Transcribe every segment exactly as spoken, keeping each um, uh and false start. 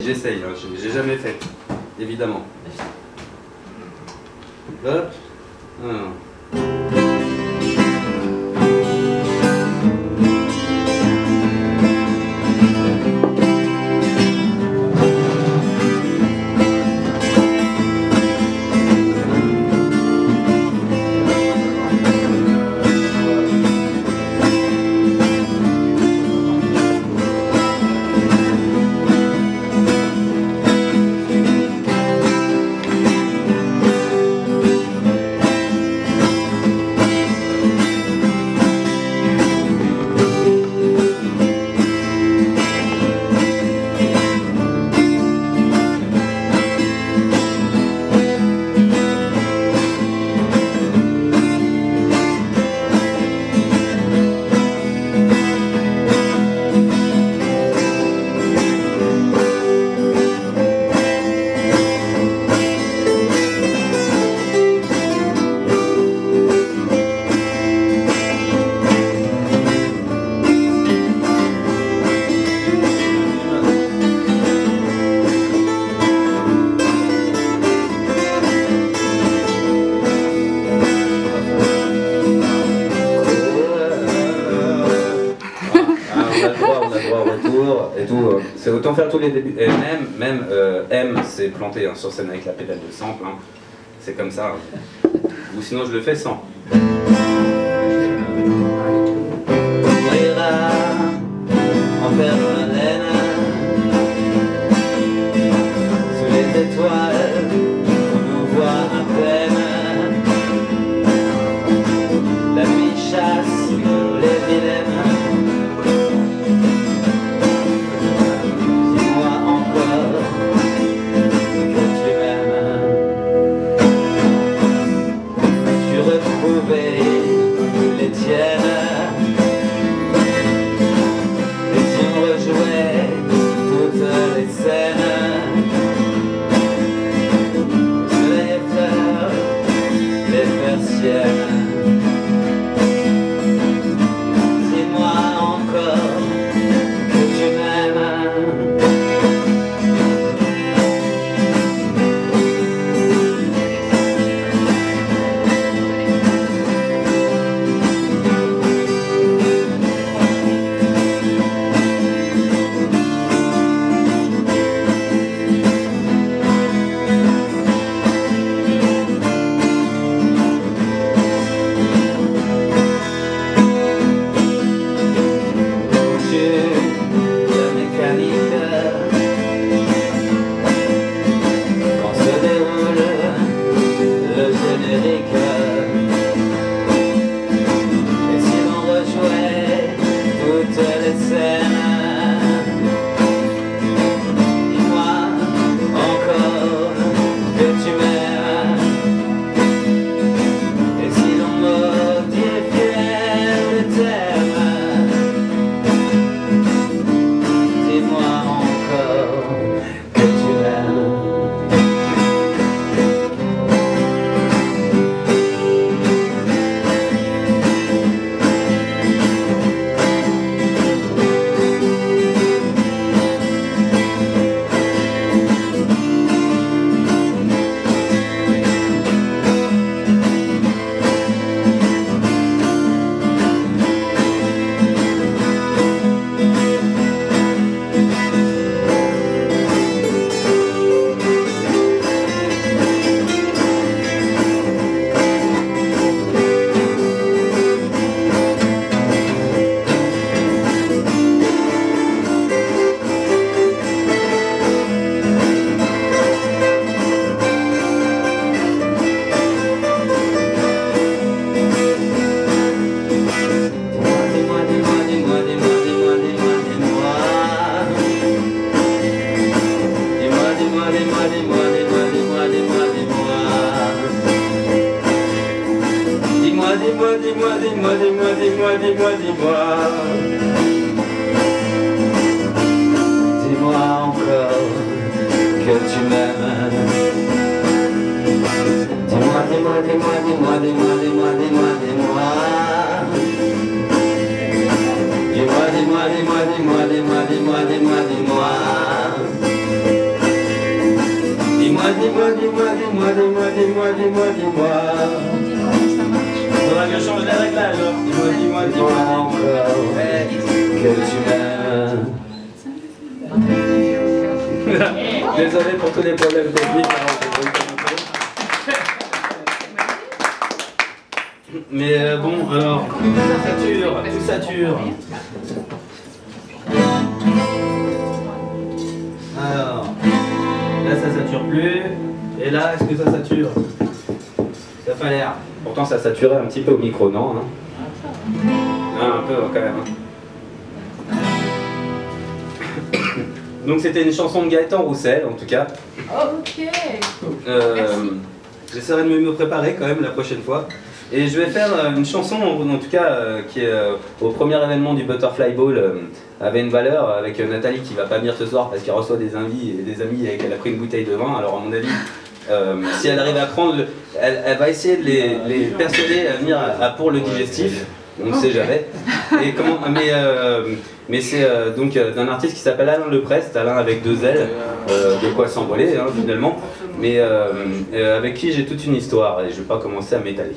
J'essaye, hein, j'ai jamais fait, évidemment. Hop. Alors. Et tout, c'est autant faire tous les débuts. Et même, même euh, M, c'est planté hein, sur scène avec la pédale de sample. Hein. C'est comme ça. Hein. Ou sinon, je le fais sans. En permanence, sous les étoiles, on nous voit à peine. La nuit chasse les vilaines. Les tiennes, et si on rejouait toutes les scènes, les fleurs, les persiennes. Dis-moi encore que tu m'aimes. Et si l'on rejouait toutes les scènes, dis-moi encore que tu m'aimes. Et si l'on modifiait le thème, dis-moi encore que tu m'aimes. Dis-moi, dis-moi, dis-moi, dis-moi, dis-moi, dis-moi, dis-moi. Dis-moi encore que tu m'aimes. Dis-moi, dis-moi, dis-moi, dis-moi, dis-moi, dis-moi, dis-moi, dis-moi. Dis-moi, dis-moi, dis-moi, dis-moi, dis-moi, dis-moi, dis-moi, dis-moi. Dis-moi, dis-moi, dis-moi, dis-moi, dis-moi, dis-moi, dis-moi, dis-moi. Faudra que je change les réglages. Dis-moi, dis-moi, dis-moi encore que tu m'aimes. Désolé pour tous les problèmes techniques. Mais euh, bon, alors, ça sature, tout sature. Alors, là ça sature plus. Et là, est-ce que ça sature? Ça n'a pas l'air. Pourtant ça saturait un petit peu au micro, non hein? Ah, un peu quand même. Donc c'était une chanson de Gaëtan Roussel, en tout cas. Oh, ok. Euh, J'essaierai de me préparer quand même la prochaine fois. Et je vais faire une chanson, en tout cas, euh, qui est euh, au premier événement du Butterfly Ball, euh, avait une valeur, avec euh, Nathalie qui va pas venir ce soir parce qu'elle reçoit des amis et des amis et qu'elle a pris une bouteille de vin. Alors à mon avis, euh, si elle arrive à prendre, le, elle, elle va essayer de les, les persuader à venir à, à pour le digestif. On ne sait jamais. Et comment, mais euh, mais c'est euh, donc euh, d'un artiste qui s'appelle Alain Leprest, Alain avec deux L, euh, de quoi s'envoler hein, finalement, mais euh, euh, avec qui j'ai toute une histoire et je ne vais pas commencer à m'étaler.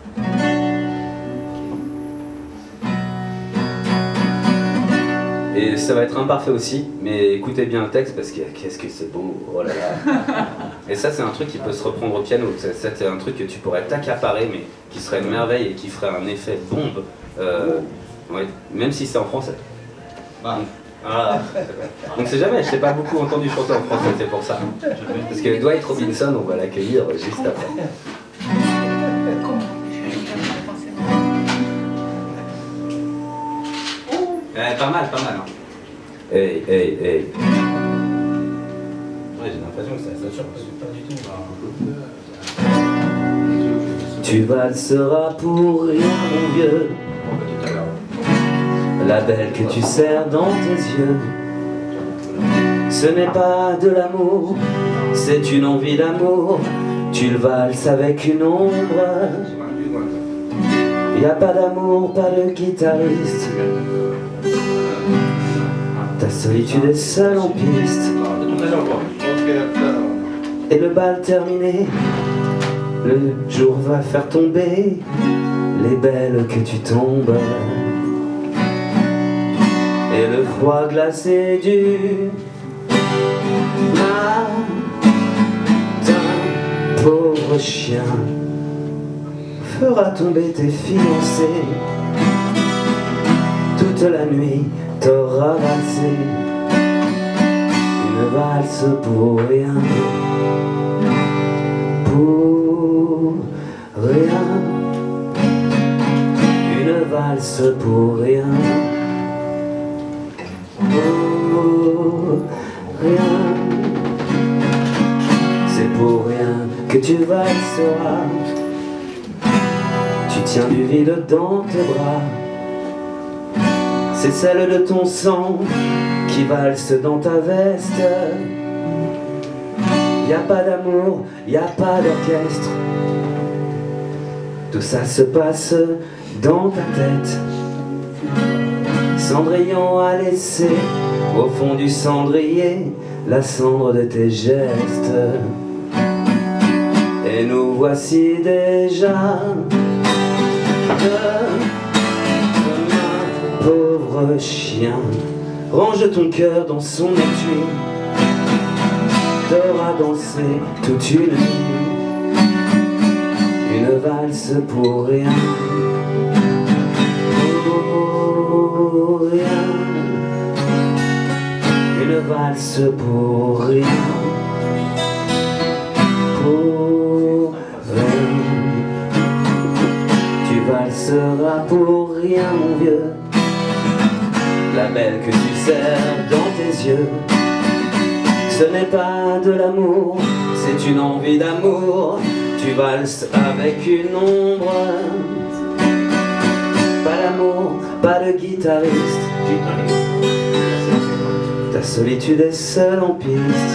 Et ça va être imparfait aussi, mais écoutez bien le texte parce que qu'est-ce que c'est beau, oh là là. Et ça c'est un truc qui peut se reprendre au piano, c'est un truc que tu pourrais t'accaparer mais qui serait une merveille et qui ferait un effet bombe, euh, ouais, même si c'est en français. Ah. Donc c'est jamais, je t'ai pas beaucoup entendu chanter en français, c'est pour ça. Parce que Dwight Robinson, on va l'accueillir juste après. Eh, pas mal, pas mal. Hein. Hey, hey, hey. Ouais, j'ai l'impression que ça sature pas du tout. Tu valseras pour rien, mon vieux. La belle que tu serres dans tes yeux. Ce n'est pas de l'amour, c'est une envie d'amour. Tu le valses avec une ombre. Y a pas d'amour, pas de guitariste. Ta solitude est seule en piste. Et le bal terminé, le jour va faire tomber les belles que tu tombes. Et le froid glacé du matin, pauvre chien, fera tomber tes fiancés. Toute la nuit t'auras valsé une valse pour rien, pour rien, une valse pour rien, pour rien. C'est pour rien que tu valseras. Tu tiens du vide dans tes bras. C'est celle de ton sang qui valse dans ta veste. Y a pas d'amour, y a pas d'orchestre. Tout ça se passe dans ta tête. Cendrillon a laissé au fond du cendrier la cendre de tes gestes. Et nous voici déjà demain. Pauvre chien, range ton cœur dans son étui. T'auras dansé toute une nuit une valse pour rien, pour rien, une valse pour rien, pour rien. Tu valseras pour rien, mon vieux. La belle que tu serres dans tes yeux, ce n'est pas de l'amour, c'est une envie d'amour. Tu valses avec une ombre. Pas d'amour, pas de guitariste. Ta solitude est seule en piste.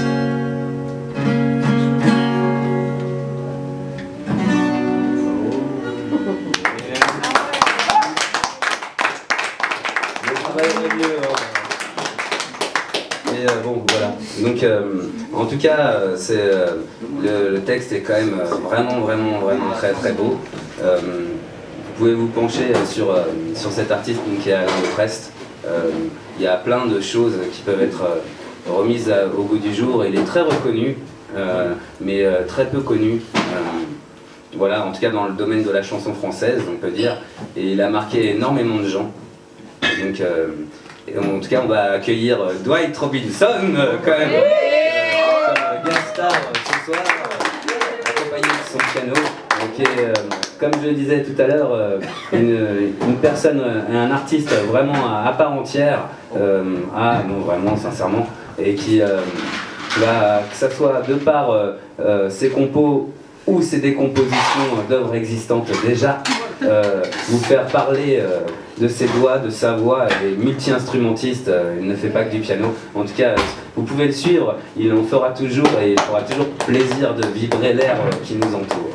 Et euh, bon, voilà. Donc, euh, en tout cas, c'est, euh, le, le texte est quand même vraiment, vraiment, vraiment très, très beau. Euh, vous pouvez vous pencher sur, euh, sur cet artiste donc, qui est Alain de Prest. Euh, il y a plein de choses qui peuvent être euh, remises à, au goût du jour. Il est très reconnu, euh, mais euh, très peu connu. Euh, voilà, en tout cas dans le domaine de la chanson française, on peut dire. Et il a marqué énormément de gens. Donc, euh, et en tout cas, on va accueillir Dwight Robinson, euh, quand même, euh, comme guest star euh, ce soir, euh, accompagné de son piano. Donc, et, euh, comme je le disais tout à l'heure, euh, une, une personne, un artiste vraiment à, à part entière, euh, ah non vraiment sincèrement, et qui euh, va, que ça soit de par euh, euh, ses compos ou ses décompositions d'œuvres existantes déjà, euh, vous faire parler euh, de ses doigts, de sa voix. Il est multi-instrumentiste, euh, il ne fait pas que du piano. En tout cas, vous pouvez le suivre, il en fera toujours et il fera toujours plaisir de vibrer l'air euh, qui nous entoure.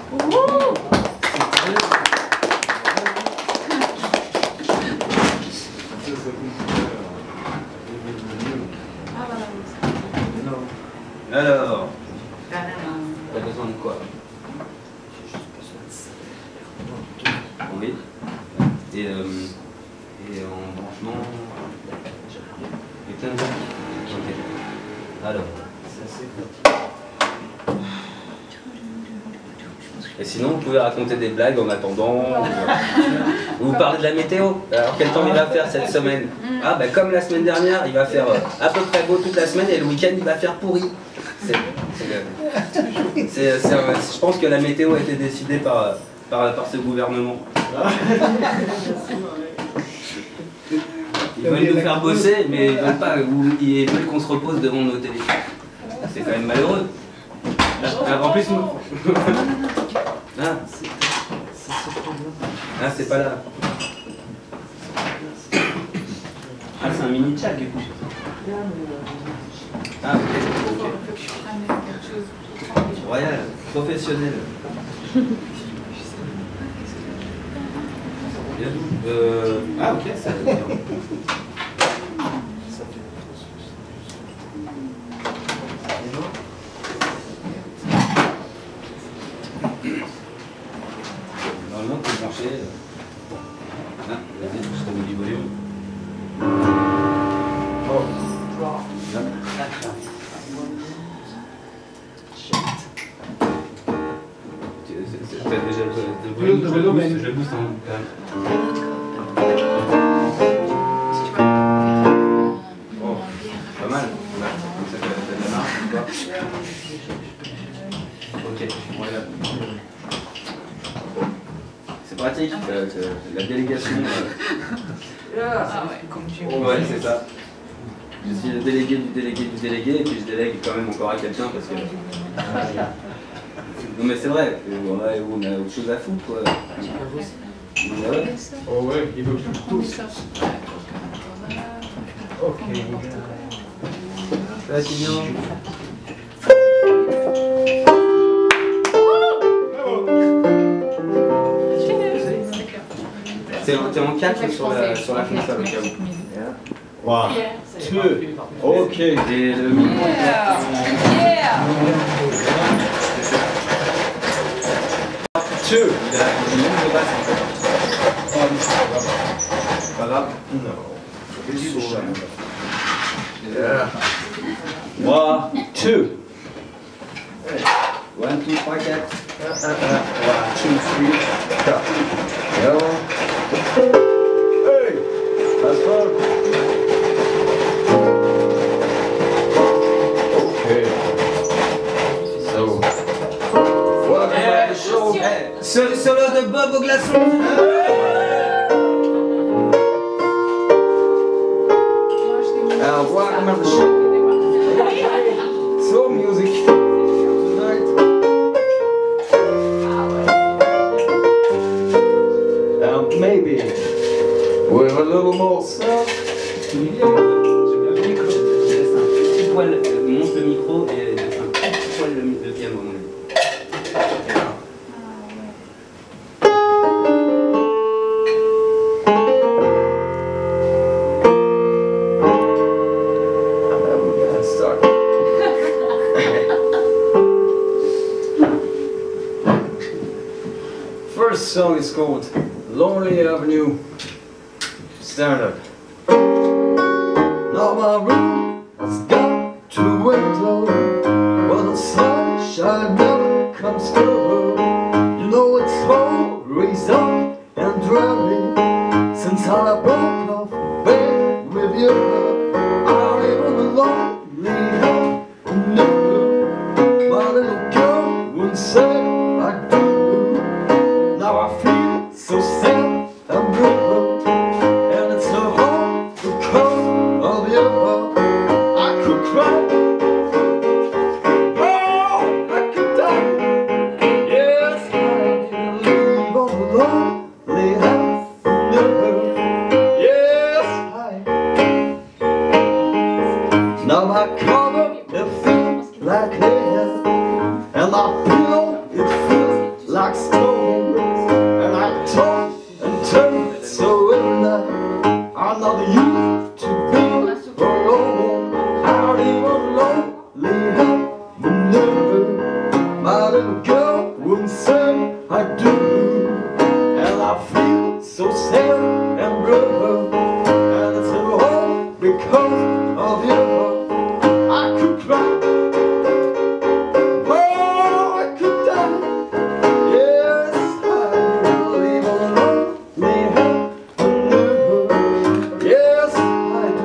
Alors, t'as besoin de quoi? Oui. Et, euh, et en branchement, et plein de trucs. Ok. Alors. Et sinon, vous pouvez raconter des blagues en attendant. Ou, ou vous parlez de la météo. Alors, quel temps il va faire cette semaine? Ah, ben comme la semaine dernière, il va faire euh, à peu près beau toute la semaine et le week-end, il va faire pourri. C'est, c'est, c'est, c'est, je pense que la météo a été décidée par, par, par ce gouvernement. Ils veulent nous faire bosser, mais ils veulent pas, ils veulent qu'on se repose devant nos téléphones. C'est quand même malheureux. Ah, en plus, nous... ah, ah, c'est pas là. Ah, c'est un mini chat du coup. Ah, ok. Royal, professionnel. Euh, ah, ok, ça va bien. Normalement, tu es branché. Ah, vas-y, je te mets du volume. Oh. Là. T'as déjà le volume, je booste quand même. Oh, pas mal. Comme ça, t'as de la marge, quoi. Ok, voilà. C'est pratique, euh, la délégation. Euh... Ah ouais, comme tu veux. Ouais, c'est ça. Je suis le délégué du délégué du délégué, et puis je délègue quand même encore à quelqu'un parce que. Non, mais c'est vrai, on a, on a autre chose à foutre, quoi. Ah ouais. Oh ouais, il veut tous. Ok. Ça, c'est bien. T'es en quatre sur la, sur la console, au cas où. One, two, ok. Et le micro. Yeah. Two. Il a une ligne de basse, en fait. Pas grave. No. Yeah. One, two. One, two, trois, quatre. One, two, three, quatre. Yo. Hey. That's fun. Okay. So. Welcome back to the show. Hey, solo de Bob au glaçon. And welcome back to the show. Soul music tonight. And maybe with a little more stuff. Je laisse un petit poil, euh, monte le micro et un petit poil le, le piano, à mon avis. first song is called Lonely Avenue. Stand up. Now my room has got two windows where the sunshine never comes through. You know it's always dark and dreary since I broke off bed with you. I live on a lonely avenue. My little girl wouldn't say I do. Now I feel so sad and blue, and it's the whole because of you. I could cry, oh, I could die. Yes, I can live on a lonely avenue. Yes, I. Now my cover, it feels like lead, and my pillow, it feels like stone. And I talk and turn so every I'm not used to being alone. I live alone, live avenue. My little girl wouldn't say I do, and I feel so sad and blue, and it's all because of you. I could cry, oh, I could die. Yes, I live on a lonely avenue. Yes, I do.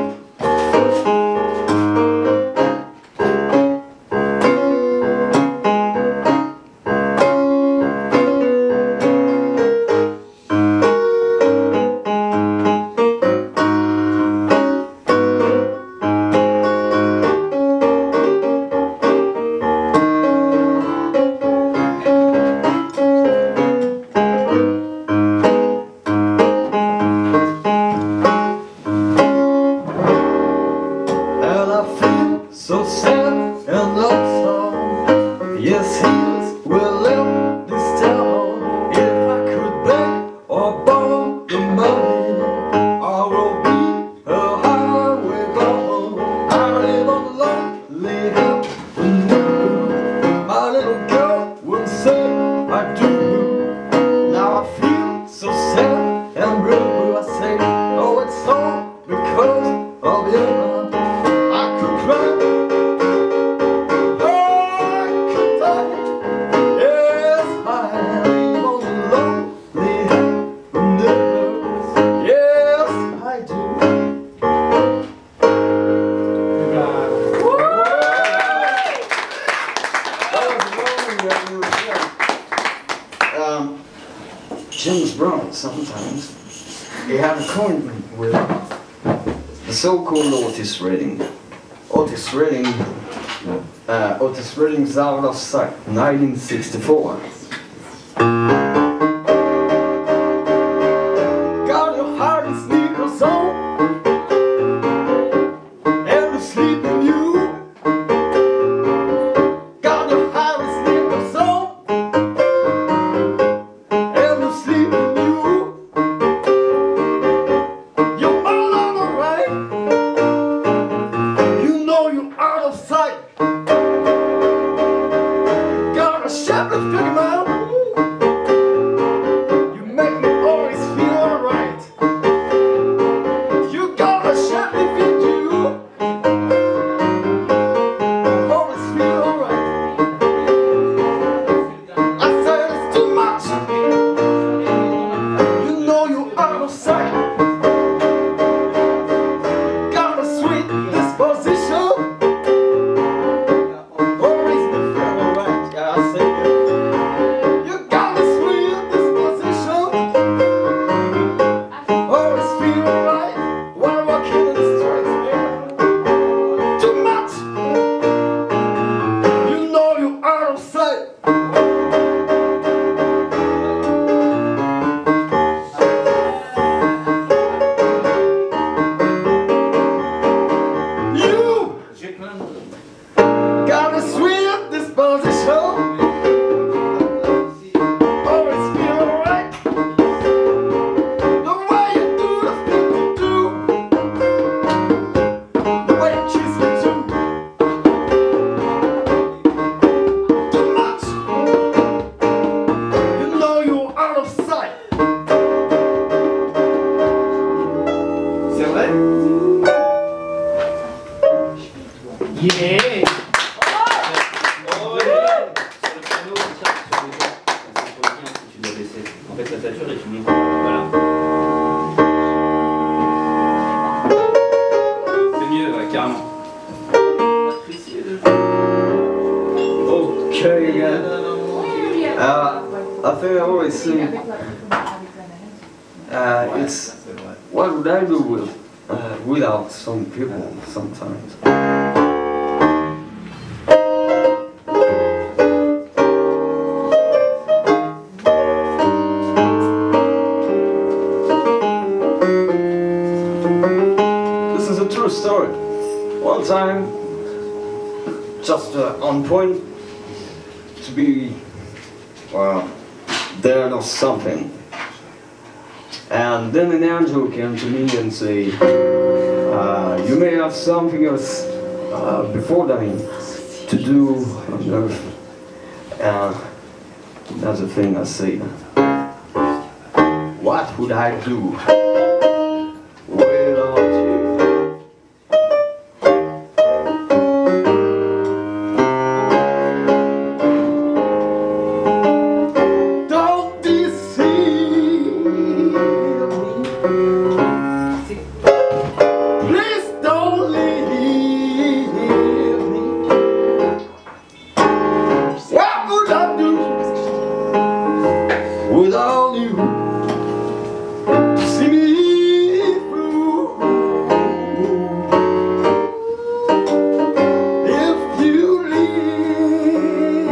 And I feel so sad and lonesome. Yes, here's where left this town. If I could beg or borrow the money, I will be a highway bound. I live on a lonely avenue. My little girl wouldn't say I do. Now I feel so sad and blue. I say, oh, it's all because of you. I could cry, oh, I could die. Yes, I live on a lonely avenue. Yes, I do. That was Lonely Avenue. Um, James Brown sometimes he had a appointment with the so-called Otis Redding. Otis Redding, uh, Otis Redding's Out of Sight, nineteen sixty-four. Got your heart and sneakers on, and you sleep in you. Got your heart and sneakers on, and you sleep in you. You're all on the right. You know you're out of sight. You got a shabby figure man. Allez. Oh, ouais. Sur le piano, c'est ça, sur le doigt. C'est pour le bien si tu dois baisser. En fait, la sature et tu montes. Voilà. C'est mieux, ouais, carrément. Okay, yeah. Uh, I think I always see. Uh, it's what would I do with uh, without some people sometimes. This is a true story. One time, just uh, on point to be, well, there or something. And then an angel came to me and say, uh, you may have something else uh, before dying to do on earth. And that's the thing I say. What would I do without you? Without you to see me through. If you leave,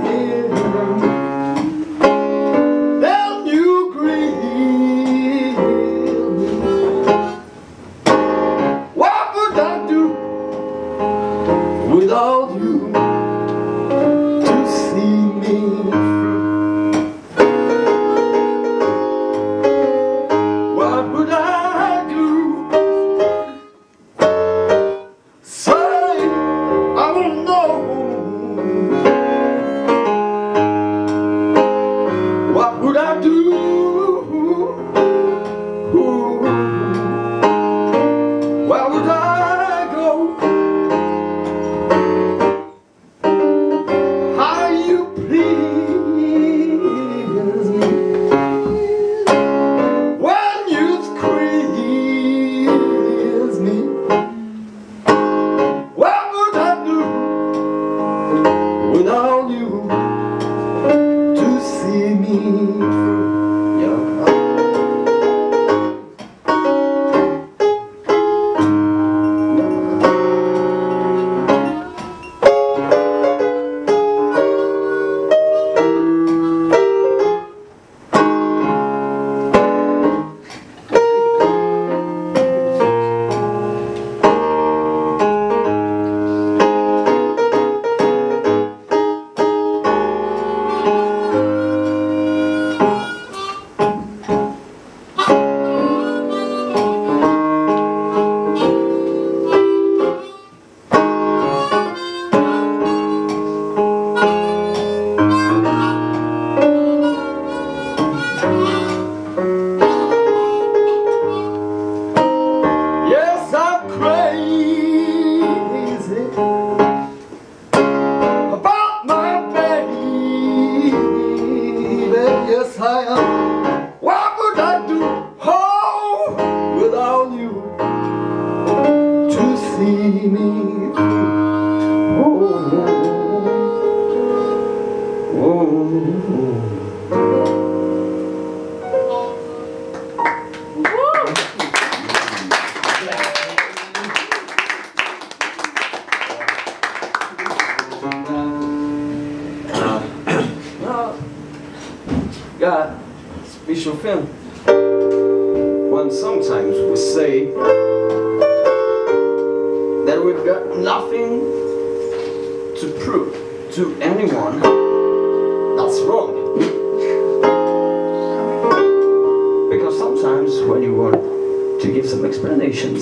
then you grieve me. What would I do without you to see me through? What would I do? Say, I don't know. What would I do? Where would I go? How you please me? Without you to see me through. Yeah. Yes, I am. What would I do, oh, without you to see me through? Oh, oh, oh. Got special film. When sometimes we say that we've got nothing to prove to anyone, that's wrong. Because sometimes when you want to give some explanations,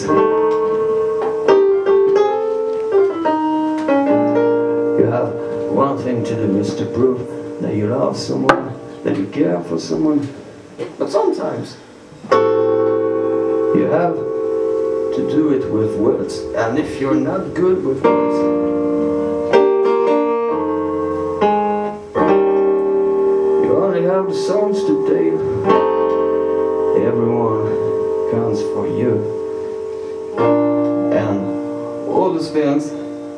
you have one thing to do is to prove that you love someone, that you care for someone. But sometimes you have to do it with words. And if you're not good with words, you only have the songs to play. Everyone counts for you. And all those things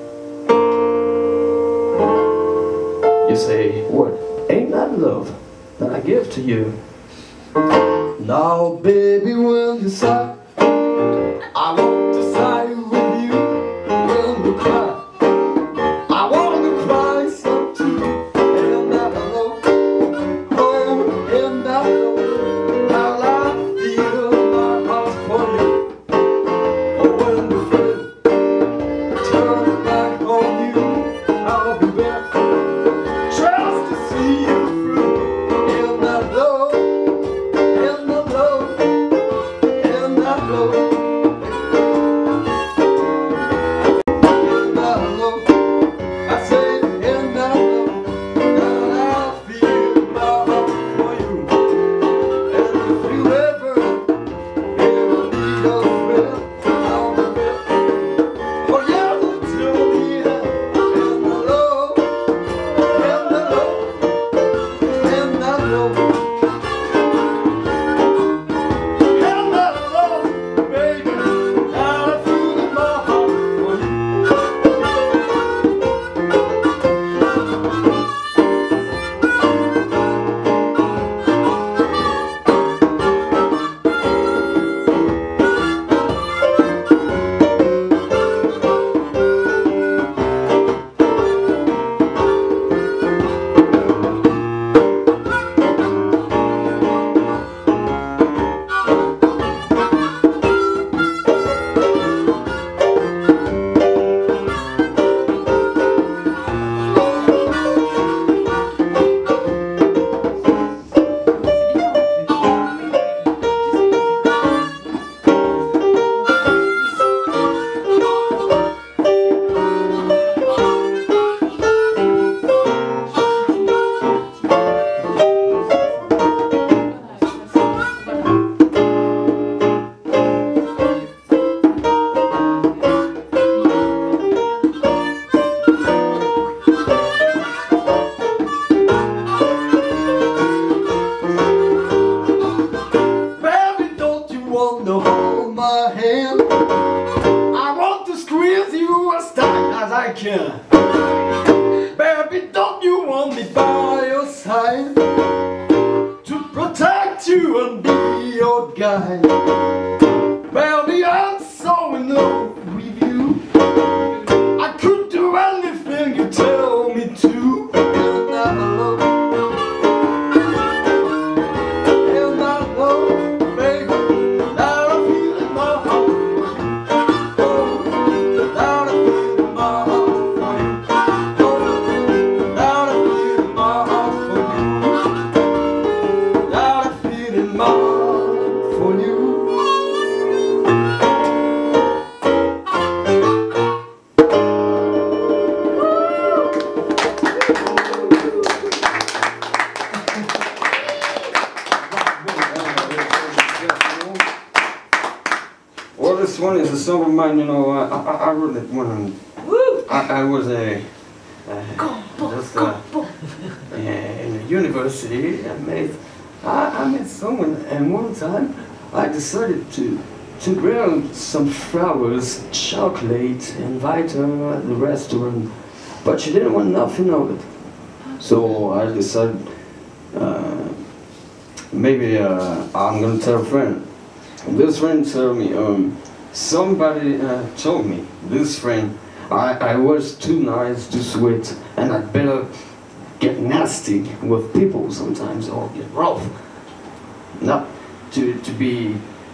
you say, what? Ain't that love that I give to you? Now baby, when you sigh, I want to sigh with you. When you cry, I want to cry some too. And I know, oh, and I know how I feel my heart for you. Oh, when the friend turn back on you, I'll be back just to see you through. And I know, and I know, and I know. Baby, don't you want me by your side to protect you and be your guide? Baby, I'm so in love with you. I could do anything you tell me to. And I love, and I love, baby, that I feel in my heart. Oh, that I feel in my heart. For you. Well, this one is a song of mine, you know. I, I, I wrote it when I, I was a uh, just uh, in a university. I made I, I met someone, and one time I decided to to grow some flowers, chocolate, invite her at the restaurant, but she didn't want nothing of it. So I decided uh, maybe uh, I'm gonna tell a friend. And this friend told me, um, somebody uh, told me, this friend, I, I was too nice, too sweet, and I'd better get nasty with people sometimes, or get rough. Not to, to be,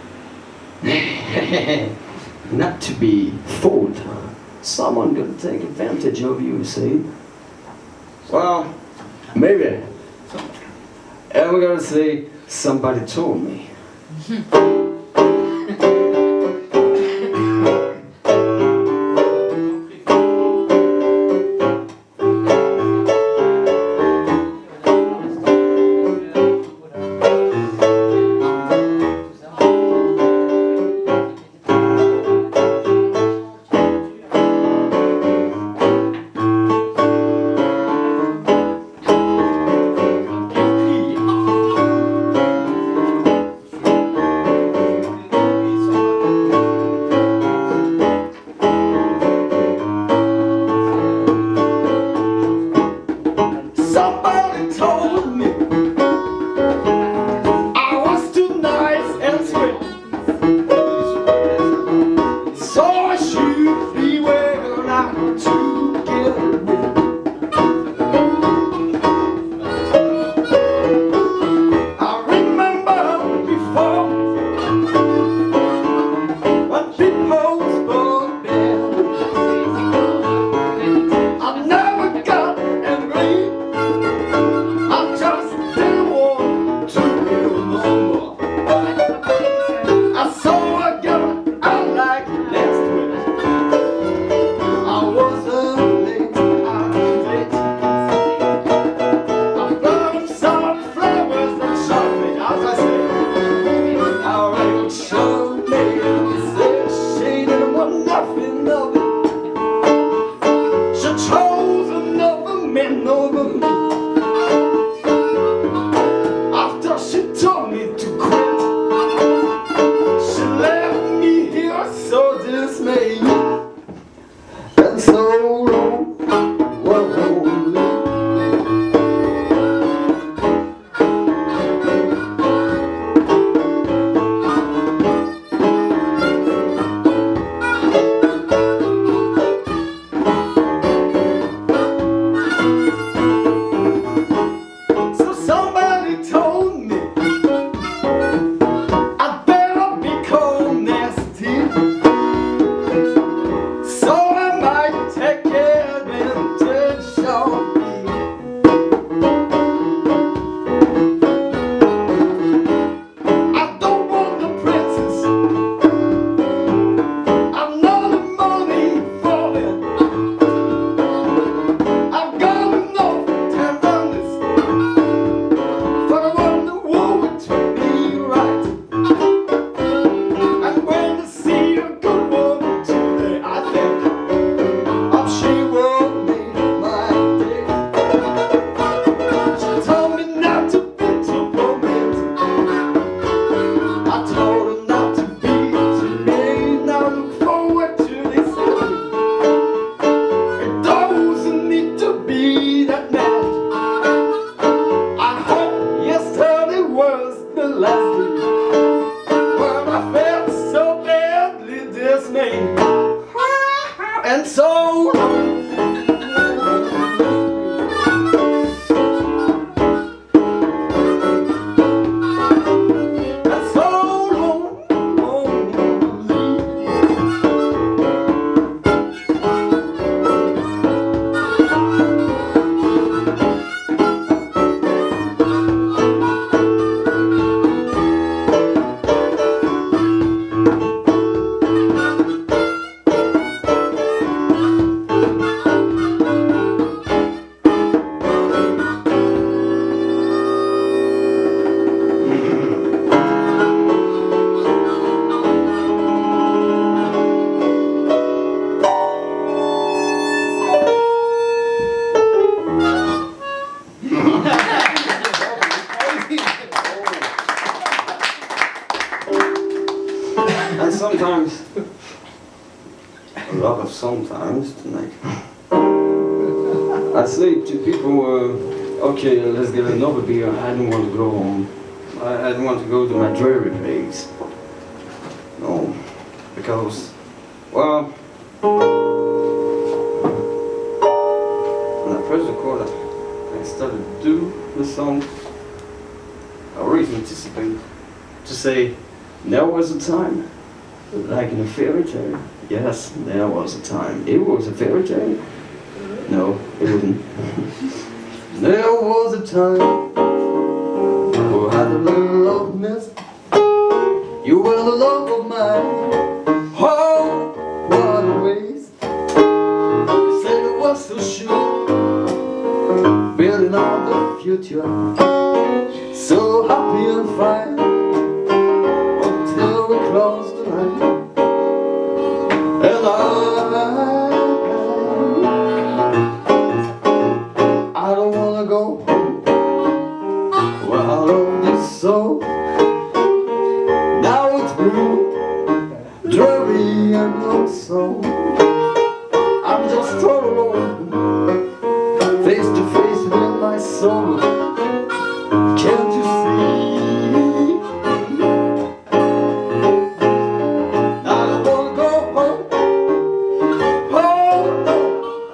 not to be fooled. Someone gonna take advantage of you, you see. Well, maybe. And we're gonna say, somebody told me. sometimes tonight. I say to people, uh, okay, let's get another beer. I don't want to go home. I, I don't want to go to my dreary place. No, because, well, when I pressed the chord, I started to do the song. I always anticipate to say, there was a time, like in a fairy tale. Yes, there was a time. It was a fairy tale. No, it wasn't. There was a time who had a little love nest. You were the love of mine. Oh, what a waste. You said it was so sure, building on the future, so happy and fine, until we closed the night. And I I don't wanna go home. Well, I love this so. Now it's blue, dreary and lonesome. I'm just all alone, face to face with my soul. Can't you see? I don't wanna go home. Oh no.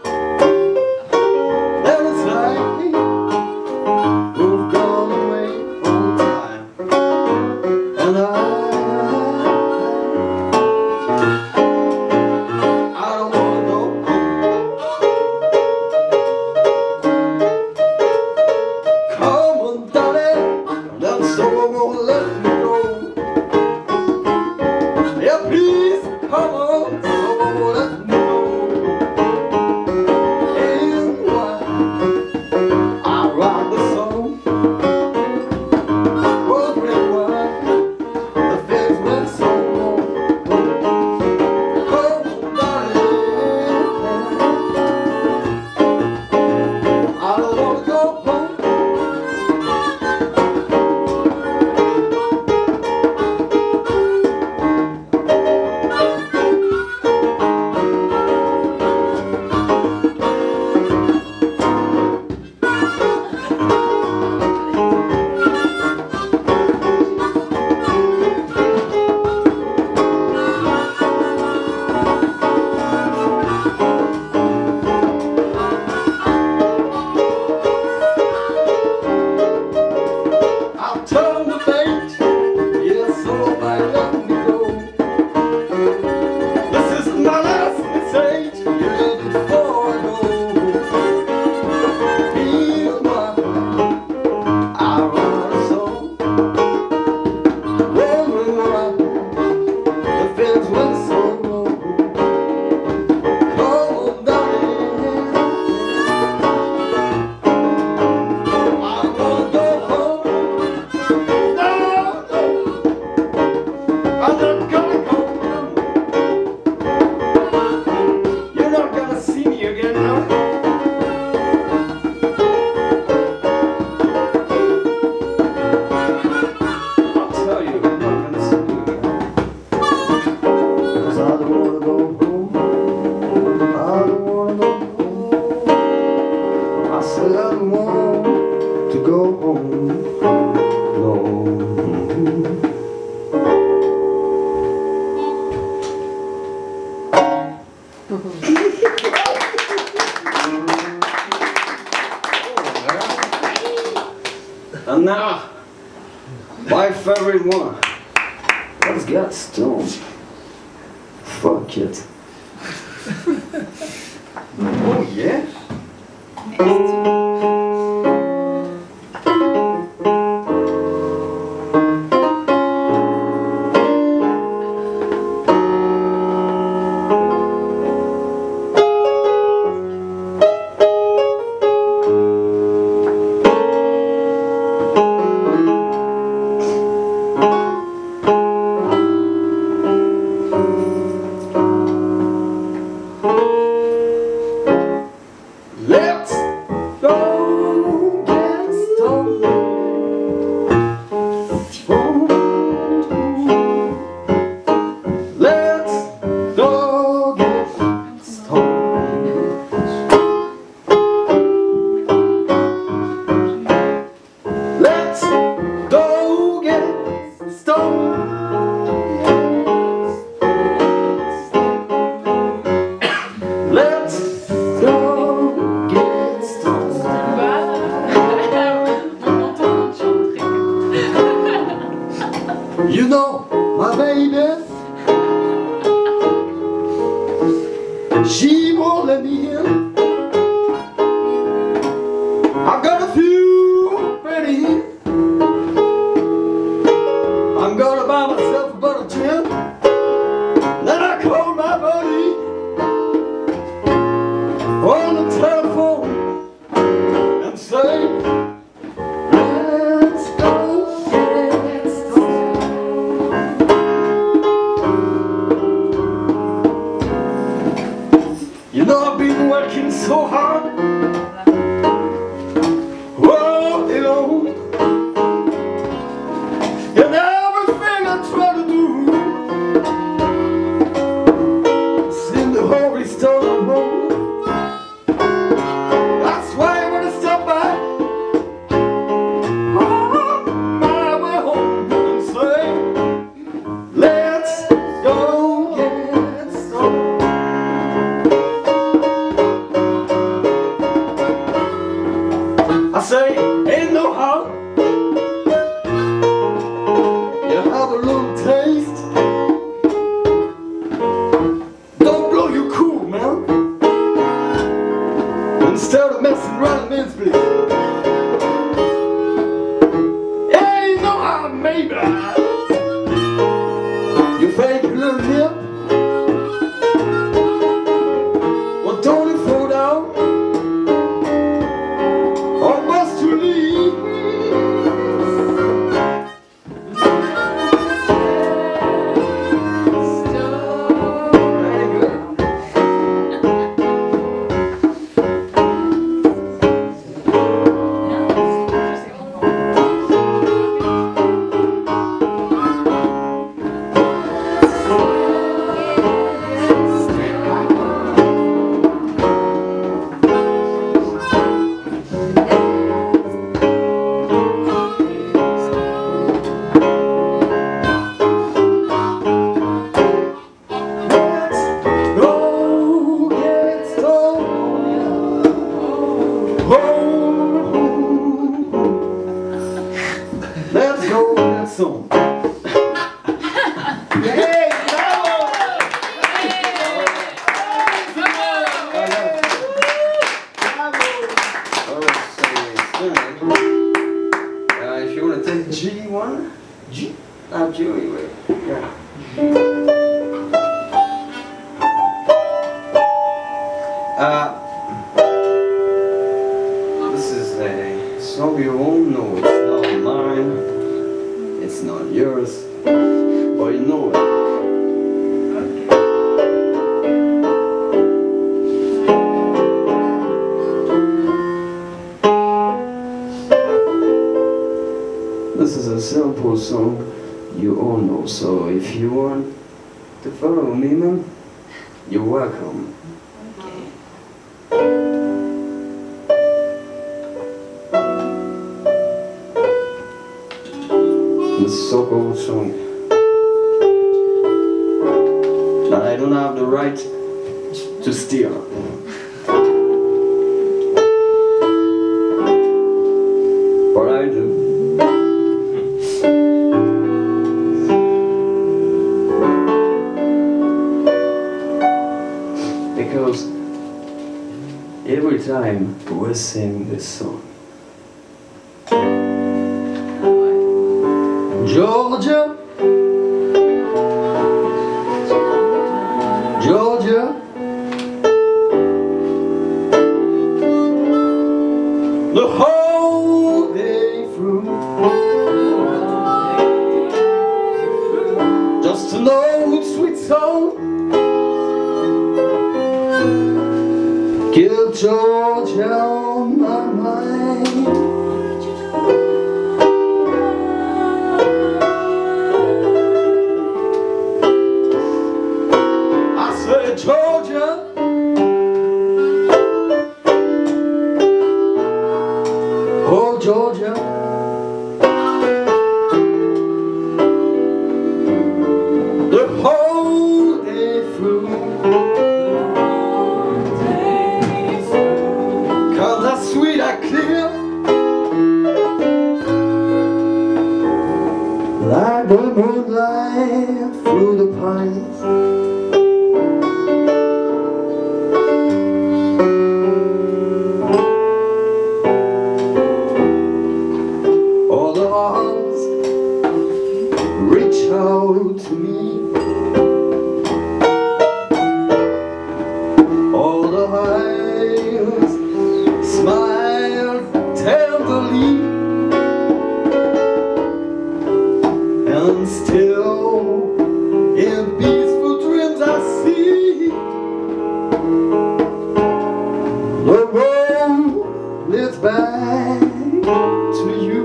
And it's like we've gone away on time. And I I don't wanna go home. Come on, darling, and someone won't let me go. Yeah, please, come on, someone won't let me go. And why I write the song, wondering why the things went so wrong. Come on, darling, I don't wanna go home. I'll turn the bait, yes, so might let me go. This is my last message, yeah, before I go. Feel my heart, I write a song, wondering why the things went so wrong. Come on, darling, I don't wanna go home. No, no, I'm not gonna go home. You're not gonna see me again now. I'll tell you, I'm not gonna see you again. Because I don't wanna go home. I don't wanna go home. I said I don't want to go home. No. And now, my favorite one. Let's get stoned. Fuck it. Oh yeah? Let's I say, ain't no how. You have a little taste. Don't blow your cool, man. Instead of messing around men's place. Ain't no how, maybe. You fake a little nip. Well, don't it fall down? Or must you leave? Very good. Let's go with that song. Hey, bravo! Uh, if you want to take G one, G, not G anyway. Yeah. Uh, this is a song you all know. It's not mine. It's not yours, but you know it. This is a simple song you all know, so if you want to follow me, man, you're welcome. It's a so-called song, but I don't have the right to steal. But I do. Because every time we sing this song, Georgia, Georgia, the whole day through, just an old sweet song, give Georgia on my mind. Georgia, oh Georgia, the whole day through, 'cause that sweet and clear, like the moonlight through the pines. Reach out to me, all the eyes smile tenderly, and still in peaceful dreams I see the road leads back to you.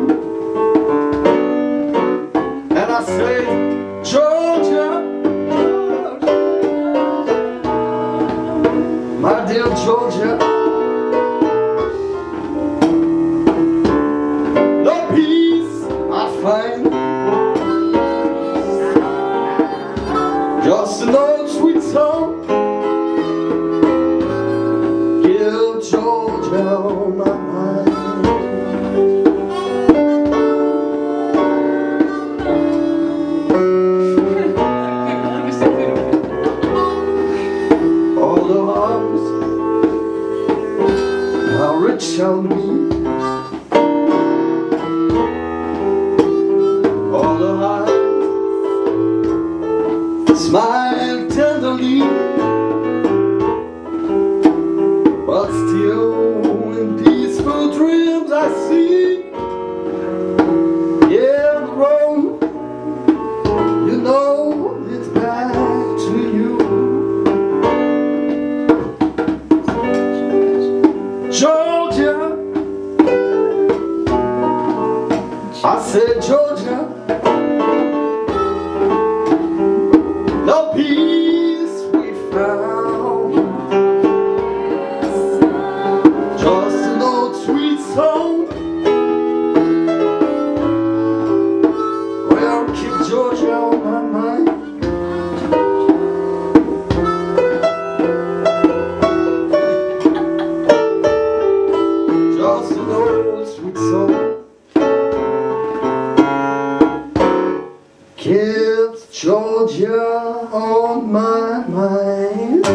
And I say, Georgia, my dear Georgia, the peace I find, just an old sweet song, give Georgia on my mind. tell me all her eyes smile tenderly, but still in peaceful dreams I see, yeah, the road, you know, it's back to you. Georgia, I said Georgia, no peace we found, just an old sweet song. Well, keep Georgia on my mind. Just an old sweet song keeps Georgia on my mind.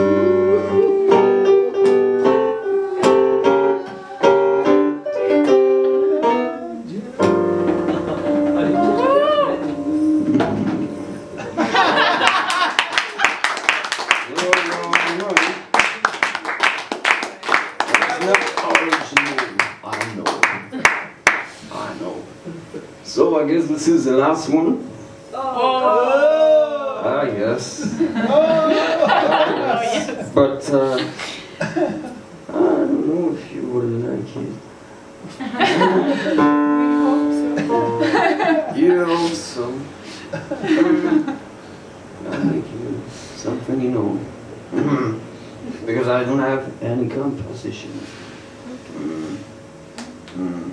So I guess this is the last one. Oh. Ah, yes. Ah, yes. But uh, I don't know if you would like it. You hope so. I'll make you something, you know. Because I don't have any composition. Mm. Mm.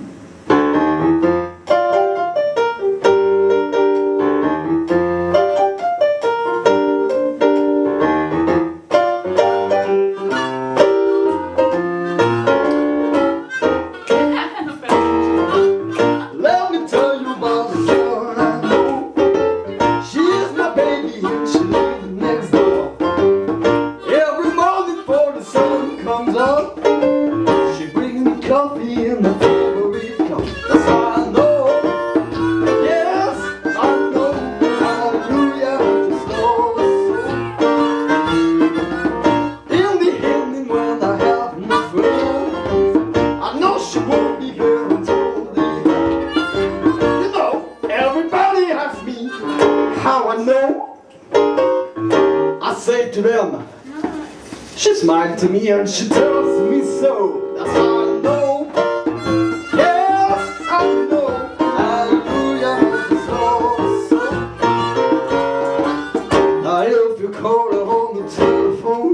To them, she smiled to me and she tells me so. That's how I know. Yes, I know. Hallelujah, it's all so. Now if you call her on the telephone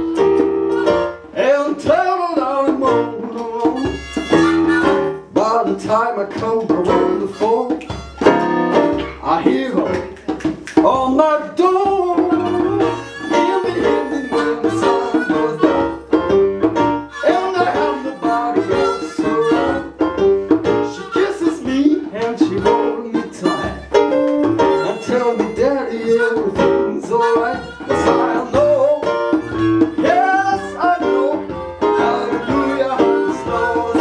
and tell her that I'm on alone, by the time I come around the phone, I hear her on my door. Everything's alright, that's how I know. Yes, I know. Hallelujah, it's Lord.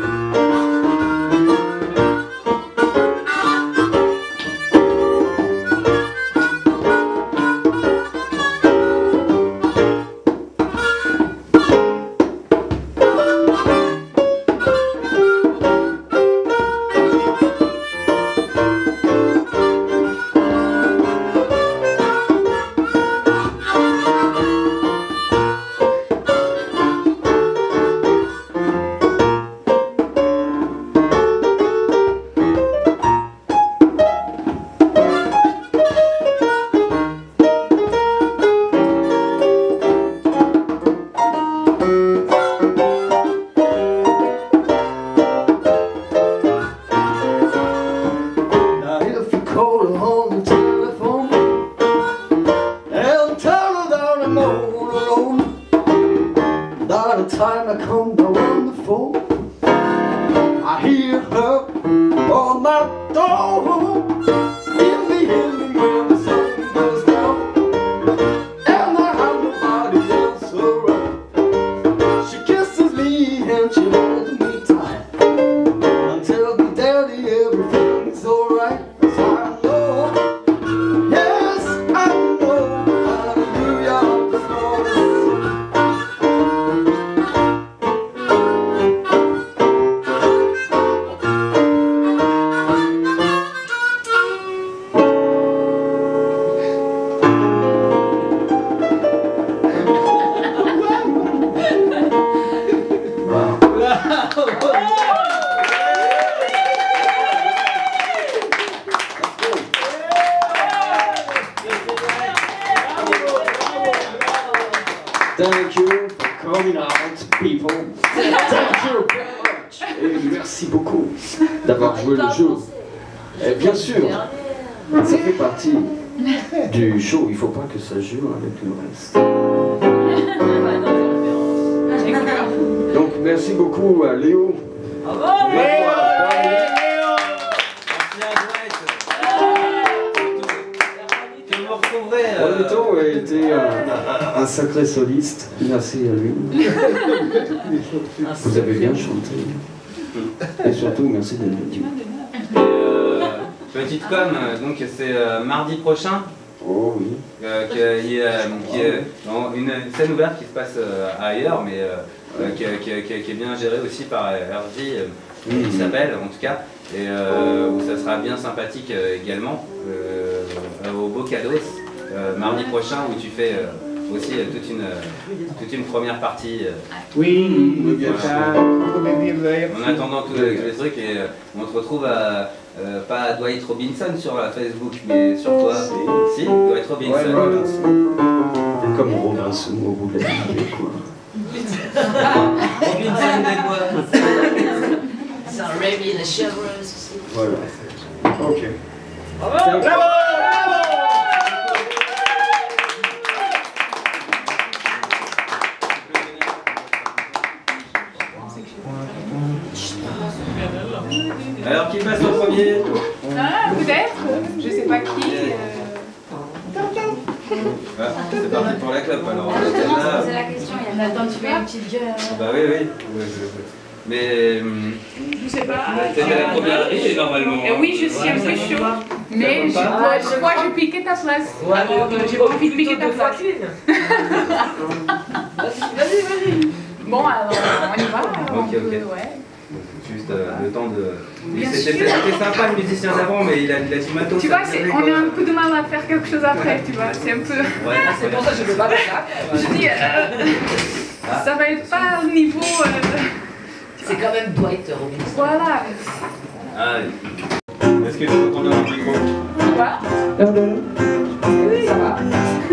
By the time I come around the phone, I hear her on my door. In the evening when the sun goes down, and I have nobody else around, she kisses me and she holds me tight. dominant people. Thank you very much. Et merci beaucoup d'avoir joué le jeu. Et bien sûr, ça fait partie du show, il ne faut pas que ça joue avec le reste. Donc merci beaucoup à Léo. Bravo Léo. Léo a été un, un sacré soliste, merci à lui. Vous avez bien chanté. Et surtout, merci d'être venu. Euh, petite com, donc c'est euh, mardi prochain. Oh oui. Euh, qui, est, qui est une scène ouverte qui se passe euh, ailleurs, mais euh, qui, qui, qui, qui est bien gérée aussi par R J, euh, Mmh. qui s'appelle en tout cas, et euh, où ça sera bien sympathique euh, également, euh, au Bocados, euh, mardi prochain, où tu fais euh, aussi euh, toute, une, euh, toute une première partie. Euh, Oui, voilà. ça. En attendant tous les, les trucs, et euh, on te retrouve à, euh, pas à Dwight Robinson sur la Facebook, mais sur toi. Si, Dwight Robinson. Ouais, Robinson. Comme Robinson au bout de la vie, quoi. Robinson des bois. C'est un Remy the Chevreuse aussi. Voilà. Ok. Bravo! Bravo! Alors qui passe en premier? Ah, peut-être, je sais pas qui. Euh... Ah, c'est parti pour la clope alors. Ah, justement, je posais la question, il y a attends, tu fais une petite gueule. Bah oui, oui. oui, oui, oui. Mais. hum, Je sais pas. C'était la première arrivée normalement. Euh, oui, je suis un peu chaud. Mais je, pas je crois que j'ai piqué ta place. Alors, euh, j'ai pas envie de piquer ta place. Vas-y, vas-y. Bon, alors, on y va. On Ok, peut, ok. ouais. Juste euh, le temps de. Oui, Bien C'était sûr. c'était sympa le musicien d'avant, mais il a, il a du matos. Tu vois, c'est- on a un peu de mal à faire quelque chose après, tu vois. C'est un peu. Ouais, C'est pour ça que je veux pas faire ça. Je dis, euh, ça va être pas au niveau. euh, C'est quand même Dwight Robinson. Voilà. Allez. Est-ce que tu peux prendre un micro? Quoi? Oui, ça va.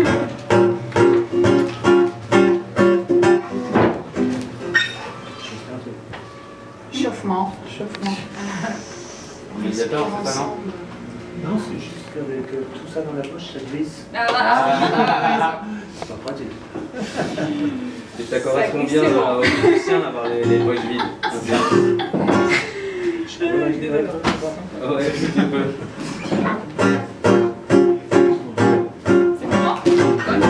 Chauffement, chauffement. Médiateur, c'est ça, non? Non, c'est juste qu'avec euh, tout ça dans la poche, ça glisse. Ah, là. C'est pas pratique. Et ça correspond bien euh, au musicien d'avoir les, les poches vides. C'est bien. Je peux aller des rêves, hein, Ouais, si tu peux. C'est comment?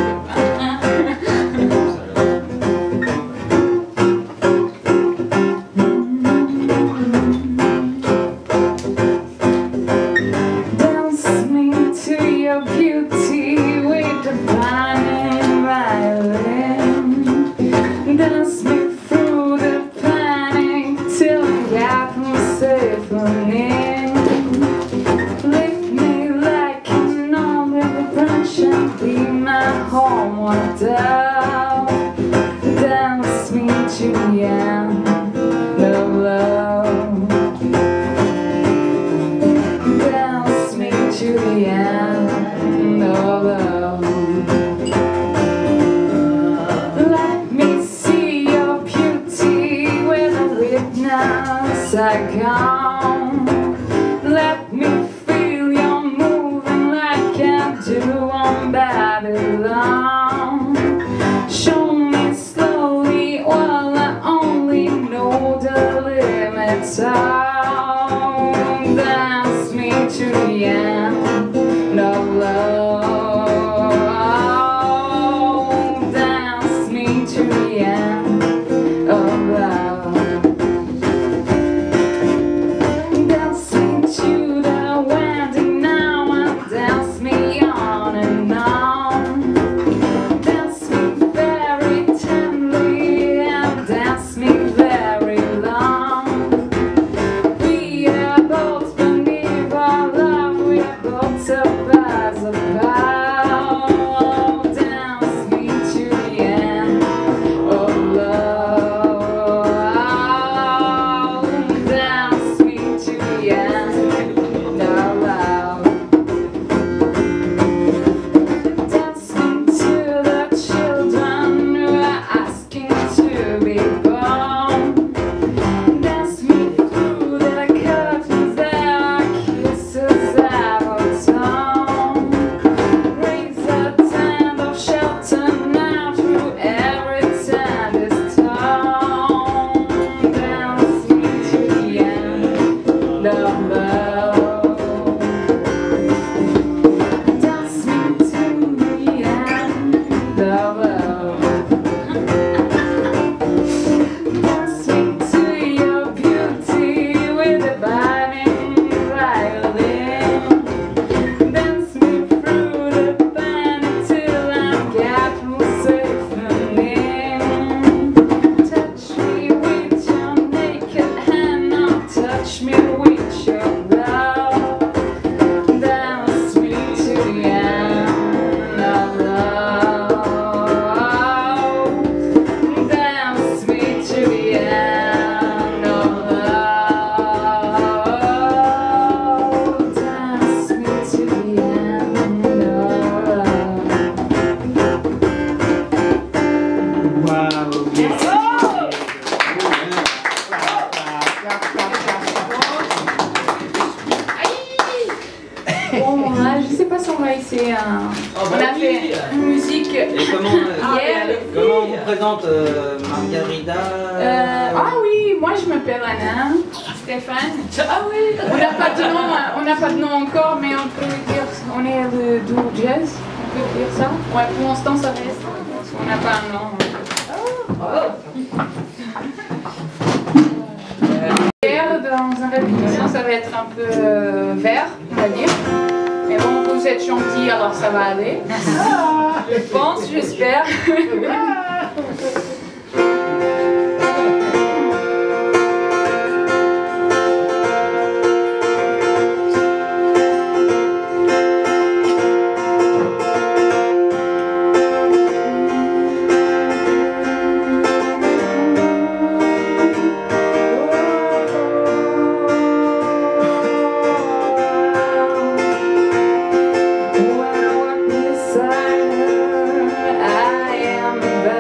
Dance me to your beauty with the fine violin. Dance me through the panic till I can safely in. Lift me like an olive branch and be my homeward dove. Dance me to the end of love. Dance me to the end of love. Let me see your beauty with a witness I come. Let me feel you moving like I do on Babylon. Show me slowly while I only know the limits of. Dance me to the end of love. Dance me to the end of love. Dance me to the wedding now and dance me on and on. Dance me very tenderly and dance me very long. We are both beneath our love, we are both touch me with your love, dance me to the end of love, dance me to the end of love, dance me to the end of love. Waouh. Bon, là, je sais pas si on va essayer un... Oh, bah on a oui. fait une musique Et comment, euh, hier. comment on vous présente euh, Margarida Euh, ah oui, moi je m'appelle Anna, Stéphane. Ah oui. On n'a pas de nom, on n'a pas de nom encore, mais on peut dire, on est le duo jazz, on peut dire ça. Ouais, pour l'instant ça reste. On n'a pas un nom. Hier, dans une répétition, ça va être un peu euh, vert, on va dire. Mais bon, vous êtes gentils, alors ça va aller. Je pense, j'espère. When I walk beside her, I am the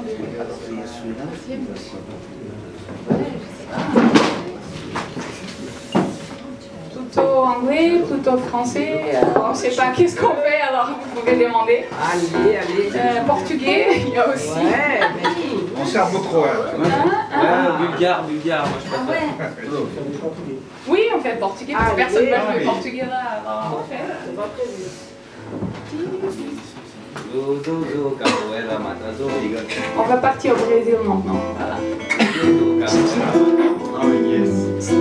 Plutôt anglais, plutôt français, euh, on ne sait pas qu'est-ce qu'on fait, alors vous pouvez demander. Allez, allez. Euh, portugais, il y a aussi. Ouais, mais On serbo-croate. Ouais, bulgare, bulgare, moi je préfère. Oui, on fait portugais, parce que Allez, personne ne va jouer allez. portugais là, alors on fait. c'est pas prévu. Zo, zo, zo, capoeira, mata, zo, rigole. On va partir au Brésil maintenant. Voilà. Zo, capoeira. Oh yes.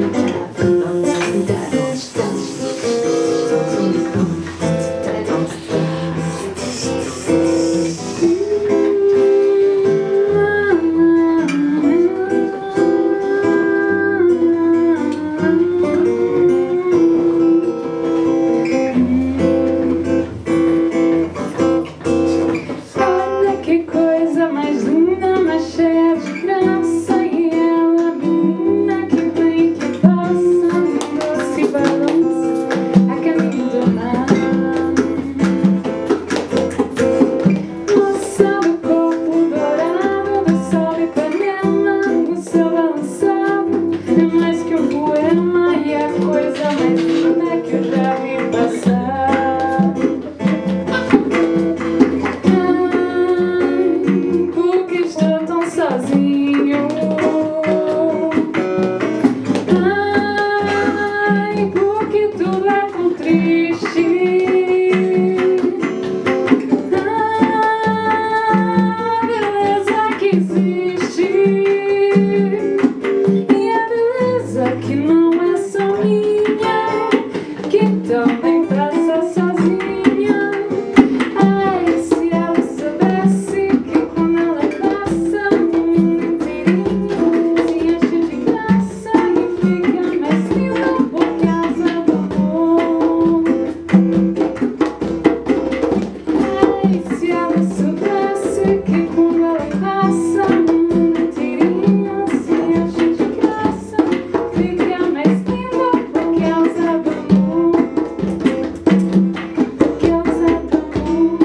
Olha que coisa mais linda, mais cheia de graça. E ela, menina que vem, que passa, um doce balanço a caminho do mar. Moça do corpo dourado, do sol de Ipanema, o seu balançado é mais que um poema. E a coisa mais linda que eu já vi passar. Porque estou tão sozinho. Ai, porque tudo é tão triste. A beleza que existe e a beleza que não é só minha, que também passa sozinha. Ai, se ela soubesse que quando ela passa o mundo inteirinho se enche de graça e fica mais linda por causa do amor. Ai, se ela soubesse que quando ela passa o mundo inteirinho se enche de graça, fica mais linda por causa do amor. Por causa do amor.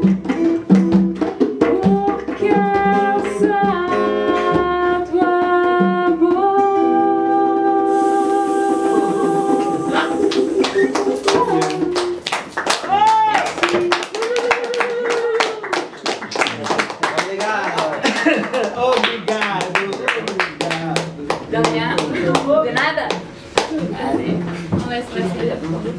Por causa do amor. De rien. De nada. Allez, on laisse rester.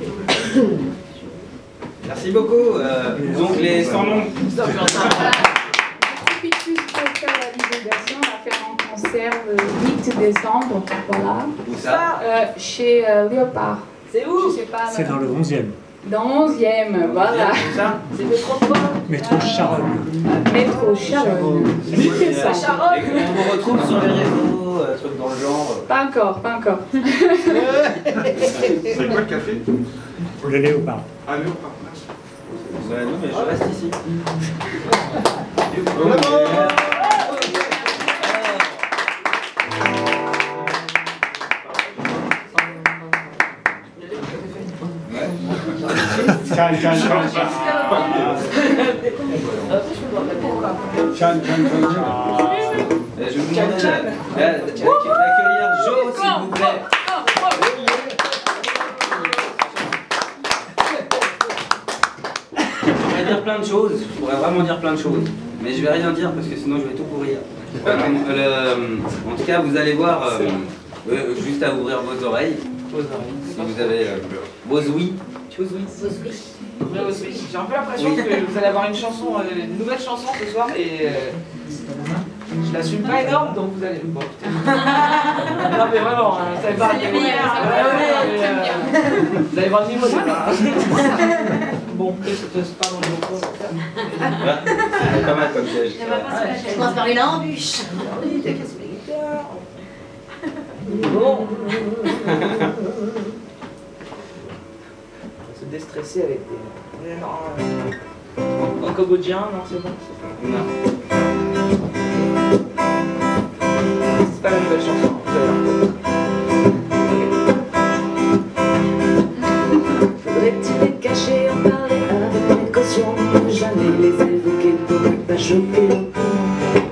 Merci beaucoup. Euh, donc les sans noms. Je profite juste pour faire la divulgation. On va faire un concert le huit décembre. Voilà. Où ça? Euh, chez euh, Léopard. C'est où? Je sais pas. C'est dans le onzième. Dans onzième, voilà. Où ça? C'est métropole. Métro Charonne. Métro Charonne. C'est ça. Et on vous retrouve sur les réseaux, euh, trucs dans le genre. Pas encore, pas encore. C'est quoi le café? Le Léopard. Ah, Léopard. Bah non, mais je reste ici. Chan, chan, chan, chan. Chan, chan, chan, chan. Euh, Je vous demande d'accueillir Jo, s'il vous plaît. Je pourrais dire plein de choses, je pourrais vraiment dire plein de choses, mais je vais rien dire parce que sinon je vais tout pourrir. Euh, le- en tout cas, vous allez voir, euh, euh, juste à ouvrir vos oreilles, si vous avez euh, vos ouïes. Ouais, aussi. J'ai un peu l'impression que vous allez avoir une chanson, euh, une nouvelle chanson ce soir et euh, je l'assume pas énorme donc vous allez. Bon, écoutez. Non mais vraiment, hein, ça va pas. C'est bien, ça va. Ouais, ouais, mais, euh, vous allez voir le niveau c'est pas. Bon, c'est pas dans le bon sens. Ah, c'est pas mal comme piège. Je commence par une embûche. Oui, t'as cassé la guitare. Bon. Se déstresser avec des. Non, euh, en cambodgien, non, c'est bon. Non. C'est pas la nouvelle chanson, vous allez voir. Faudrait-il les cacher, en parler avec précaution, ne jamais les évoquer pour ne pas choquer le coup.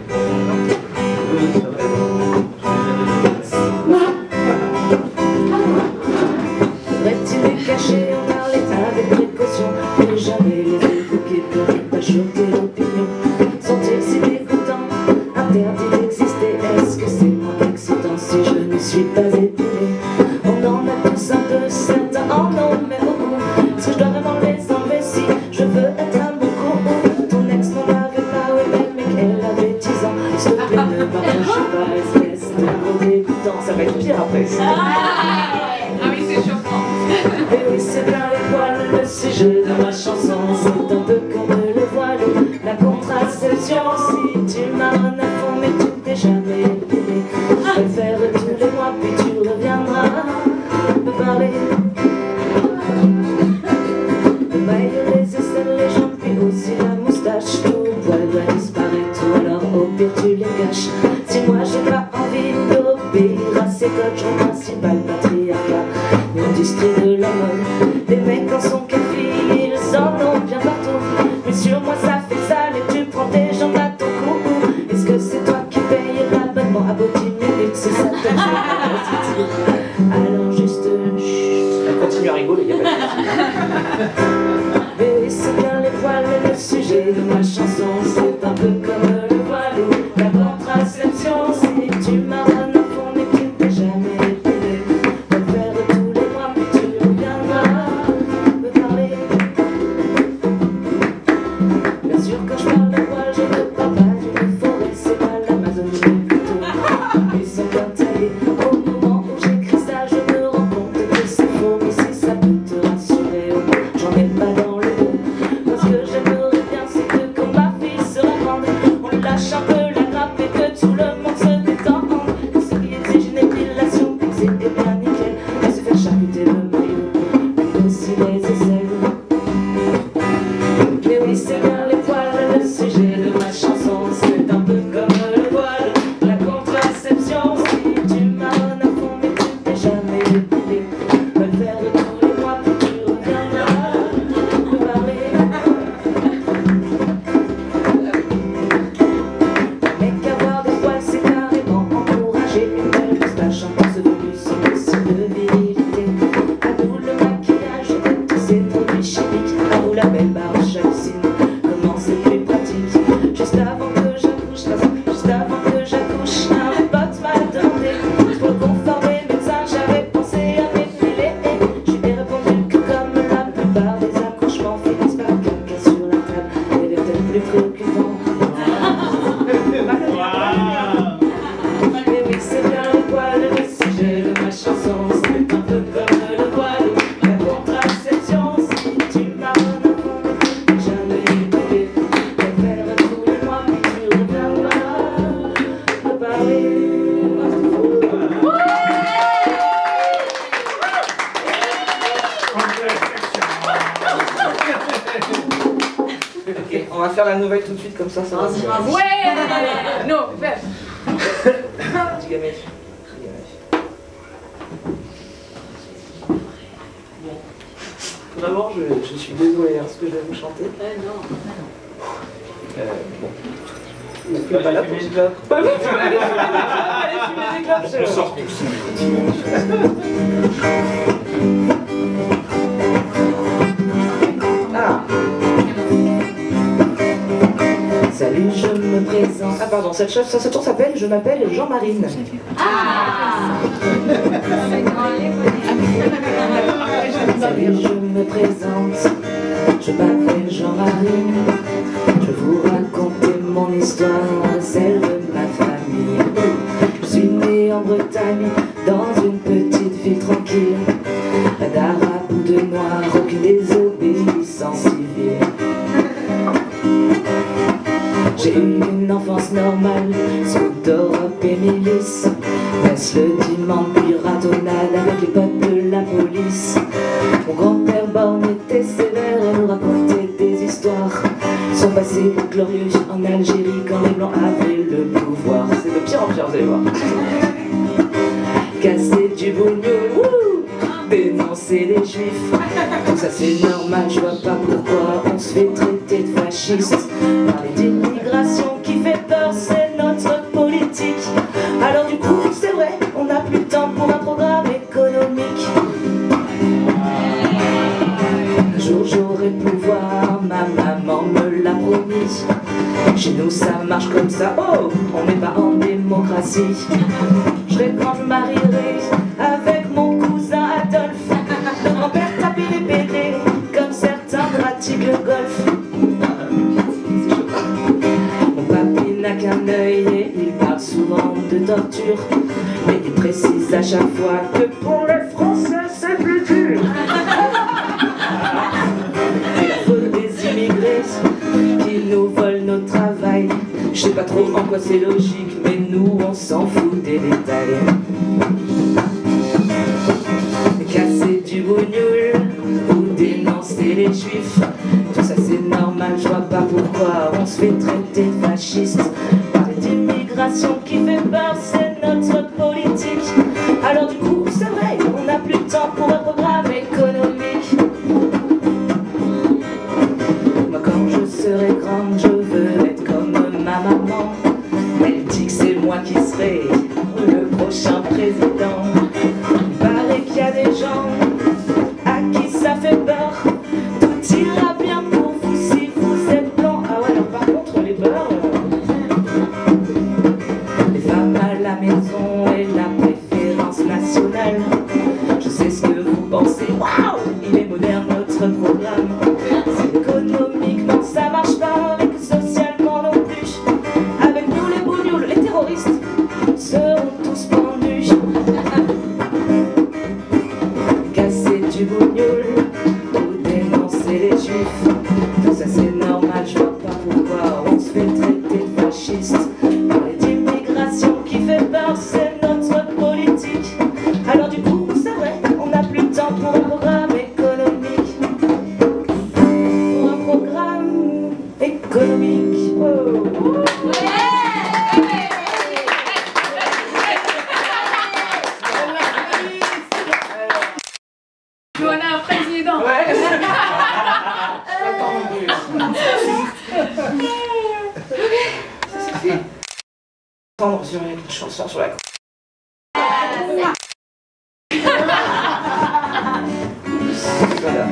le sujet de ma chanson. C'est un peu comme le voile, la contraception. Si tu marronnes à fond mais tu t'es jamais épilé, je peux faire tous les mois puis tu reviendras me parler. Le maillot, les aisselles, les jambes puis aussi la moustache. Tout poil doit disparaître ou alors au pire tu les caches. Si moi j'ai pas envie d'obéir à ces codes, je remercie pas le patriarcat, l'industrie de la mode. Des mecs dans son café, ils en ont bien partout, mais sur moi ça fait sale et tu prends tes jambes à ton cou. Est-ce que c'est toi qui payes l'abonnement à beau dix minutes? C'est ça ton jeu. Alors juste chut. Elle continue à rigoler, il y a pas de souci. Mais oui, c'est bien les voiles et le sujet de ma chanson. C'est un peu comme le voile ou la contraception. Si tu marronnes à fond mais que tu t'es jamais épilé, va le faire tous les mois puis tu reviendras me parler. Bien sûr quand je parle de voile, je ne parle pas d'une forêt, c'est pas l'Amazonie mais plutôt. Ils sont bien taillés. Au moment où j'écris ça, je me rends compte que c'est faux. Mais si ça peut te rassurer, au moins j'en ai pas dans le dos. Parce que j'aimerais bien, c'est que quand ma fille sera grande, on lâche un peu la grappe et que tout le monde se détende. Et ce qui exige une épilation, c'est bien nickel, mais se faire charcuter le maillot, puis aussi les aisselles. Mais oui, c'est bien les poils, le sujet de ma chanson. C'est un peu comme le voile, la contraception. Si tu marronnes à fond mais tu t'es jamais épilé, va le faire tous les mois puis tu reviendras me parler. Mec, avoir des poils c'est carrément encourager une belle moustache, un peu sevelu sans possible de virilité. À nous le maquillage et tous ces produits chimiques, à vous la belle barbe, j'hallucine comment c'est plus pratique. Juste avant que j'accouche, juste avant que j'accouche, un pote m'a demandé pour le confort des médecins, j'avais pensé à m'épiler. Je lui ai répondu que comme la plupart des accouchements finissent par caca sur la table, il est peut-être plus préoccupant. Mais oui, c'est bien le poil, le sujet de ma chanson. C'est un peu comme le voile, la contraception. Si tu marronnes à fond, mais tu t'es jamais épilé, va le faire tous les mois puis tu reviendras me parler. Ok, on va faire la nouvelle tout de suite, comme ça, ça va. Ouais. Non, fais. Petit gamet. Petit gamet. Bon. Tout d'abord, je, je suis désolé hein, ce que je vais vous chanter. Euh, bon. Vous n'êtes pas là pour ce club. Allez fumer des clopes, c'est sort Ah. Salut, je me présente. Ah pardon, cette chose, cette chanson s'appelle Je m'appelle Jean-Marine. Salut, je me présente. Je m'appelle Jean-Marie. Je vais vous raconter mon histoire, celle de ma famille. Je suis né en Bretagne, dans une petite ville tranquille. Pas d'arabe ou de noir, aucune désobéissance civile. J'ai eu une enfance normale, sous d'Europe et milice. Messe le dimanche, puis ratonnade avec les potes de la police. Mon grand-père borne était sévère et nous racontait des histoires. Son passé glorieux en Algérie quand les blancs avaient le pouvoir. C'est de pire en pire, vous allez voir. Casser du bougnoul, dénoncer les juifs, tout ça c'est normal, je vois pas pourquoi on se fait traiter de fasciste. Parler d'immigration qui fait peur, c'est notre politique. Alors du coup, c'est vrai, on n'a plus le temps pour un programme économique. Un jour j'aurai le pouvoir, ma maman me l'a promis. Chez nous ça marche comme ça, oh, on n'est pas en démocratie. Je serai quand je marierai avec mon cousin Adolphe. Le grand-père tapait les pédés, comme certains pratiquent le golf. Mon papy n'a qu'un œil et il parle souvent de torture, mais il précise à chaque fois que pour les Français c'est plus dur. trop en quoi c'est logique, mais nous on s'en fout des détails. Casser du bougnoul ou dénoncer les juifs, tout ça c'est normal, je vois pas pourquoi on se fait traiter de fasciste. Parler d'immigration qui fait peur, c'est notre politique. Alors du coup c'est vrai, on n'a plus le temps pour un programme économique. Moi quand je serai grande, je veux être comme ma maman. Elle dit que c'est moi qui serai le prochain président. Il paraît qu'il y a des gens à qui ça fait peur. Tout ira bien pour vous si vous êtes blanc. Ah ouais, alors par contre les beurs, les femmes à la maison et la préférence nationale. Je sais ce que vous pensez, waouh, il est moderne notre programme. Si économiquement ça marche pas, mais que socialement non plus, avec nous les bougnoules, les terroristes seront tous pendus. Casser du bougnoul ou dénoncer les juifs, tout ça c'est normal, je vois pas pourquoi on se fait traiter de fasciste. Parler d'immigration qui fait peur, c'est notre politique. Alors du coup c'est vrai, on n'a plus le temps pour un programme économique. Pour un programme économique. Oh. On a un président. Ouais. Attends, mon Dieu. Ça c'est fait. Prendre sur une chanson sur la côte. Voilà.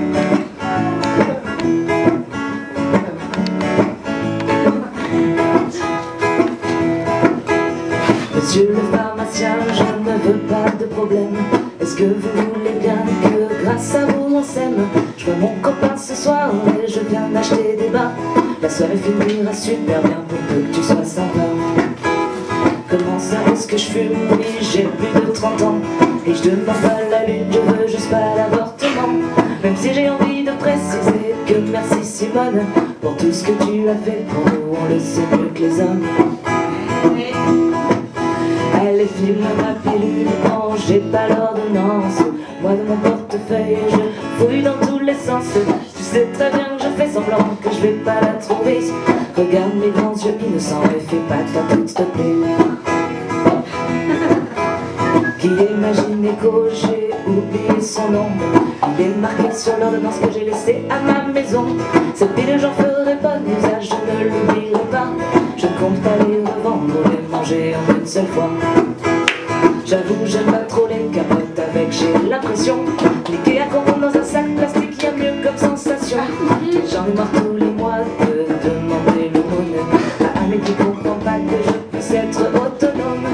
Monsieur le pharmacien, je ne veux pas de problème. Est-ce que vous voulez bien que grâce à vous on s'aime? Je vois mon copain ce soir et je viens d'acheter des bains. La soirée finira super bien pour peu que tu sois sympa. Comment ça est-ce que je fume? Oui, j'ai plus de trente ans et je demande pas la lune, je veux juste pas l'avortement. Même si j'ai envie de préciser que merci Simone pour tout ce que tu as fait pour nous, on le sait mieux que les hommes. Allez, file ma pilule, non, j'ai pas l'ordonnance. Moi de mon portefeuille, je fouille dans tous les sens. Tu sais très bien que je fais semblant que je vais pas la trouver. Regarde mes grands yeux innocents et fais pas de ta pute, s'il te plaît. Qui imagine que j'ai oublié son nom. Il est marqué sur l'ordonnance que j'ai laissée à ma maison. Cette pilule j'en ferai bon usage, je ne l'oublierai pas. Je ne compte pas les revendre ou les manger en une seule fois. J'avoue, j'aime pas trop les capotes avec, j'ai l'impression l'Ikea qu'on rentre dans un sac plastique, y'a mieux comme sensation. J'en ai marre tous les mois de demander l'aumône à un mec qui comprend pas que je puisse être autonome.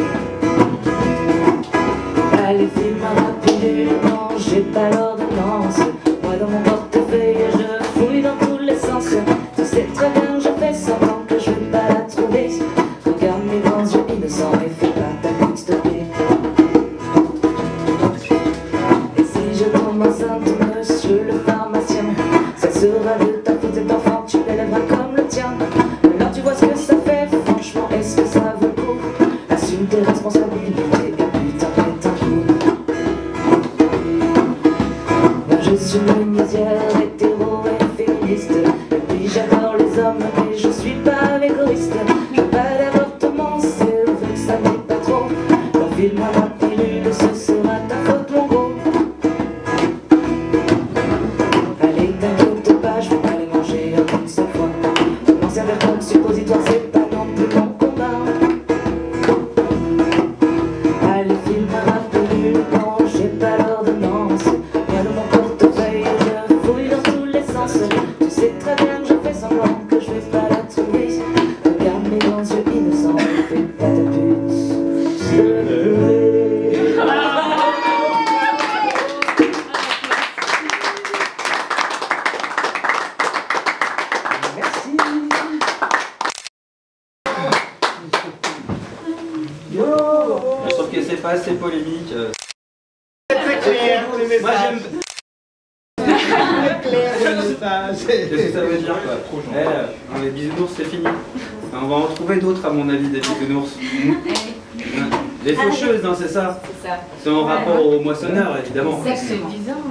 Allez, file-moi ma pilule, non, j'ai pas l'ordonnance. Moi dans mon portefeuille, je fouille dans tous les sens. Tu sais très bien, je fais semblant que je vais pas la trouver. Regarde mes grands yeux innocents et fais pas ta pute, s'il te plaît. Et si je tombe enceinte, monsieur le pharmacien, ça sera de ta faute, cet enfant, tu l'élèveras comme le tien. Alors tu vois ce que ça fait, franchement, est-ce que ça vaut le coup? Assume tes responsabilités et putain, pète un coup. Moi je suis menuisière, hétéro et féministe. Et puis j'adore les hommes, mais je suis pas égoïste. Je veux pas d'avortement, c'est vrai que ça m'aide pas trop. Enfile-moi ma pilule, ce sera ta faute mon gros. Allez, t'inquiète pas, je vais pas les manger en une seule fois. M'en servir comme suppositoire, c'est pas non plus mon combat. Allez, file-moi ma pilule, non, j'ai pas l'ordonnance. Moi dans mon portefeuille, je fouille dans tous les sens. Tu sais très bien que je fais semblant que je vais pas la trouver. Regarde mes grands yeux innocents, fais pas ta pute, s'il te plaît. Merci. Je trouve que c'est pas assez polémique. euh. Moi j'aime. Qu'est-ce que ça veut dire quoi? Eh, non, les bisounours c'est fini. On va en trouver d'autres, à mon avis, des bisounours. Les faucheuses, hein, c'est ça? C'est ça. C'est en rapport aux moissonneurs, évidemment. Exactement.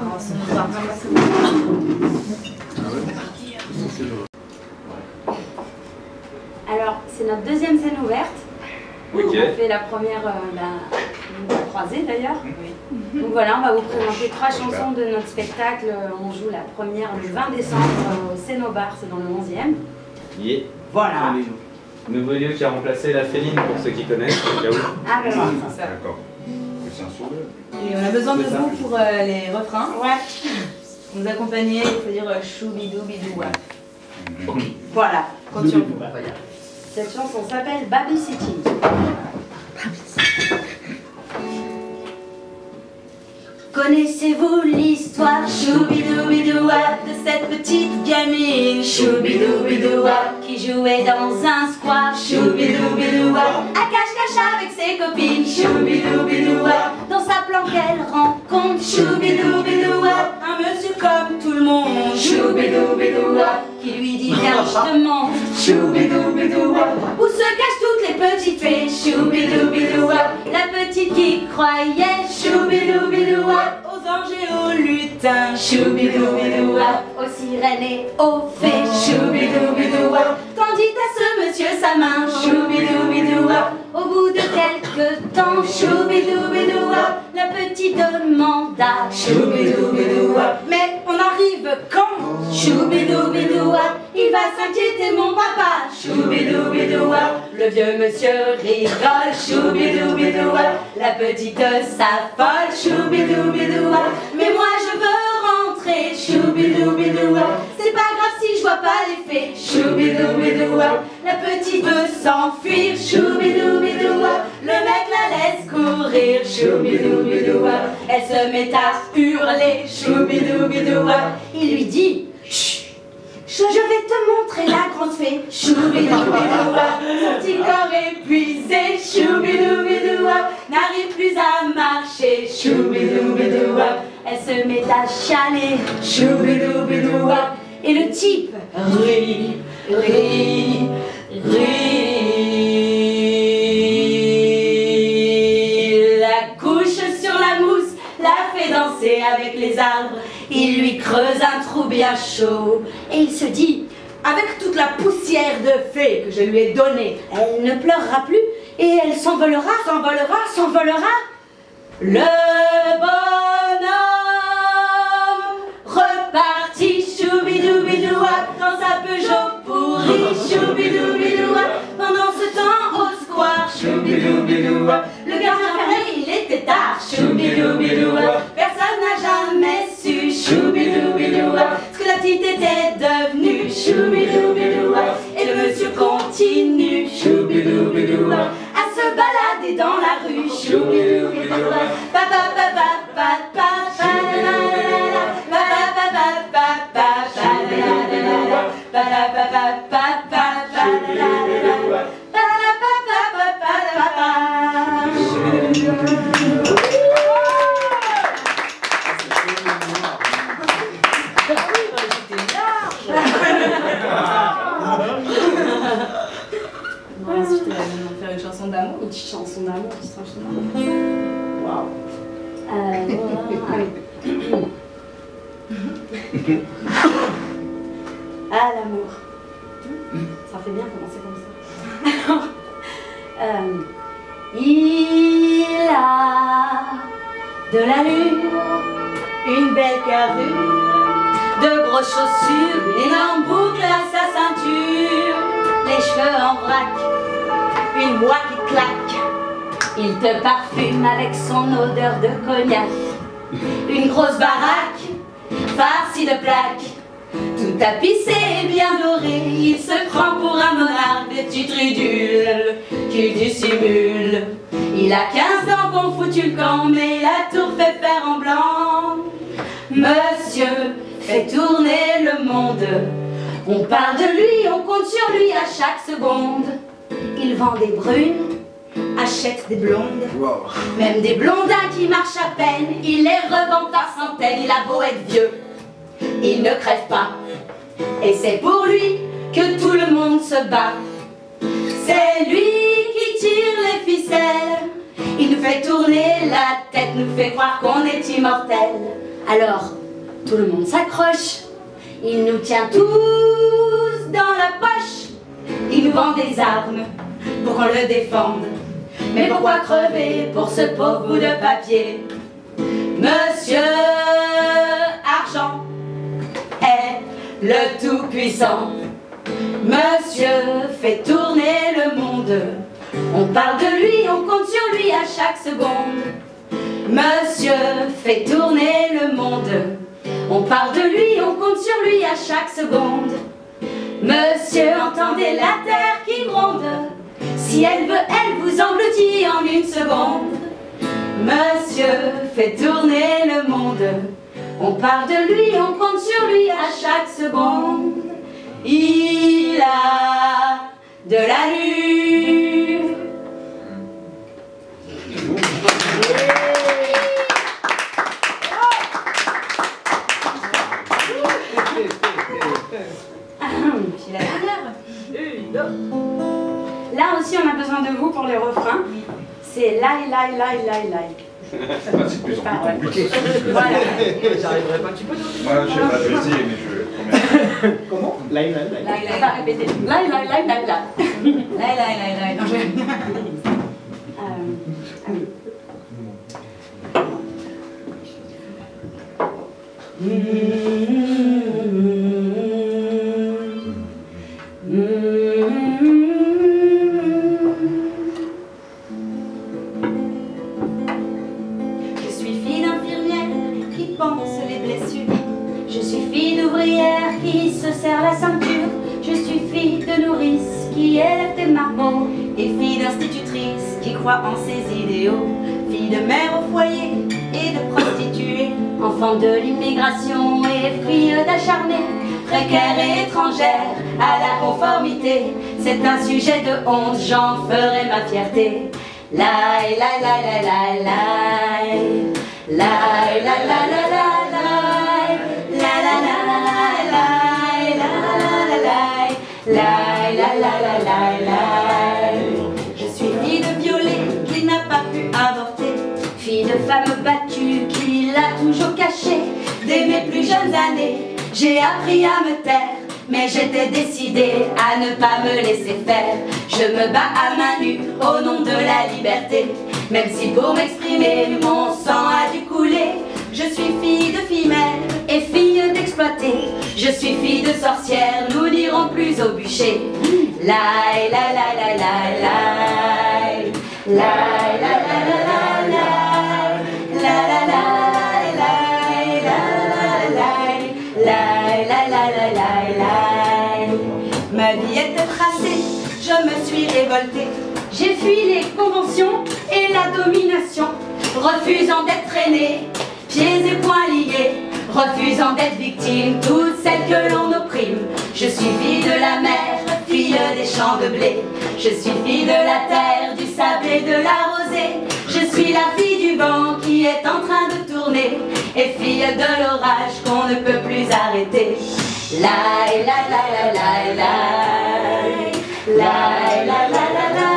Alors, c'est notre deuxième scène ouverte. Ok. On fait la première, euh, la, la croisée d'ailleurs. Donc voilà, on va vous présenter trois chansons de notre spectacle. On joue la première le vingt décembre euh, au Cénobar, c'est dans le onzième. Yeah. Voilà. Nouveau lieu qui a remplacé la Féline, pour ceux qui connaissent, au cas où. Ah ben voilà. C'est ça. D'accord. C'est un sourire. Et on a besoin de C'est ça. vous pour euh, les refrains. Ouais. Vous accompagner, il faut dire euh, choubidou bidou. Ouais. Voilà, continue. Cette chanson s'appelle Babysitting. Connaissez-vous l'histoire choubidou-bidou-wap de cette petite gamine choubidou-bidou-wap qui jouait dans un square choubidou-bidou-wap à cache-cache avec ses copines choubidou-bidou-wap dans sa planque elle rencontre choubidou-bidou-wap un monsieur comme tout le monde choubidou-bidou-wap qui lui dit viens je te montre choubidou-bidou-wap où se cachent toutes les petites fées choubidou-bidou-wap la petite qui croyait choubidou-bidou-wap aux anges et aux lutins, choubidou-bidou-wap, aux sirènes et aux fées, choubidou-bidou-wap, tendit à ce monsieur sa main, choubidou-bidou-wap, au bout de quelques temps, choubidou-bidou-wap, la petite demanda, choubidou-bidou-wap, mais on arrive quand, choubidou-bidou-wap, il va s'inquiéter mon papa, choubidou-bidou-wap, le vieux monsieur rigole, choubidou-bidou-wap, la petite s'affole, choubidou-bidou-wap, mais moi je veux rentrer, choubidou-bidou-wap, c'est pas grave si je vois pas les fées, choubidou-bidou-wap, la petite veut s'enfuir, choubidou-bidou-wap, le mec la laisse courir, choubidou-bidou-wap, elle se met à hurler, choubidou-bidou-wap, il lui dit, chut. Je vais te montrer la grande fée, choubidou-bidou-wap, son petit corps épuisé, choubidou-bidou-wap, n'arrive plus à marcher, choubidou-bidou-wap, elle se met à chialer, choubidou-bidou-wap, et le type rit, rit, rit, la couche sur la mousse, la fait danser avec les arbres. Il lui creuse un trou bien chaud et il se dit, avec toute la poussière de fée que je lui ai donnée, elle ne pleurera plus et elle s'envolera, s'envolera, s'envolera. Le bonhomme repartit, choubidou-bidou-wap, dans sa Peugeot pourrie, choubidou-bidou-wap, pendant ce temps au square, choubidou-bidou-wap, le gardien fermé, il était tard, choubidou-bidou-wap, personne n'a jamais su, choubidou-bidou-wap, ce que la petite était devenue, choubidou-bidou-wap, et le monsieur continue, choubidou-bidou-wap, à se balader dans la rue, choubidou-bidou-wap, papa papa papa Ensuite, on va faire une chanson d'amour. Une petite chanson d'amour, une petite chanson d'amour. Waouh. Euh, ah, l'amour. Ça fait bien commencer comme ça. Alors, euh, il a de l'allure, une belle carrure, de grosses chaussures, une énorme boucle à sa ceinture, les cheveux en vrac, une voix qui claque. Il te parfume avec son odeur de cognac. Une grosse baraque, farcie de plaques, tout tapissé et bien doré. Il se prend pour un monarque des petites ridules qu'il dissimule. Il a quinze ans qu'on foutu le camp, mais la tour fait faire en blanc. Monsieur fait tourner le monde. On parle de lui, on compte sur lui à chaque seconde. Il vend des brunes, achète des blondes, wow. Même des blondins qui marchent à peine, il les revend par centaines. Il a beau être vieux, il ne crève pas, et c'est pour lui que tout le monde se bat. C'est lui qui tire les ficelles. Il nous fait tourner la tête, nous fait croire qu'on est immortel. Alors, tout le monde s'accroche. Il nous tient tous dans la poche. Il nous vend des armes pour qu'on le défende. Mais pourquoi crever pour ce pauvre bout de papier? Monsieur Argent est le tout-puissant. Monsieur fait tourner le monde. On parle de lui, on compte sur lui à chaque seconde. Monsieur fait tourner le monde. On parle de lui, on compte sur lui à chaque seconde. Monsieur, entendez la terre qui gronde. Si elle veut, elle vous engloutit en une seconde. Monsieur fait tourner le monde. On parle de lui, on compte sur lui à chaque seconde. Il a de l'allure. Puis la dernière. Là aussi, on a besoin de vous pour les refrains. C'est lai, lai, lai, lai, lai. C'est de plus en plus compliqué. Voilà. J'arriverai pas, tu peux nous dire? Moi, je sais pas, je vais essayer, mais je vais. Comment? Lai, lai, lai. Lai, lai, lai, répétez. Lai, lai, lai, lai, lai. Lai, lai, lai, lai. Non, je... Euh, ah oui. Je suis fille d'infirmière qui pense les blessures. Je suis fille d'ouvrière qui se serre la ceinture. Je suis fille de nourrice qui élève des marmots. Et fille d'institutrice qui croit en ses idéaux. Fille de mère au foyer et de prostituée. Enfant de l'immigration et fille d'acharnée. Précaire et étrangère à la conformité. C'est un sujet de honte, j'en ferai ma fierté. Lai, lai, lai, lai, lai, lai. Lai, lai, lai, lai, lai, lai. La la la la la la la la la la. Je suis fille de violet qui n'a pas pu avorter. Fille de femme battue qui l'a toujours caché. Dès mes plus jeunes années, j'ai appris à me taire. Mais j'étais décidée à ne pas me laisser faire. Je me bats à main nue au nom de la liberté. Même si pour m'exprimer mon sang a dû couler. Je suis fille de femelle et fille d'exploité. Je suis fille de sorcière, nous n'irons plus au bûcher. Lai, lai, lai, lai, lai, lai. Lai, lai, lai, lai, lai, lai. La, la, la, lai, la, lai. Lai, lai, lai, lai, lai, lai. Ma vie était tracée, je me suis révoltée. J'ai fui les conventions et la domination, refusant d'être traînée, pieds et poings liés, refusant d'être victime, toutes celles que l'on opprime. Je suis fille de la mer, fille des champs de blé. Je suis fille de la terre, du sable et de la rosée. Je suis la fille du vent qui est en train de tourner, et fille de l'orage qu'on ne peut plus arrêter. Lai, lai, lai, lai, lai, lai. Lai, lai, lai, lai, lai.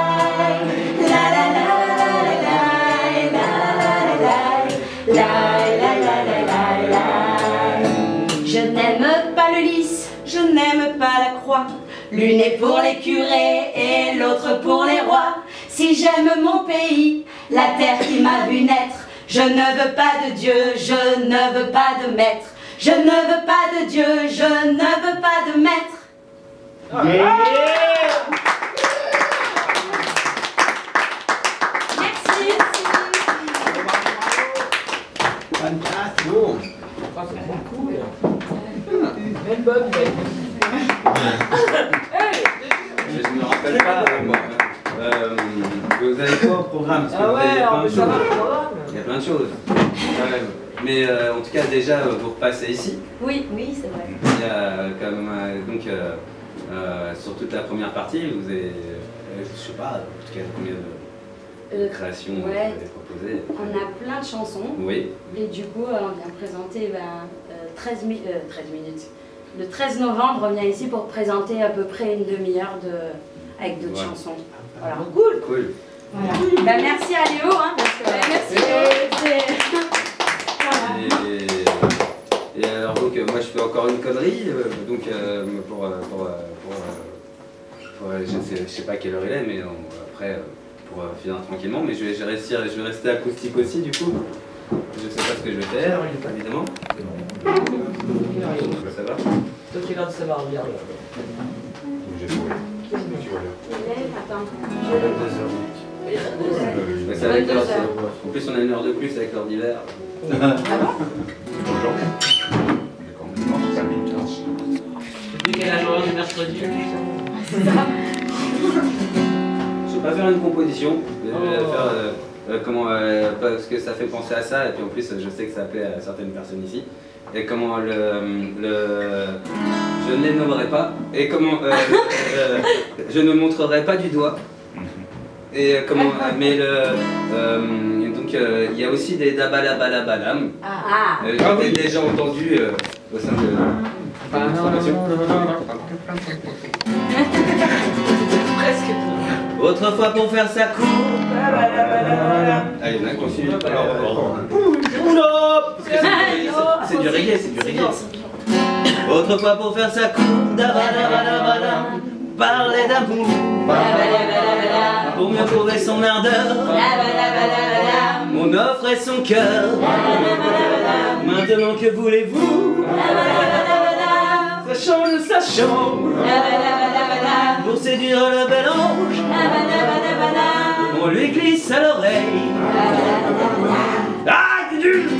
Je n'aime pas le lys, je n'aime pas la croix. L'une est pour les curés et l'autre pour les rois. Si j'aime mon pays, la terre qui m'a vu naître, je ne veux pas de Dieu, je ne veux pas de maître. Je ne veux pas de Dieu, je ne veux pas de maître. Yeah. Fantastique. C'est beaucoup. Belle bonne, belle. Je ne me rappelle pas, moi. Euh, vous avez quoi au programme? Parce que Ah vous avez ouais, plein on de peut savoir choses. le programme. Il y a plein de choses. Quand même. Mais euh, en tout cas, déjà, vous repassez ici. Oui, oui, c'est vrai. Il y a quand même, euh, donc, euh, euh, sur toute la première partie, vous avez, euh, je sais pas, en tout cas, combien de, de Euh, créations ouais. vous avez proposées? On a plein de chansons. Oui. Et du coup, euh, on vient présenter ben, euh, treize, mi euh, treize minutes. Le treize novembre, on vient ici pour présenter à peu près une demi-heure de avec d'autres Voilà. chansons. Voilà. Cool. Cool. Voilà. Bah, merci à Léo, hein, parce que merci. Et, et alors donc euh, moi je fais encore une connerie, euh, donc euh, pour, euh, pour, euh, pour, euh, pour, euh, je, sais, je sais pas quelle heure il est, mais on, après euh, pour euh, finir tranquillement, mais je vais, je vais rester, je vais rester acoustique aussi du coup. Je sais pas ce que je vais faire, évidemment. Ça va. Toi qui regardes, ça va revenir là. J'ai trouvé. Tu vois là. Mais c'est avec l'heure, c'est- en plus on a une heure de plus avec l'heure d'hiver. Ah bon? Décalage horaire du mercredi. C'est ça. Je vais pas faire une composition, mais je vais Oh. faire euh, euh, comment, euh, parce que ça fait penser à ça, et puis en plus je sais que ça plaît à certaines personnes ici. Et comment le, le je ne les nommerai pas, et comment euh, euh, je ne montrerai pas du doigt. Et euh, comment, mais le, euh, donc euh, il y a aussi des dabalabalabalam. Ah. Euh, J'en ai déjà entendu euh, au sein de, de notre formation. Presque. Autrefois pour faire sa cour. Allez, on a continue. Oula, c'est du reggae, c'est du reggae. Autrefois pour faire sa cour, dabadabadabadam, parler d'amour, pour mieux prouver son ardeur, mon offre est son cœur. Maintenant que voulez-vous? Ça change, ça change. Pour séduire le bel ange, on lui glisse à l'oreille. Ah, Gudule!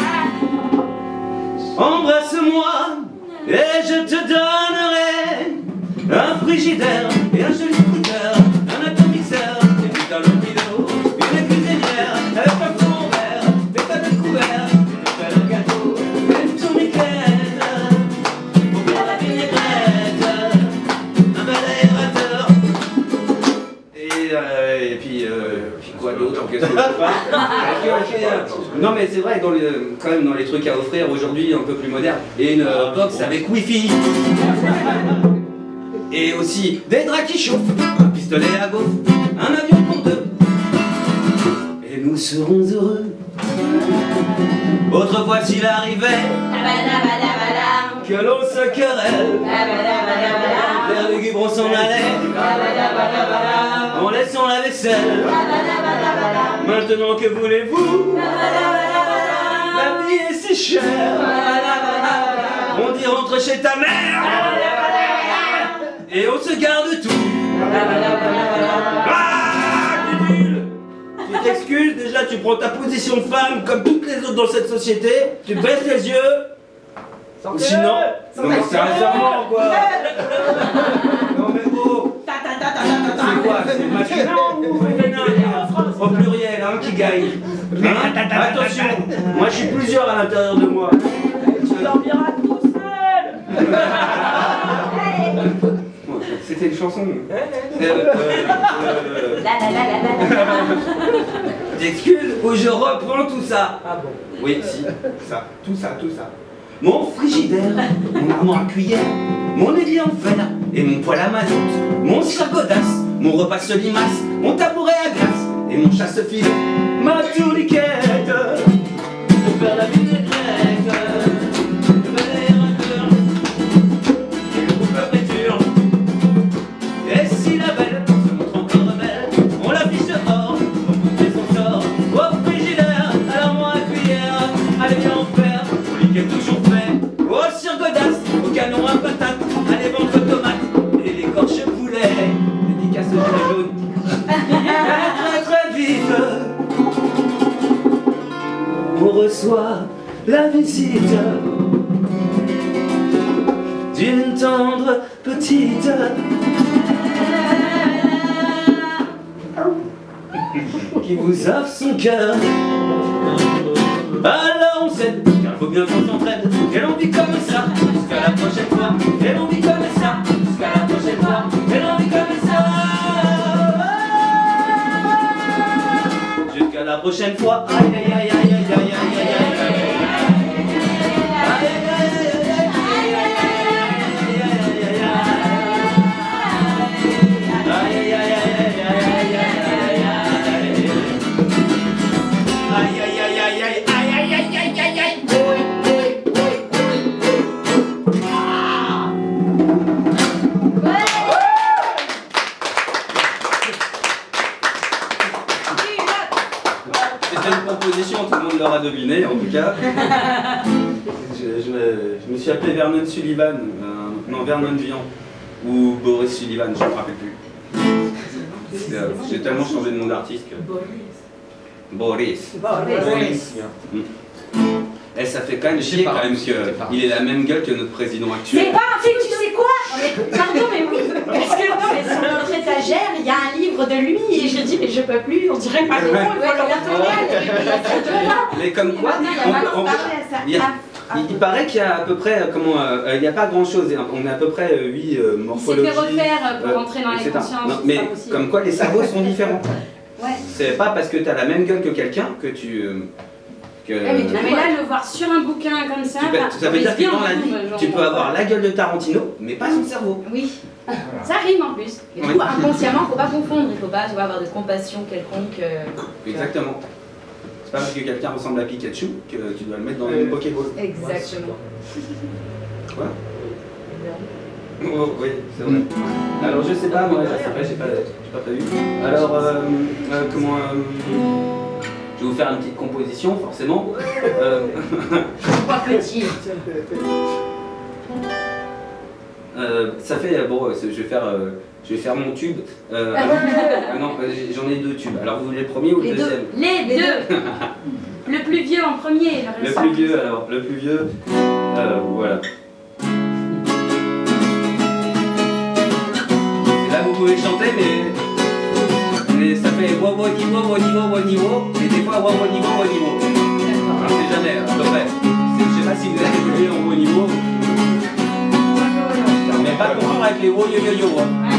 Embrasse-moi et je te donnerai un frigidaire et un joli scooter, un atomixeur, et puis un lampido, une cuisinière avec un fond vert, des tas de couverts, une belle gâteau, une tourniquette pour faire la vinaigrette, un bel aérateur. Et, euh, et puis, euh, puis quoi d'autre? Qu'est-ce que je sais pas? Non mais c'est vrai, dans les, quand même dans les trucs à offrir aujourd'hui un peu plus modernes, et une euh, box avec wifi. Et aussi des draps qui chauffent, un pistolet à gaufre, un avion pour deux. Et nous serons heureux. Autrefois s'il arrivait que l'on se querelle, vers le guibron s'en allait en laissant la vaisselle. Maintenant que voulez-vous? La vie est si chère. On dit rentre chez ta mère et on se garde tout. Ah, Gudule! Tu t'excuses, déjà tu prends ta position de femme comme toutes les autres dans cette société, tu baisses les yeux. Ou sinon, non mais sérieusement quoi. Non mais oh, c'est quoi? C'est masculin ou féminin? Au pluriel, hein, qui gagne. Hein? Attention, moi je suis plusieurs à l'intérieur de moi. Tu dormiras tout seul. C'était une chanson. Euh, euh, euh, T'excuses ou je reprends tout ça? Ah bon? Oui, si, ça, tout ça, tout ça. Mon frigidaire, mon armoire à cuillère, mon évier en fer et mon poêle à mazout, mon circodasse, mon repas limace, mon tabouret à glace et mon chasse-filet, ma tourniquette pour faire la vinaigrette, le balai rateur et le coupe friture. Et si la belle se montre encore rebelle, on la fiche dehors pour goûter son sort. Au frigidaire, à l'armoire à cuillère, à l'évier en fer, au liquide toujours frais, au circodasse, au canon à patate, à l'éventre tomate et l'écorche poulet, dédicace au gilet jaune. Très très vite, on reçoit la visite d'une tendre petite qui vous offre son cœur. Alors on sait qu'il faut bien qu'on s'entraide, et l'on vit comme ça jusqu'à la prochaine fois, et l'on vit comme ça jusqu'à la prochaine fois, et l'on vit comme ça jusqu'à la prochaine fois. Aïe aïe aïe aïe aïe aïe aïe aïe aïe. Aïe Vernon Sullivan, euh, non Vernon Vian, ou Boris Sullivan, je ne me rappelle plus. Euh, J'ai tellement changé de nom d'artiste que... Boris. Boris. Boris. Mm. Et ça fait quand même chier quand même qu'il ait la même gueule que notre président actuel. C'est pas un film, tu sais quoi? Mais, pardon, mais oui, parce que non, mais sur notre étagère, il y a un livre de lui, et je dis, mais je peux plus, on dirait pas les mots, il faut le regarder. Mais comme quoi, on- on- il y a- il, il paraît qu'il y a à peu près, euh, comment, euh, il n'y a pas grand chose, on a à peu près huit euh, morphologies. Il s'est fait refaire pour euh, rentrer dans les et cetera. consciences, Non, c'est mais pas possible. comme quoi les cerveaux sont différents. Ouais. C'est pas parce que tu as la même gueule que quelqu'un que tu... euh, que, Ah, mais, mais là, le voir sur un bouquin comme ça, tu peux- bah, ça veut dire que bien dans la en vie, film, genre, tu peux on- avoir la gueule de Tarantino, mais pas son cerveau. Oui, ça rime en plus. Mais du Oui. coup, inconsciemment, faut pas confondre, il faut pas tu vois, avoir de compassion quelconque. euh, Exactement. C'est pas parce que quelqu'un ressemble à Pikachu que tu dois le mettre dans une Pokéball. Exactement. Quoi? Oh, oui, c'est vrai. Alors je sais pas, moi, je sais pas, j'ai pas, j'ai pas prévu. Alors, euh, euh, comment... euh, je vais vous faire une petite composition, forcément. Euh, Quoi petit? euh, ça fait, bon, je vais faire, euh, je vais faire mon tube. Euh, euh, non, euh, j'en ai deux tubes. Alors vous voulez le premier ou le Les deux. deuxième? Les deux. Le plus vieux en premier. Le reste- plus vieux, alors, le plus vieux, euh, voilà. Et là, vous pouvez chanter, mais, mais ça fait wa wa ni wa wa ni wa wa ni wa, et des fois wa wa ni wa wa ni wa. Alors, c'est jamais, à peu près. Je sais pas si vous avez évolué en wa ni wa. Mais pas confondre avec les wa yo yo yo. hein.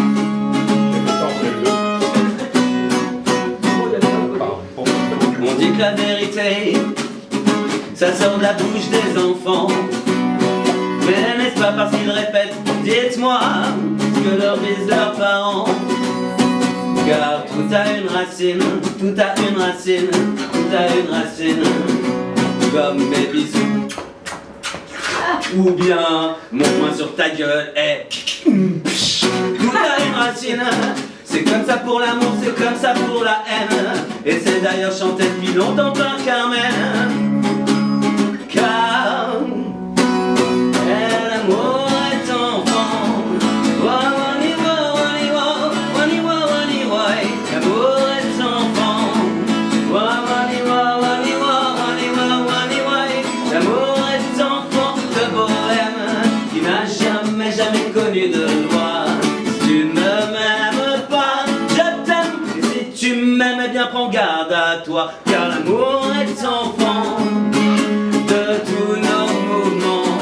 On dit que la vérité, ça sort de la bouche des enfants. Mais n'est-ce pas parce qu'ils répètent, dites-moi, ce que leur disent leurs parents? Car tout a une racine, tout a une racine, tout a une racine. Comme mes bisous. Ou bien, mon poing sur ta gueule est... Tout a une racine. C'est comme ça pour l'amour, c'est comme ça pour la haine. Et c'est d'ailleurs chanté depuis longtemps par Carmen. Car l'amour est enfant. Wani wa, wani wa, wani wa, wani wa. L'amour est enfant. Wani wa, wani wa, wani wa, wani wa. L'amour est enfant de bohème qui n'a jamais, jamais connu de loi. Si tu ne m'aimes pas, je t'aime. Et si tu m'aimes bien, prends garde à toi. Car l'amour est enfant de tous nos mouvements.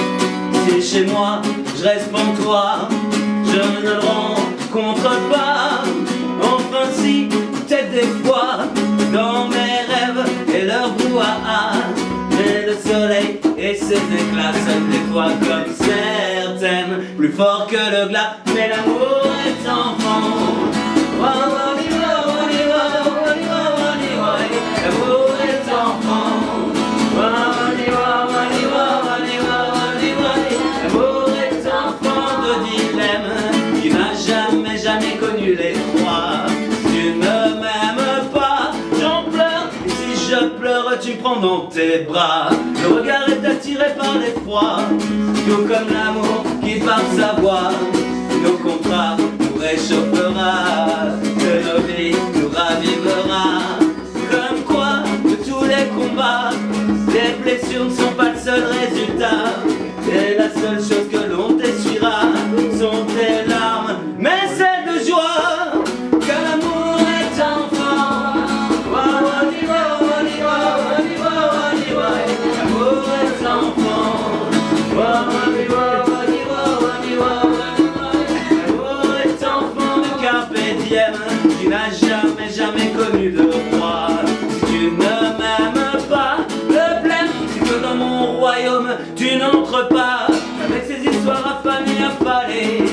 Si chez moi, je reste pour toi, je ne le rencontre pas. Enfin si, peut-être des fois, dans mes rêves et leur brouhaha. Mais le soleil et ses éclats sonnent des fois comme certaines, plus fort que le glas. Mais l'amour est enfant. Wa, wa, ni, wa, wa, ni, wa, wa, ni, wa, wa, ni, wa. L'amour est enfant. Wa, wa, ni, wa, wa, ni, wa, wa, ni, wa, wa, ni, wa. L'amour est enfant de dilemme qui n'a jamais, jamais connu les froids. Tu ne m'aimes pas, j'en pleure. Et si je pleure, tu me prends dans tes bras. Le regard est attiré par l'effroi, tout comme l'amour qui par sa voix nos contrats nous réchauffera, que nos vies nous ravivera. Comme quoi, de tous les combats, les blessures ne sont pas le seul résultat. Et la seule chose que l'on t'essuiera sont tes larmes, mais c'est de joie que l'amour est enfant. Wa, wa, ni, wa, wa, ni, wa, wa, ni, wa, wa, ni, wa. L'amour est enfant. Wa, wa, ni, wa, wa, ni, wa, wa, ni, wa, wa, ni, wa. L'amour est enfant de carpe diem qui n'a jamais, jamais connu de roi. Si tu ne m'aimes pas, le blême, c'est que dans mon royaume tu n'entres pas. Avec ces histoires affanées, affalées,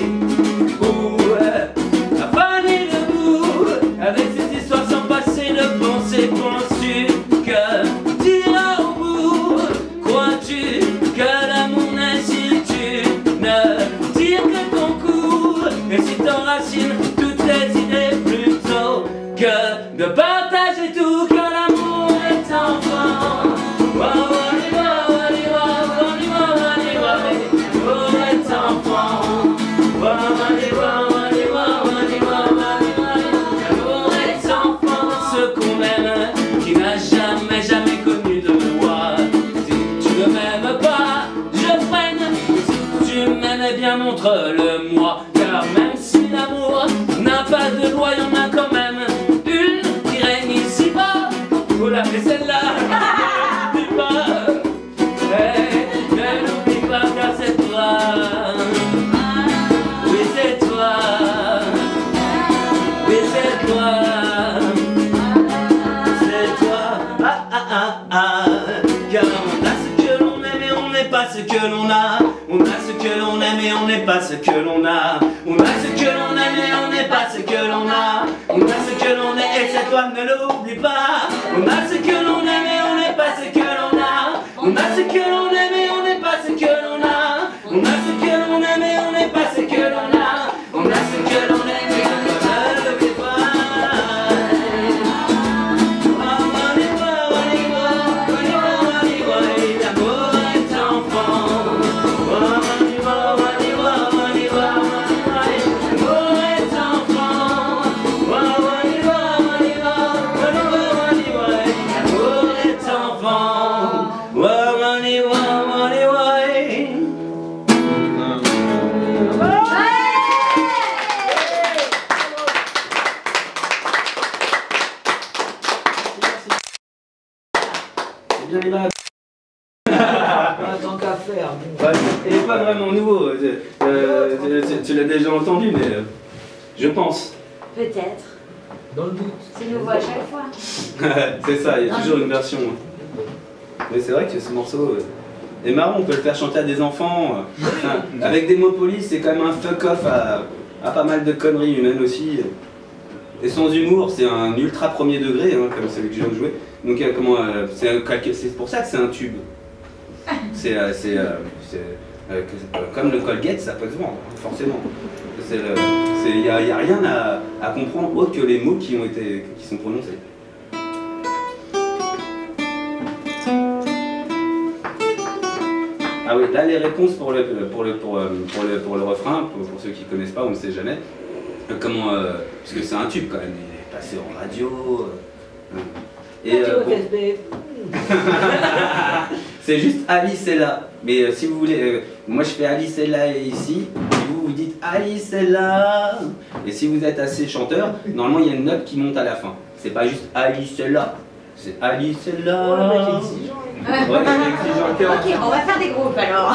ou euh, affalées debout. Avec ces histoires sans passer de pensée, penses-tu que t'iras au bout? Crois-tu que l'amour n'est si tu ne tires que ton coup? Et si t'enracines toutes tes idées plutôt que de partager tout, que l'amour est enfant. Wa, wa, ni, wa, wa, ni, wa, wa, ni, wa, wa, ni, wa. eh bien montre-le-moi. Car même si l'amour n'a pas de loi, y'en a quand même une qui règne ici-bas. Faut l'appeler celle-là. N'oublie pas, hey, ne l'oublie pas car c'est toi. Oui c'est toi. Oui c'est toi. C'est toi. Ah ah ah ah. Car on a ce que l'on aime et on n'est pas ce que l'on a. On a ce que l'on aime et on n'est pas ce que l'on a. On a ce que l'on aime et on n'est pas ce que l'on a. On a ce que l'on est et c'est toi, ne l'oublie pas. On a ce que l'on aime et on n'est pas ce que l'on a. On a ce que l'on aime et on n'est pas ce que l'on a. On a ce que l'on aime et on n'est pas ce que l'on a. On a ce que l'on aime et on n'est pas, ne l'oublie pas. Tant qu'à faire. Ouais, il n'est pas vraiment nouveau. Euh, tu tu l'as déjà entendu, mais euh, je pense. Peut-être. Dans le doute. C'est nouveau à chaque fois. C'est ça, il y a toujours une version. Mais c'est vrai que ce morceau euh, est marrant, on peut le faire chanter à des enfants. Euh, enfin, avec des mots polis, c'est quand même un fuck-off à, à pas mal de conneries humaines aussi. Et sans humour, c'est un ultra premier degré, hein, comme celui que je viens de jouer. Donc euh, comment, euh, c'est pour ça que c'est un tube. C'est euh, euh, euh, comme le Colgate, ça peut se vendre, forcément. Il n'y a, y a rien à, à comprendre autre que les mots qui ont été, qui sont prononcés. Ah oui, là les réponses pour le, pour le, pour, pour le, pour le refrain, pour, pour ceux qui ne connaissent pas, on ne sait jamais. Comment, euh, parce que c'est un tube quand même, il est passé en radio. Euh, et, euh, bon. C'est juste Alice est là. Mais euh, si vous voulez, euh, moi je fais Alice est là et ici, et vous vous dites Alice est là. Et si vous êtes assez chanteur, normalement il y a une note qui monte à la fin. C'est pas juste Alice est là, c'est Alice est là. Oh, le mec exigeant. Ouais, c'est exigeant. Ok, on va faire des groupes alors.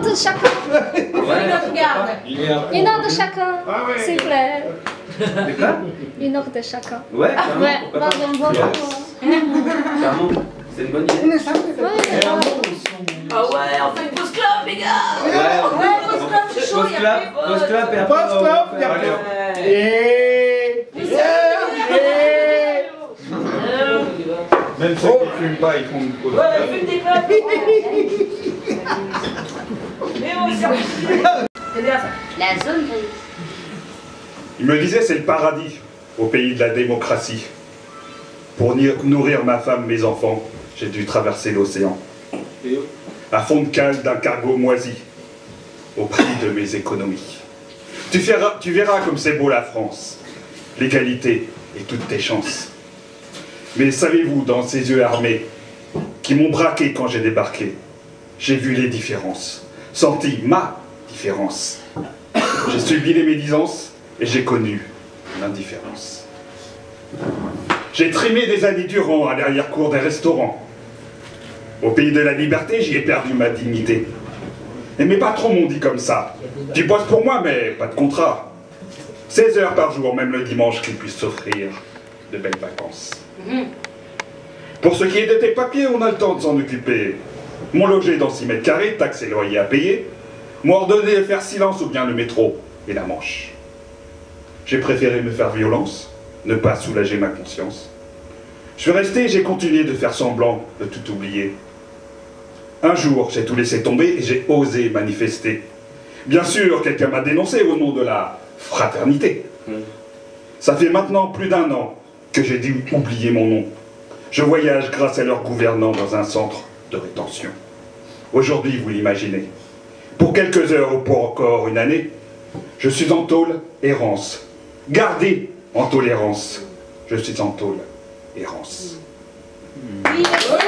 de chacun. Une autre garde. Une heure de chacun, s'il vous plaît. De quoi? Une heure de chacun. Ouais, carrément, Ouais, pourquoi pas. bon, bon, bon. Carrément, c'est une bonne idée. Ah ouais, on fait une pause club, les gars. Ouais, Ouais, pause club, c'est chaud. Post clap, post clap et après. Post clap, on va et après. faire- Même ceux qui fument pas, ils font une pause. Ouais, fume des clopes. Mais on s'en c'est bien ça. La zone grise. Il me disait c'est le paradis au pays de la démocratie. Pour ni- nourrir ma femme, mes enfants, j'ai dû traverser l'océan. À fond de cale d'un cargo moisi, au prix de mes économies. Tu verras, tu verras comme c'est beau la France, l'égalité et toutes tes chances. Mais savez-vous, dans ces yeux armés, qui m'ont braqué quand j'ai débarqué, j'ai vu les différences, senti ma différence. J'ai subi les médisances et j'ai connu l'indifférence. J'ai trimé des années durant à l'arrière-cour des restaurants. Au pays de la liberté, j'y ai perdu ma dignité. Et mes patrons m'ont dit comme ça: tu bosses pour moi, mais pas de contrat. seize heures par jour, même le dimanche, qu'ils puissent s'offrir de belles vacances. Pour ce qui est de tes papiers, on a le temps de s'en occuper. Mon logé dans six mètres carrés, taxes et loyers à payer, m'ont ordonné de faire silence ou bien le métro et la Manche. J'ai préféré me faire violence, ne pas soulager ma conscience. Je suis resté et j'ai continué de faire semblant de tout oublier. Un jour, j'ai tout laissé tomber et j'ai osé manifester. Bien sûr, quelqu'un m'a dénoncé au nom de la fraternité. Ça fait maintenant plus d'un an que j'ai dû oublier mon nom. Je voyage grâce à leurs gouvernants dans un centre de rétention. Aujourd'hui, vous l'imaginez, pour quelques heures ou pour encore une année, je suis en tôle errance. Gardé en tolérance, je suis en tôle errance. Oui,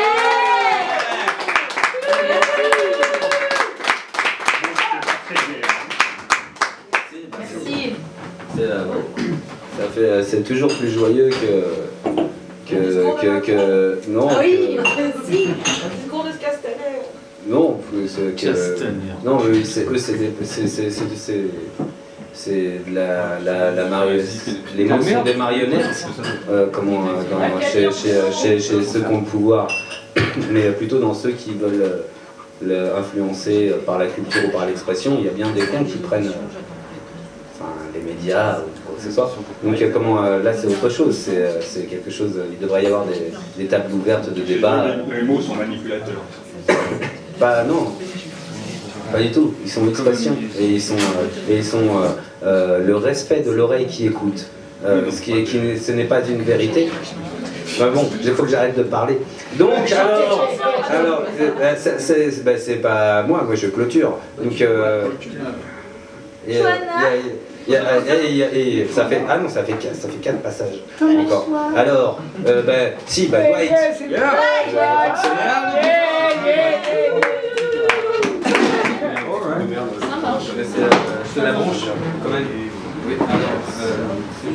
merci. C'est, euh, ça fait, euh, c'est toujours plus joyeux que, que, que, que non. Ah oui, que- si. Le cours de ce Castaner. non, plus que, Castaner. non, eux, c'est eux, c'est des- c'est c'est c'est c'est c'est de la la, la marionnette. Les mots sont des marionnettes. Euh, comment euh, dans, chez, chez, chez, chez ceux qui ont le pouvoir, mais plutôt dans ceux qui veulent euh, le- influencer par la culture ou par l'expression. Il y a bien des cons qui prennent euh, enfin, les médias ou quoi que ce soit. Donc euh, comment euh, là c'est autre chose, c'est euh, c'est quelque chose, il devrait y avoir des, des tables ouvertes de débat. Les mots sont manipulateurs. Bah non, pas du tout, ils sont l'expression et ils sont, euh, et ils sont euh, euh, le respect de l'oreille qui écoute, euh, ce qui est, qui n'est- ce n'est pas une vérité. Bah bon, il faut que j'arrête de parler. Donc alors, alors euh, c'est- c'est bah, c'est pas moi, moi je clôture. Donc euh, et, euh, il y a- il y a- il y a- et- et ça fait ah non ça fait quatre, ça fait quatre passages encore. Alors euh, ben si bah Dwight. Je vais laisser, euh, je te la branche quand même. Oui, alors. Euh,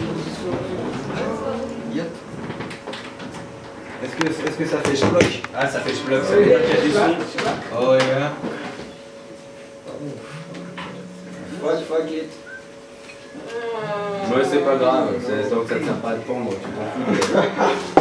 yep. Est-ce que, est-ce que ça fait schlock? Ah, ça fait schlock, ça veut dire qu'il y a du son. Oh, yeah. Fuck, fuck it. Ouais, c'est pas grave, c'est- donc ça ne sert pas à te pendre, tu t'en fous.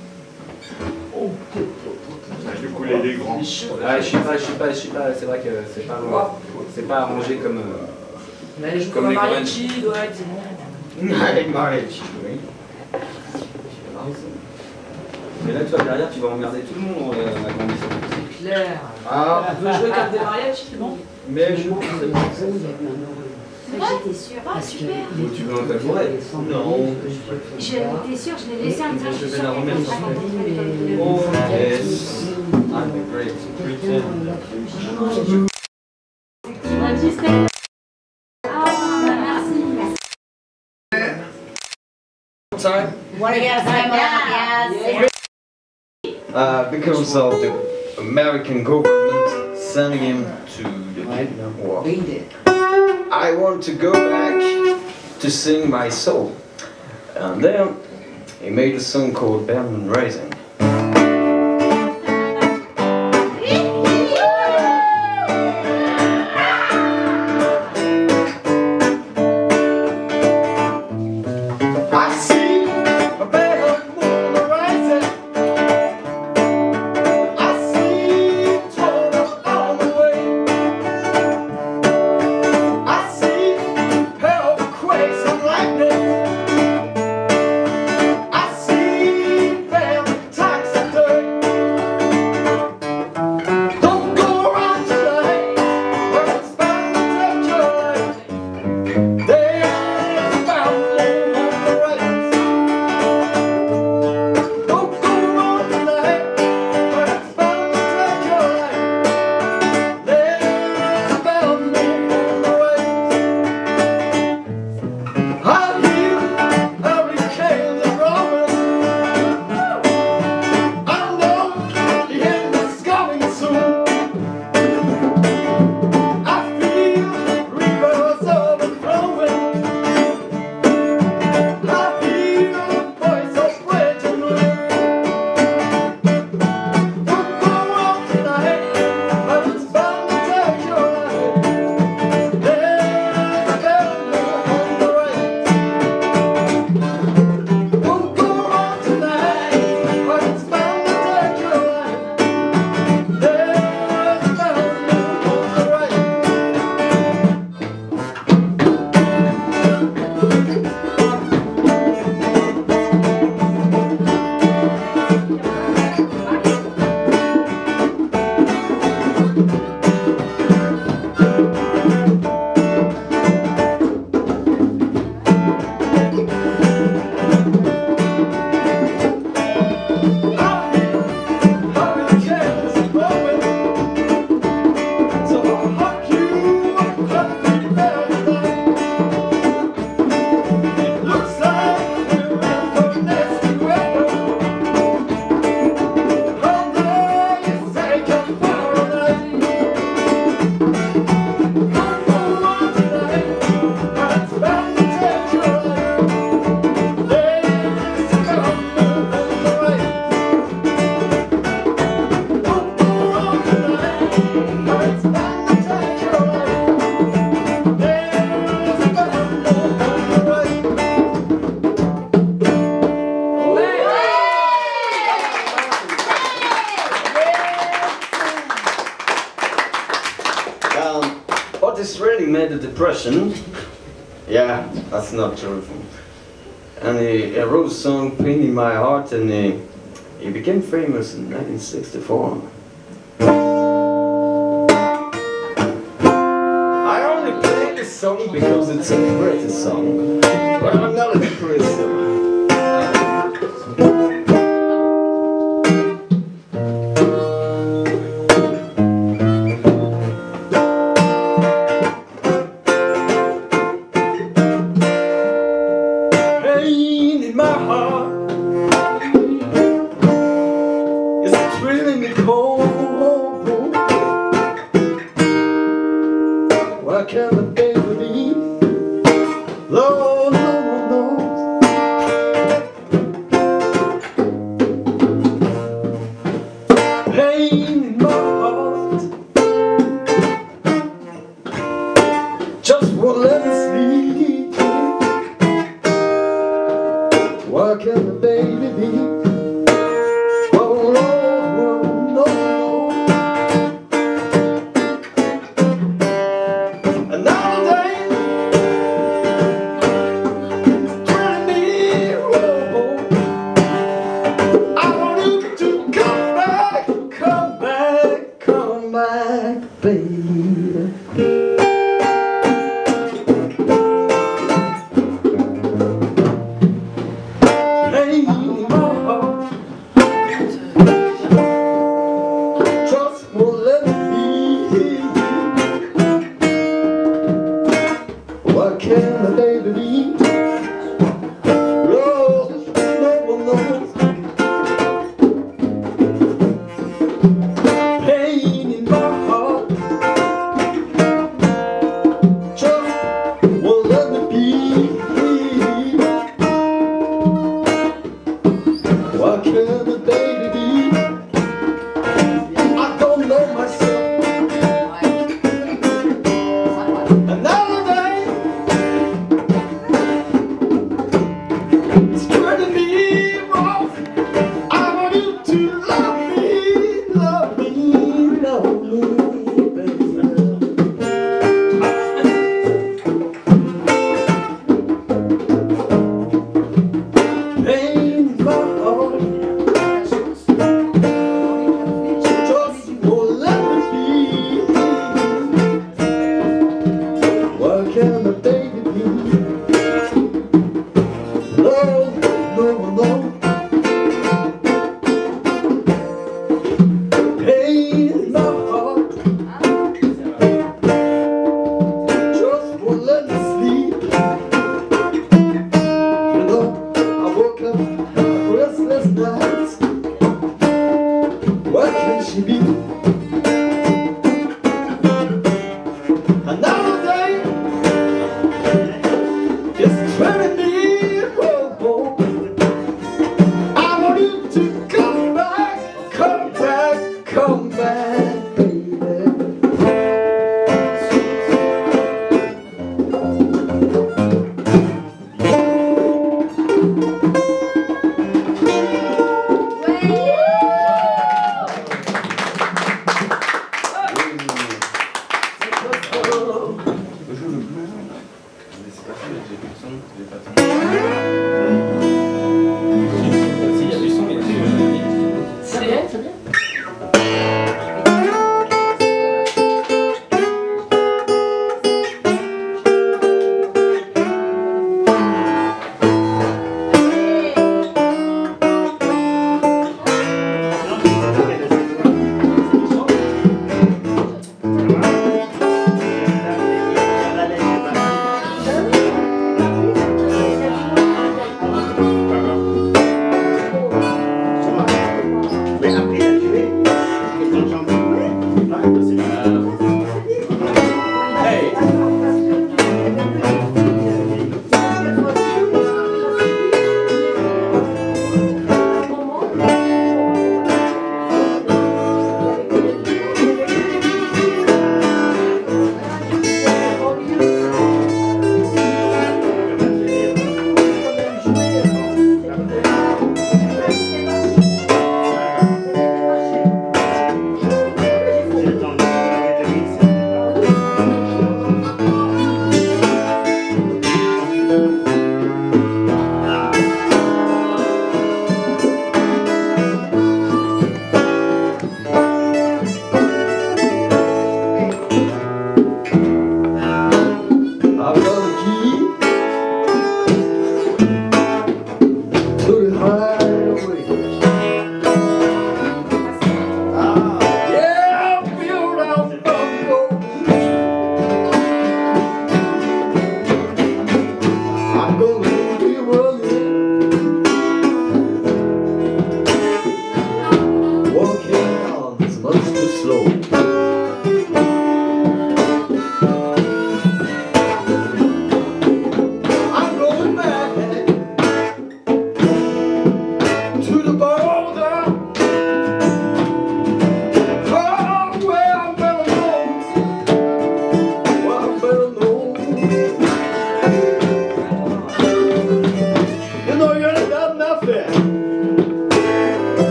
Du coup, les grands. Ah, je suis pas, je suis pas, je suis pas, c'est vrai que c'est pas, c'est pas arrangé comme. euh, On allait jouer Comme comme les mariachi, Dwight, c'est bon. Avec mariachi, oui. Mais là, toi, derrière, tu vas emmerder tout le monde, euh, ma grande mission. C'est clair. Ah. On veut jouer comme des mariachis, c'est bon? Mais je... J'étais sûre. Ah, super. Tu veux un tabouret? Non. J'étais sûre, je l'ai laissé un petit peu. Je vais la remettre. Oh, yes. I'm a great pretend. Sorry? Wanna get a time Uh, because of the American government sending him to the Vietnam War. I want to go back to sing my soul. And then he made a song called Berman Rising. already made a depression. Yeah, that's not true. And he, he wrote a song, Pain in My Heart, and he, he became famous in nineteen sixty-four. I only play this song because it's a pretty song, but I'm not a depressive.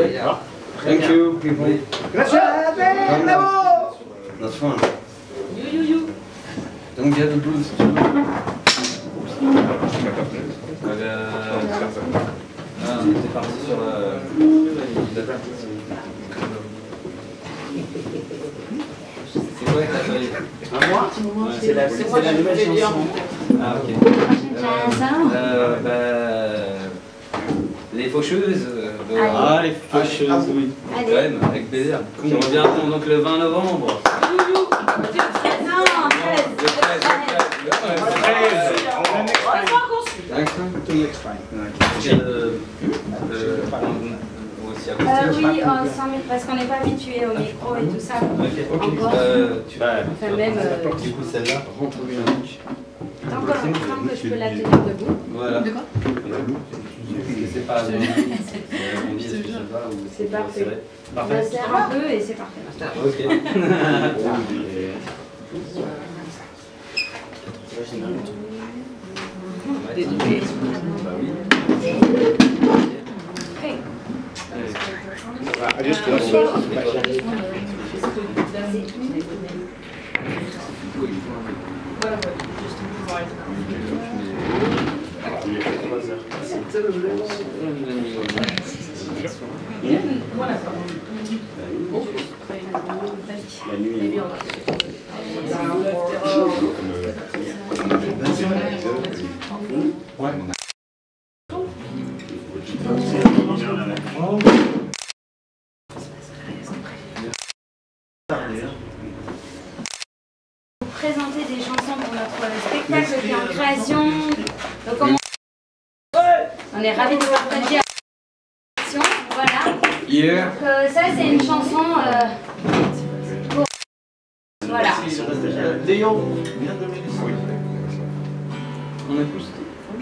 Oui. Thank you, people. Gracias, bravo. Not fun. You, you, you. Don't get the blues. Euh, ah, on était parti sur euh, c'est quoi ta feuille? À moi? Ouais. C'est la, c'est la nouvelle chanson. Ah ok. Euh, euh, bah, les faucheuses. De... Ah les faucheuses, oui. Quand même, avec plaisir. Qui revient donc le vingt novembre. Euh, oui, en cent mille, parce qu'on n'est pas habitué au micro et tout ça. Ok, Encore. euh, tu vas. Enfin, même. Euh... Du coup, celle-là, rentre bien. Tant que, tant que je peux la tenir debout. Voilà. De quoi? C'est pas. On dit, je sais pas, ou c'est parfait. On Parfait. va se serrer un peu et c'est parfait. Ok. Désolé. Bah oui. Hey. Ah, juste là. Voilà, juste pouvoir être. Voilà. La nuit. Ouais. Présenter des chansons pour notre spectacle qui est en création. Donc on, on est ravis de partager la création. Voilà. Yeah. Donc euh, ça c'est une chanson euh, pour... Voilà. Léon. On est tous.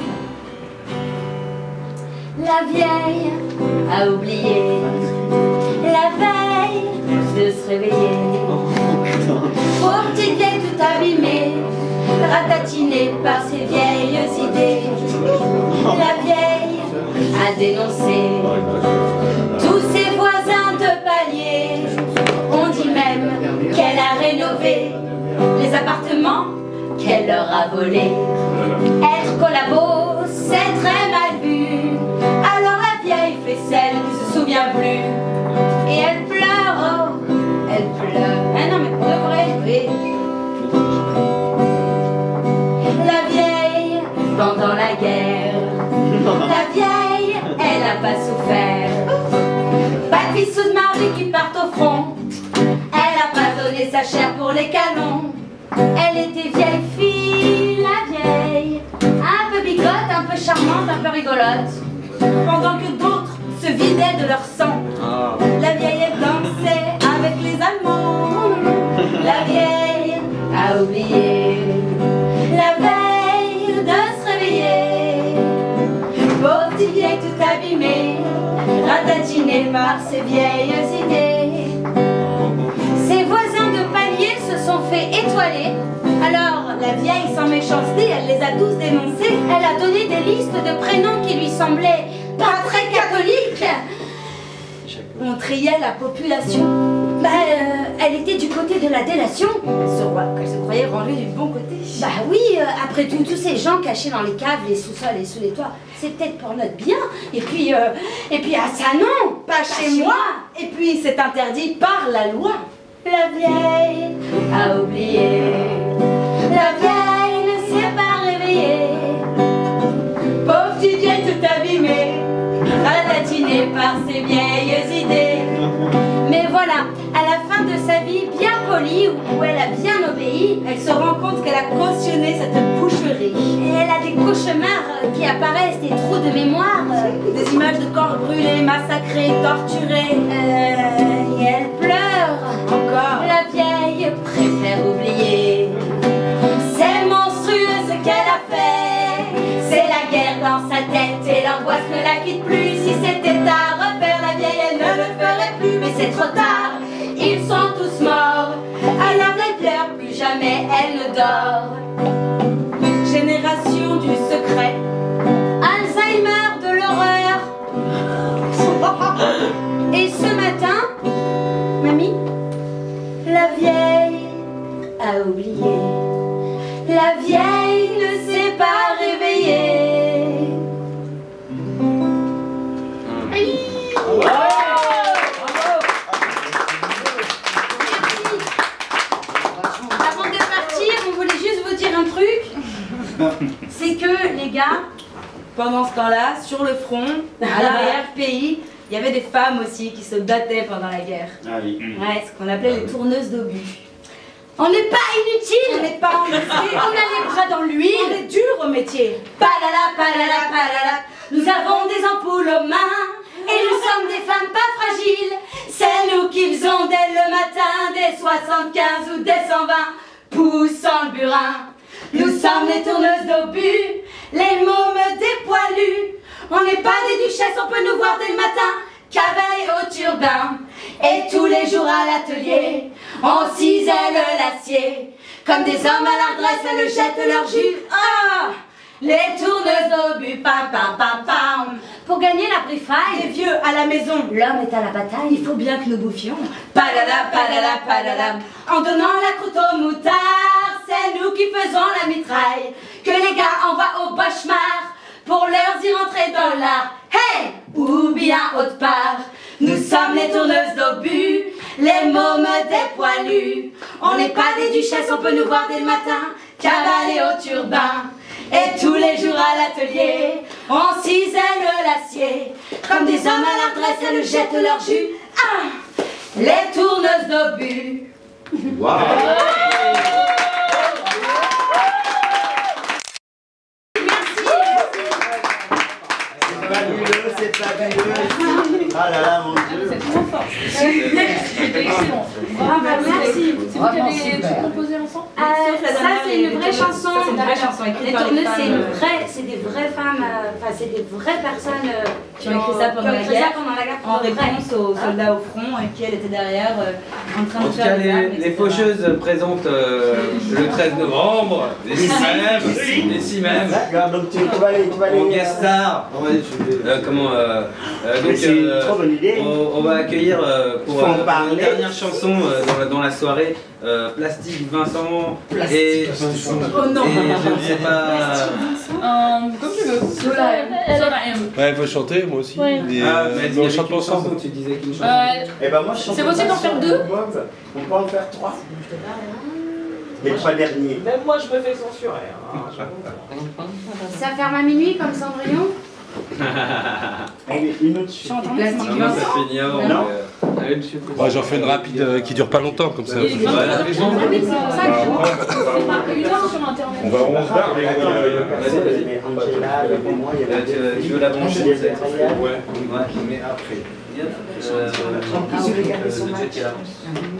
La vieille a oublié la veille de se réveiller. Pauvre petite vieille tout abîmée, ratatinée par ses vieilles idées. La vieille a dénoncé tous ses voisins de palier. On dit même qu'elle a rénové les appartements qu'elle leur a volés. Être collabo, c'est très mal vu. Alors la vieille fait celle qui se souvient plus. Et elle pleure, oh, elle pleure. Ah non mais pour de vrai, oui. La vieille, pendant la guerre, la vieille, elle a pas souffert. Pas de fils ou de mari qui partent au front. Elle a pas donné sa chair pour les canons. Elle était vieille fille, la vieille, un peu bigote, un peu charmante, un peu rigolote. Pendant que d'autres se vidaient de leur sang, Ah. la vieille elle dansait avec les Allemands. La vieille a oublié la veille de se réveiller. Pauvre petite vieille tout abîmée, ratatinée par ses vieilles idées. Ses voisins de palier se sont fait étoiler. Alors la vieille sans méchanceté, elle les a tous dénoncés. Elle a donné des listes de prénoms qui lui semblaient pas très catholiques. On triait la population. Bah, euh, elle était du côté de la délation. Ce roi qu'elle se croyait rangée du bon côté. Bah oui, euh, après tout, tous ces gens cachés dans les caves, les sous-sols et sous les toits, c'est peut-être pour notre bien. Et puis, euh, et puis, ah ça non, pas, pas chez, chez moi. moi. Et puis, c'est interdit par la loi. La vieille a oublié. La vieille ne s'est pas réveillée. Pauvre petite vieille tout abîmée, ratatinée par ses vieilles idées. Mais voilà, à la fin de sa vie bien polie, où elle a bien obéi, elle se rend compte qu'elle a cautionné cette boucherie. Et elle a des cauchemars qui apparaissent, des trous de mémoire, euh, des images de corps brûlés, massacrés, torturés. Euh, et elle pleure encore. La vieille préfère oublier. C'est monstrueux ce qu'elle a fait. C'est la guerre dans sa tête et l'angoisse ne la quitte plus. Si c'était à refaire, la vieille elle ne le ferait plus. Mais c'est trop tard, ils sont tous morts. Alors elle pleure, plus jamais elle ne dort. Génération du secret, Alzheimer de l'horreur. gars, pendant ce temps-là, sur le front, à l'arrière-pays, il y avait des femmes aussi qui se battaient pendant la guerre. Ah oui. Ouais, ce qu'on appelait les tourneuses d'obus. On n'est pas inutile, on n'est pas ennuyé, on a les bras dans l'huile, on est dur au métier. Palala, palala, palala, nous avons des ampoules aux mains, et nous sommes des femmes pas fragiles. C'est nous qui faisons dès le matin des soixante-quinze ou des cent vingt, poussant le burin. Nous sommes les tourneuses d'obus, les mômes des poilus. On n'est pas des duchesses, on peut nous voir dès le matin, cavaler au turbin. Et tous les jours à l'atelier, on cisèle l'acier. Comme des hommes à l'adresse, elles jettent leur jus. Ah, les tourneuses d'obus, pam pam pam pam. Pour gagner la brifaille, les vieux à la maison, l'homme est à la bataille, il faut bien que nous bouffions. Padala, padala, padala. En donnant la croûte au moutard, c'est nous qui faisons la mitraille, que les gars envoient au Bochemar pour leur y rentrer dans l'art. Hey, ou bien autre part. Nous sommes les tourneuses d'obus, les mômes des poilus. On n'est pas des duchesses, on peut nous voir dès le matin, cavaler au turbin. Et tous les jours à l'atelier, on cisèle l'acier. Comme des hommes à l'adresse, elles jettent leur jus. Ah, les tourneuses d'obus. Wow. C'est fabuleux. Ah là là, mon Dieu. C'est trop fort. C'était excellent. Ah bah merci. C'est vous qui avez tout composé ensemble? Euh, ça c'est une vraie chanson. C'est une vraie chanson écrite Les par les tourneuses, femmes. c'est une vraie, c'est des vraies femmes, euh, enfin c'est des vraies personnes euh, Qui ont écrit ça pendant qui ont la écrit ça guerre, pendant la guerre. en Vraies. réponse aux soldats au front et qui elle était derrière euh, en train En de tout faire cas, les armes, les, les et cetera. faucheuses présentent euh, le treize novembre, ici même, ici même, D'accord, donc tu, tu vas aller, tu vas aller. en guest star. Euh, comment euh, euh, Mais donc, c'est une euh, trop bonne idée. on, on va accueillir euh, pour, Faut en euh, pour parler. une dernière chanson euh, dans, la, dans la soirée euh, Plastique Vincent et, et Oh non. je ne sais pas. Euh, Comme tu veux. Sola M. Sola M. Ouais, elle veut chanter, moi aussi. Ouais. Et, Ah, euh, mais on dis avec chante une ensemble. chanson, tu disais qu'une chanson. Euh, Eh ben moi je chante. C'est possible d'en faire deux? On peut en faire trois. Les trois derniers. Même moi je me fais censurer. Hein, j'avoue. Ça ferme à minuit comme Cendrillon. Allez, une autre Chante en Non, non, ça finit avant. Non. mais, euh, allez, monsieur. Ouais, j'en fais une rapide euh, qui dure pas longtemps, comme ça. Ouais, la raison. Ah oui, c'est pour ça que c'est pas une heure sur internet. On va on se barre, mais euh, Vas-y, vas-y. Mais Angela, il y avait moi, il y Euh, avait. tu, tu veux la brancher Il y avait peut-être? Ryan. Ouais. Ouais, mais après. Euh, Ah, le regardez son jet match. qui avance.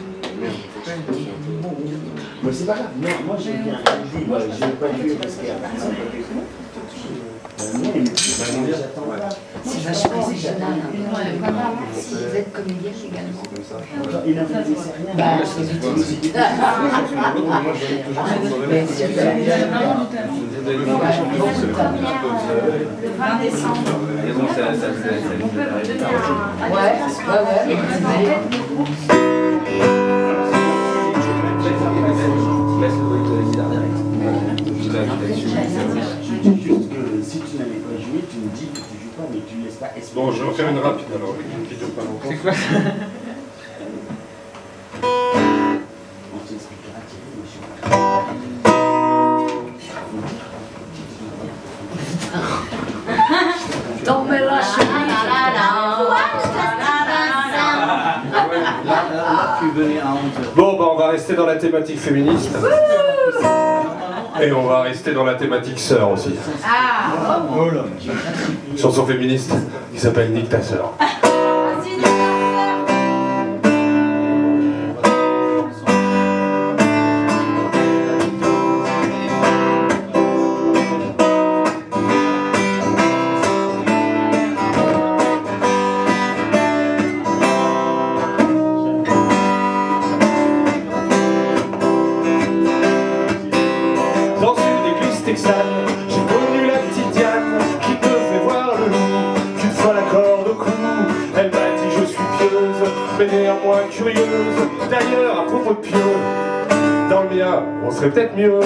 Mais c'est pas grave, non, moi j'ai bien dit, moi je n'ai pas vu parce qu'il y a personne. Euh, non, il me dit, j'attends pas. C'est vachement original. Vraiment, si vous êtes comédienne également. Genre, il a fait des séries. Bah, Mais il y a vraiment du talent. Le vingt décembre. Et bon, ça, ça, ça, ça, On peut vous donner un. Ouais, ouais, ouais. Laisse le bruit de la guitare direct. Je l'ai Après, là-dessus. tu dis juste que si tu n'avais pas joué, tu me dis que tu joues pas, mais tu laisses pas expliquer. Bon, je vais en faire une rapide alors, qui dure pas longtemps. C'est quoi ça? On t'expliquera, Thierry, mais je suis pas. Dans mes lâches. Bon, bah on va rester dans la thématique féministe. Et on va rester dans la thématique sœur aussi. Ah. Chanson féministe qui s'appelle Nique ta sœur. Dans une église texane, j'ai connu la petite Diane qui me fait voir le loup. Qu'une fois la corde au cou, elle m'a dit je suis pieuse, mais néanmoins curieuse. D'ailleurs, à propos de pieux, dans le mien, on serait peut-être mieux.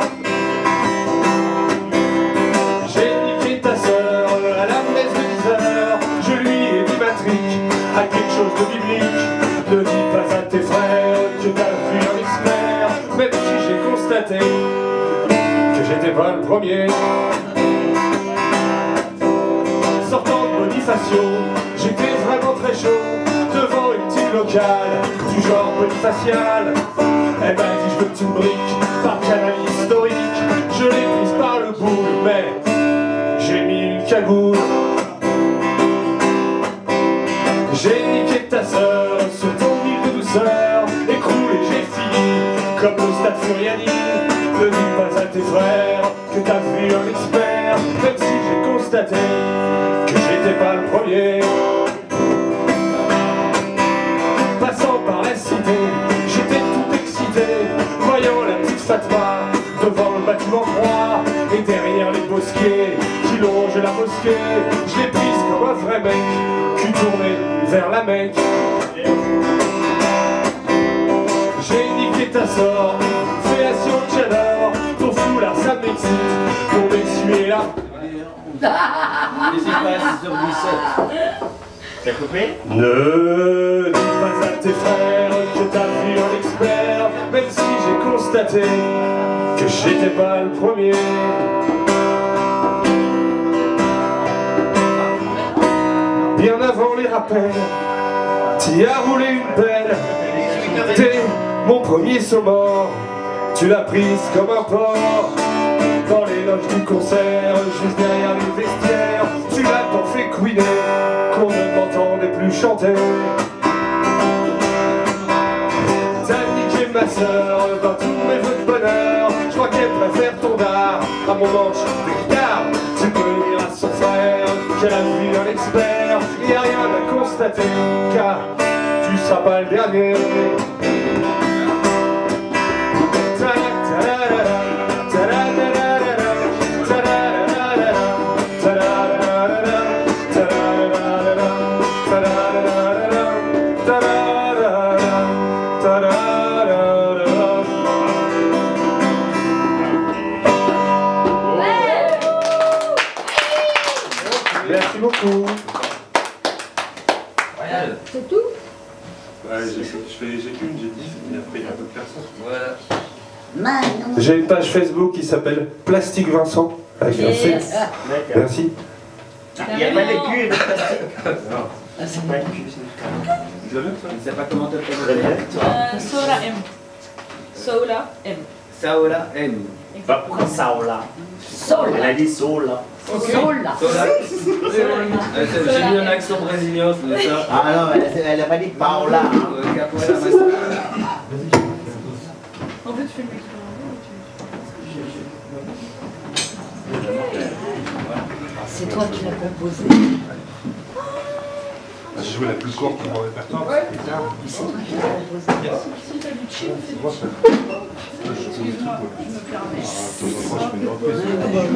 J'ai niqué ta sœur à la messe de dix heures. Je lui ai dit Patrick, à quelque chose de biblique. Ne dis pas à tes frères que t'as vu un expert, même si j'ai constaté que j'étais pas le premier. locale, du genre polyfacial. Elle m'a dit je veux une brique par canal historique. Je l'ai prise par le bout, mais j'ai mis une cagoule. J'ai niqué ta sœur sur ton île de douceur. Écroulé, j'ai fini comme le stade Furiani. Ne dis pas à tes frères que t'as vu un expert, même si j'ai constaté que j'étais pas le premier. Passant par la cité, j'étais tout excité, voyant la petite Fatma devant le bâtiment froid. Et derrière les bosquets qui longent la mosquée, je l'ai prise comme un vrai mec, cul tourné vers la Mecque. J'ai niqué ta sort, fellation que j'adore, ton foulard ça m'excite, pour m'essuyer là. N'hésite pas sur dix-sept. T'as coupé? Ne dis pas à tes frères que t'as vu un expert, même si j'ai constaté que j'étais pas le premier. Bien avant les rappels, t'y as roulé une belle. T'es mon premier saumon, tu l'as prise comme un porc. Dans les loges du concert, juste derrière les vestiaires, tu l'as tant fait couiner qu'on ne m'entendait plus chanter. T'as niqué ma sœur dans tous mes vœux de bonheur. Je crois qu'elle préfère ton dard à mon manche de guitare. Tu peux dire à son frère qu'elle a vu un expert. Il n'y a rien à constater car tu seras pas le dernier. Merci beaucoup. C'est tout? Ouais, j'ai qu'une, j'ai dix, mais après il y a d'autres personnes. Voilà. J'ai une page Facebook qui s'appelle Plastique Vincent. Avec un C. Yes. Merci. Il n'y a pas de cul de plastique. Non. Ah, c'est pas une cul, c'est une canne. Je ne sais pas comment te Très prononcer. bien. Euh, Sola M. Sola M. Saola M. Pas pour Saola. Sola. Elle a dit Sola. Sola. Sola. Euh, J'ai mis un accent brésilien, c'est ça. Ah non, elle, elle a pas dit Paola. Euh, Capoeira, mais ça- En fait, tu fais le micro. C'est toi qui l'as composé. J'ai joué la plus courte de mon répertoire. Ouais. C'est toi qui l'as composé. Si t'as du chill, fais du chill. Excuse-moi, je me permets. Je me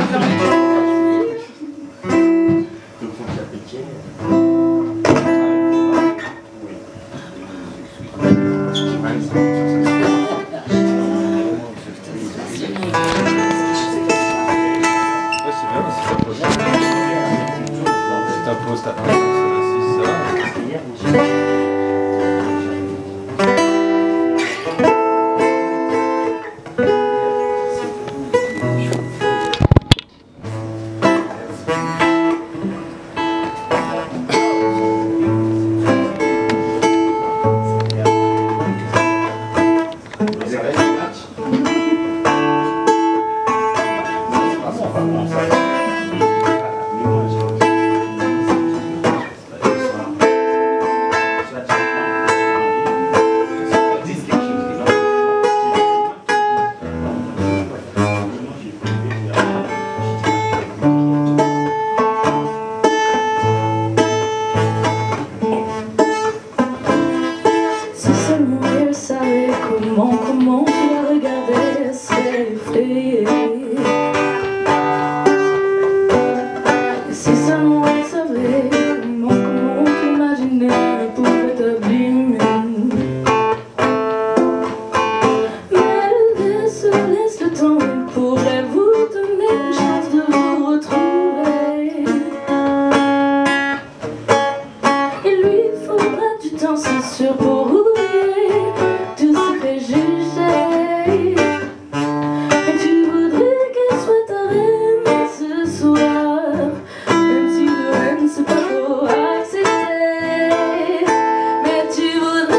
C'est pas trop accepté, mais tu voudrais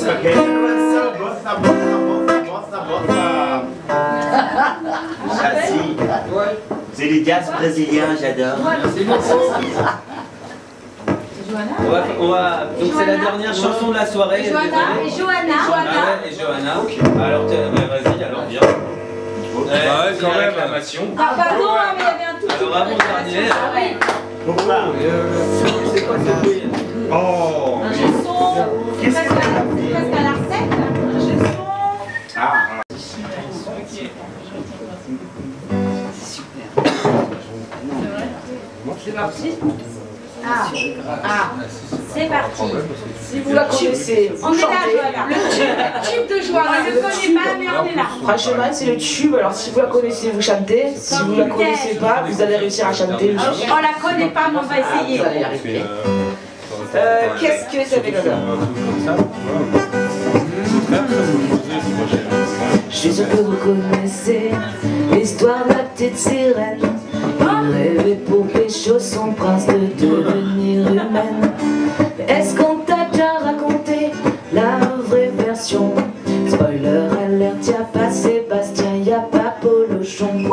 Ah si, c'est du jazz brésilien, j'adore. On va, on va, donc c'est la dernière chanson de la soirée. Et Johanna, et Johanna. Ah ouais, et Johanna. Alors vas-y, alors viens. Ah ouais, quand même. Réclamation. Ah pardon, hein, mais il y avait un tout petit Alors avant dernier. Ah oui. C'est quoi ce bruit? Oh. Un gesson. C'est presque à la recette. Un gesson. Ah. C'est parti. Ah, ah. C'est parti. Si vous la connaissez, vous On est là, chantez. Johanna. Le tube, tube de Johanna. Je ne le connais pas, mais on est là. Franchement, c'est le tube. Alors, si vous la connaissez, vous chantez. Si vous la connaissez pas, vous allez réussir à chanter aussi. On la connaît pas, mais on va essayer. Vous allez y arriver. Euh, Qu'est-ce que ça fait comme ça? Je suis sûr que vous connaissez l'histoire de la petite sirène qui rêvait pour pécho son prince de devenir humaine. Est-ce qu'on t'a déjà raconté la vraie version? Spoiler alert, y'a pas Sébastien, y'a pas Polochon. Elle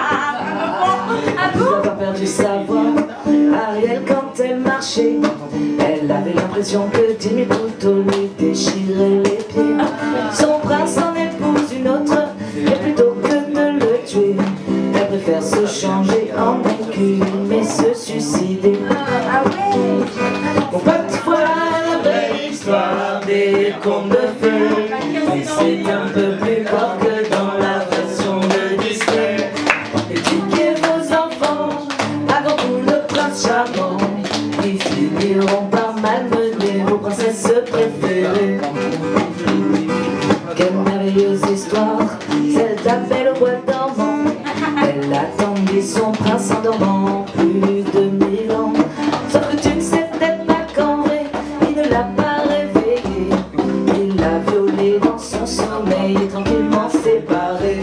n'a pas perdu sa voix, Ariel, quand elle marchait. Elle avait l'impression que dix mille couteaux lui déchiraient les pieds. Son prince en épouse une autre, et plutôt que de le tuer, elle préfère se changer en écume et se suicider. Mon pote, voilà la vraie histoire des contes de fées. Et c'est un peu plus fort que dans la version de Disney. Éduquez vos enfants avant vous le prince charmant. Ils finiront par malmener vos princesses préférées. Quelle merveilleuse histoire, celle d'Appel au bois dormant. Elle attendit son prince en dormant plus de mille ans. Sauf que tu ne sais peut-être pas qu'en vrai, il ne l'a pas réveillée. Il l'a violée dans son sommeil et tranquillement séparée.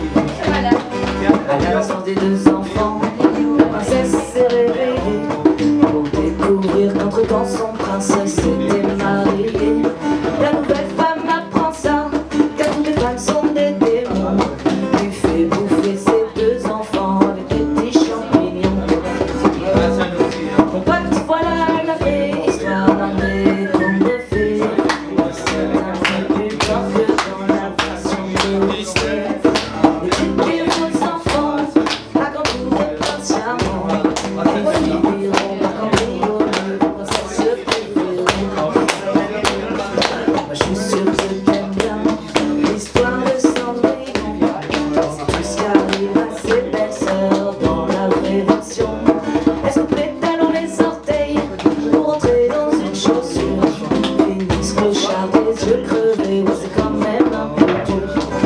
À la naissance des deux enfants, la princesse s'est réveillée pour découvrir qu'entre-temps son prince s'était marié. La nouvelle femme apprend ça, car toutes les femmes sont des démons. Lui fait bouffer ses deux enfants avec des petits champignons. Mon pote, voilà la vraie histoire d'un vrai conte de fées. C'est un peu plus fort que dans la version de Disney. Éduquez vos enfants à quand vous êtes prince charmant. Ils finiront par cambrioler vos princesses préférées. Moi je suis sûre que t'aimes bien l'histoire de Cendrillon. C'est tout ce qui arrive à ses belles-sœurs dans la vraie version. Elles se pétalent les orteils pour entrer dans une chaussure. Finissent clochard, les yeux crevés, ouais, c'est quand même un peu dur.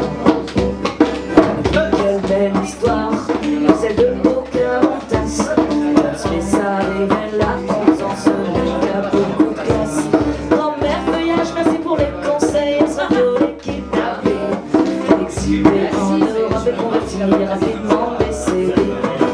Quelle belle histoire, celle de Pocahontas. Parce que ça révèle la France en ce monde qui a beaucoup de classe. Grand-mère feuillage, merci pour les conseils. Elle sera violée, kidnappée, exilée en Europe et convertie rapidement décédée.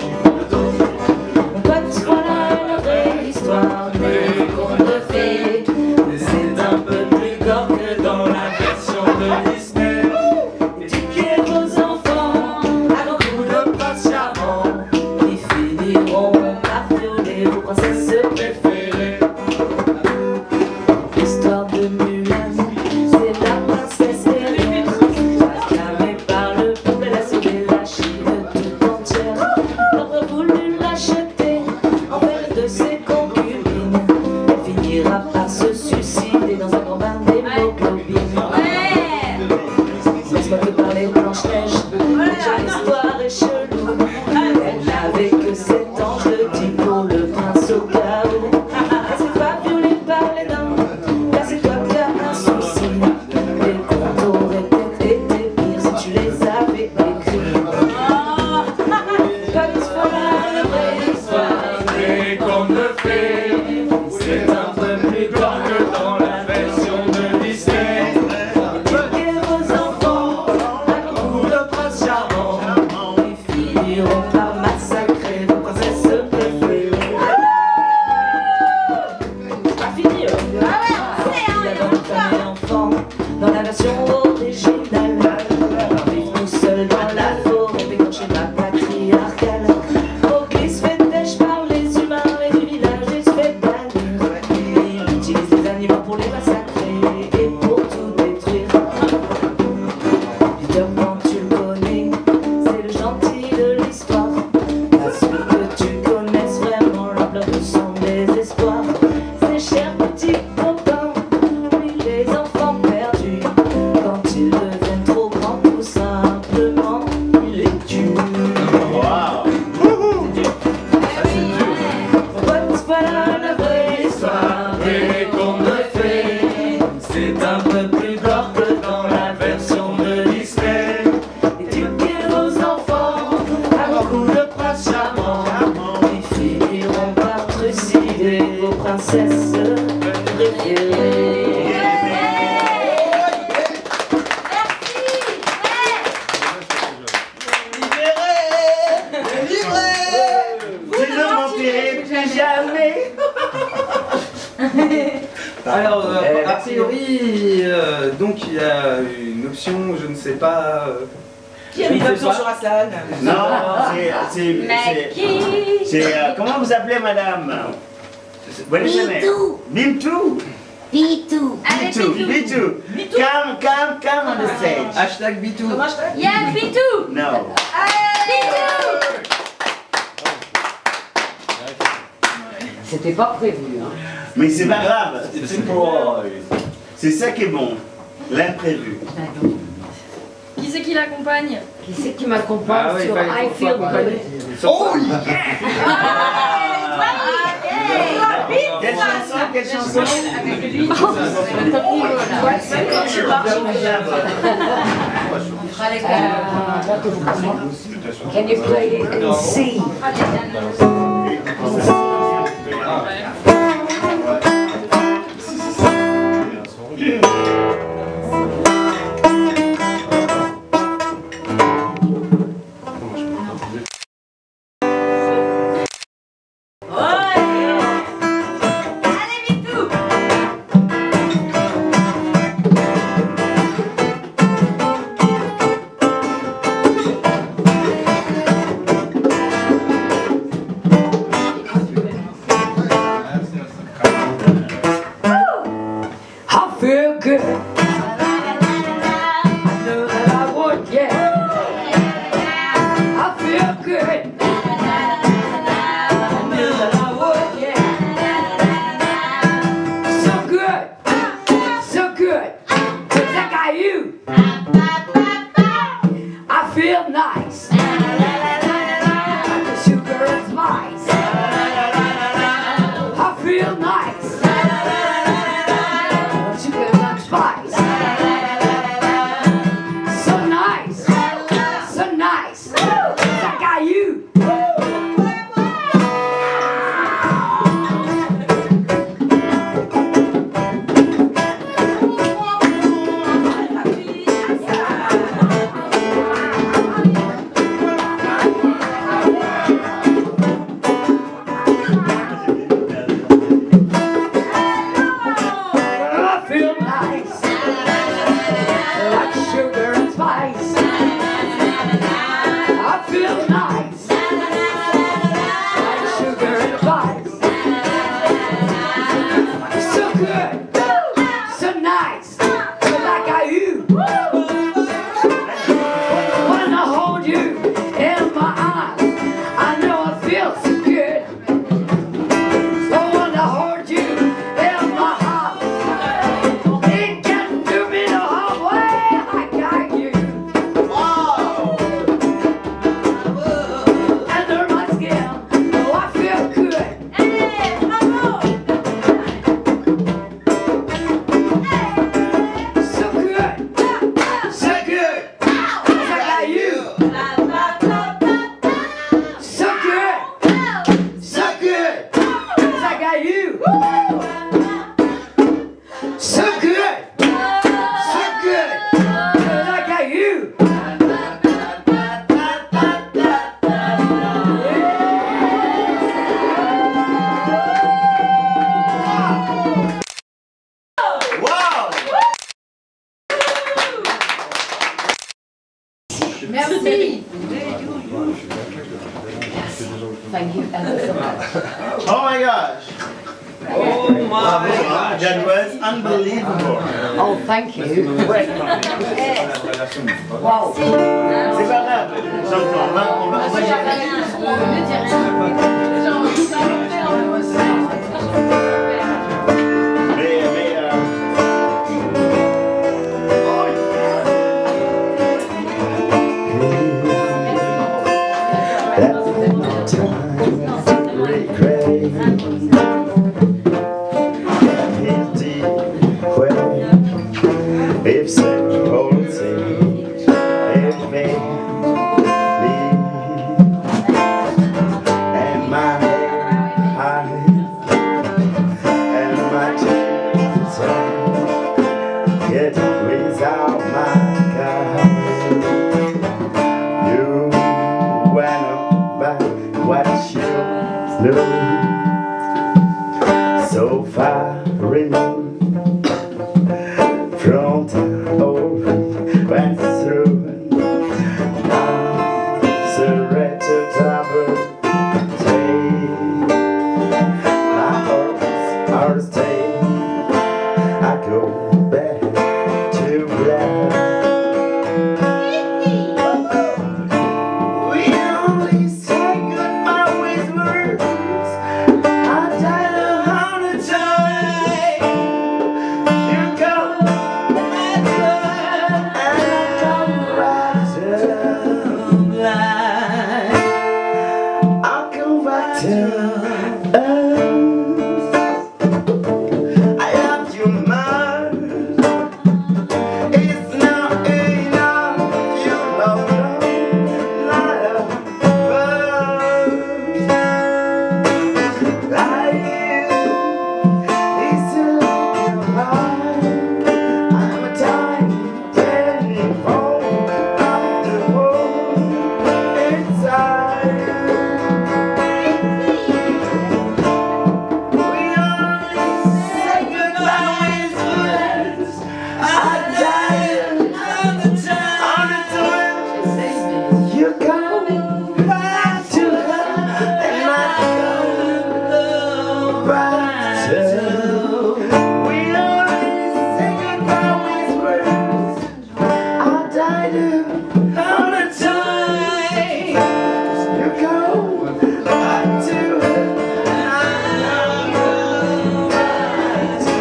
Mon pote, voilà la vraie histoire des contes de fées. C'est un peu plus gore que dans la version de Disney. Éduquez vos enfants avant que vous le prince charmant. Ils finiront par violer vos princesses préférées. L'histoire de Mulan, c'est la princesse Ariel. Acclamée par le peuple, elle a sauvé la Chine tout entière. L'ordre a voulu l'acheter en fait de ses concubines. Elle finira par se suicider dans un grand bain d'hémoglobine. Laisse-moi te parler de Blanche-Neige, déjà l'histoire est chelou. Elle n'avait que sept ans, je le dis pour le prince au cas où. Elle s'est pas violée par les nains, car c'est toi qui as un souci. Les contes auraient peut-être été pires si tu les avais écrits. Pas d'histoire, la vraie histoire des contes de fées. C'est un peu plus gore que dans la version de Disney. version originale. Vivre tout seul dans la forêt, mais quand schéma patriarcal. Mowgli se fait têche par les humains et du village il se fait bannir. Il utilise les animaux pour les massacrer et pour tout détruire. Peter Pan, tu le connais, c'est le gentil de l'histoire. Pas sûr que tu connaisses vraiment l'ampleur de son désespoir. Ses chers petits copains, puis les enfants perdus. Quand ils deviennent trop grands, tout simplement, il les tue. Voilà la vraie histoire des contes de fées. C'est un peu plus gore que dans la version de Disney. Éduquez vos enfants à beaucoup de princes charmants. Ils finiront par trucider vos princesses préférées. Alors, euh, a priori, euh, donc il y a une option, je ne sais pas. Euh, Qui a mis l'option sur Hassan? Non, c'est. c'est- Mais c'est- qui? C'est. euh, comment vous appelez, madame? What is your name? Bintou. Bintou. Bitou. Allez, Bitou. Bitou. Bitou. Come, come, come on the stage. Hashtag Bitou. Yeah, Bitou. No. Bitou. C'était pas prévu. Hein. Mais c'est pas grave. C'est ça qui est bon. L'imprévu. Qui c'est qui l'accompagne? Qui c'est qui m'accompagne Ah oui, sur fallait- I faut Feel accompagner. Good? Oh Quelle chanson? Quelle chanson? Avec lui. C'est le top niveau là. Quand tu marches, Can you play it in C? I feel good. I know that I would, yeah. I feel good. I knew that I would, yeah. So good, so good. Cause I got you. I feel nice. Like the sugar and spice. I feel nice. Sugar and spice. So nice. So nice. Cause I got you. Merci. Thank you ever so much. Oh my gosh. Oh my God, that was unbelievable. Oh, thank you. Wow. C'est pas grave. J'entends. On va, on va, on va Mais, mais, euh... If security, if me, and my heart, and my chest, get without my God. You went back what you knew, so far removed from the old went through. Now surrender double take my heart's our stay. I go back to black. We only say goodbye with words. I died a hundred times. You go. I'll go back to us. I love you much. It's not enough. You love me. I love like you. It's a long ride. I'm a time telephone of the world inside. We only say goodbye with words. I died on the time. You go back to her, and I go back to her. We only say goodbye with words. I died on the time. You go back to her, and I go back to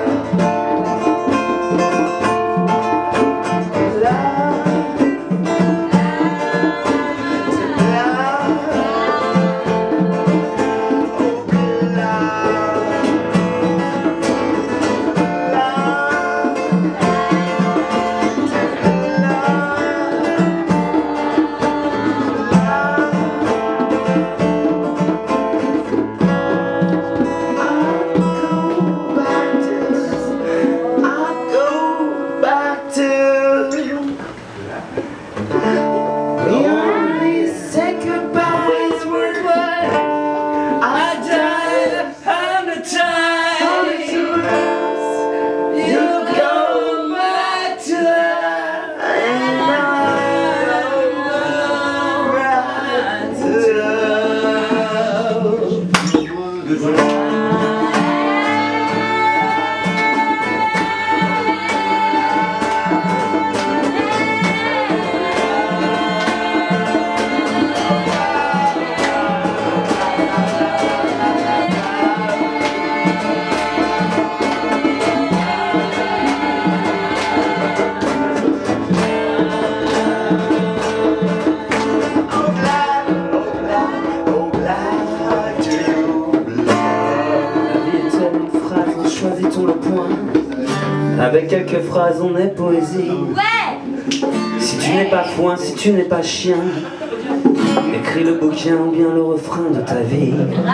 Avec quelques phrases on est poésie. Ouais. Si tu n'es pas foin, si tu n'es pas chien, écris le bouquin ou bien le refrain de ta vie.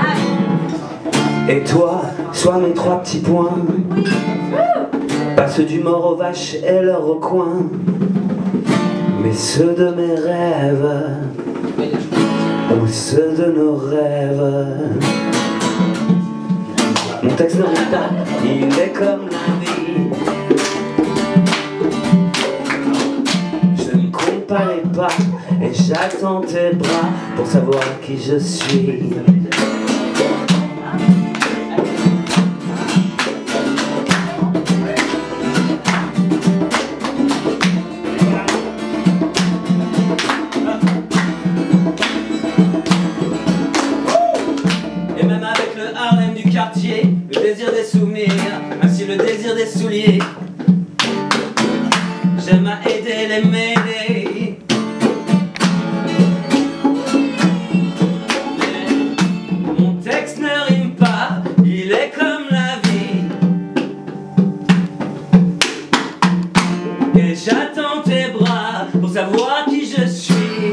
Et toi, sois mes trois petits points, pas ceux du mort aux vaches et leurs recoins, mais ceux de mes rêves, ou ceux de nos rêves. Mon texte ne rit pas, il est comme la vie. Je ne compte pas les pas et j'attends tes bras pour savoir qui je suis. Et même avec le Harlem du quartier, le désir des souvenirs, ainsi le désir des souliers, j'aime à aider les mêlés. Mon texte ne rime pas, il est comme la vie. Et j'attends tes bras pour savoir qui je suis.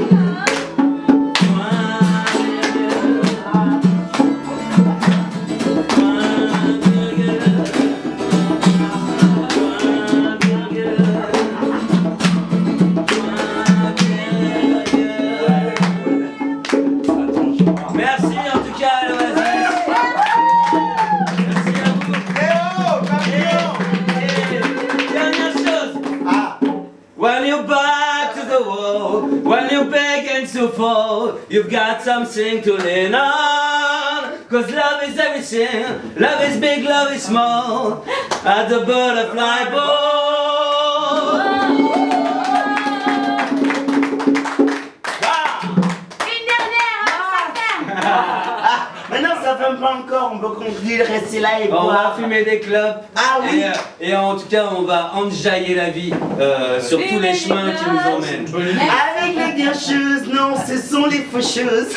Merci en tout cas à l'Oasis. Merci à vous. Et dernière chose. Ah. When you're back to the wall, when you're begging to fall, you've got something to lean on. Cause love is everything. Love is big, love is small. At the butterfly ball. Maintenant ça fume pas encore, on peut continuer de rester là et On boire. va fumer des clopes. Ah oui. Et, euh, et en tout cas, on va enjailler la vie euh, sur tous les chemins qui nous emmènent. Avec les gâcheuses, non, ce sont les faucheuses.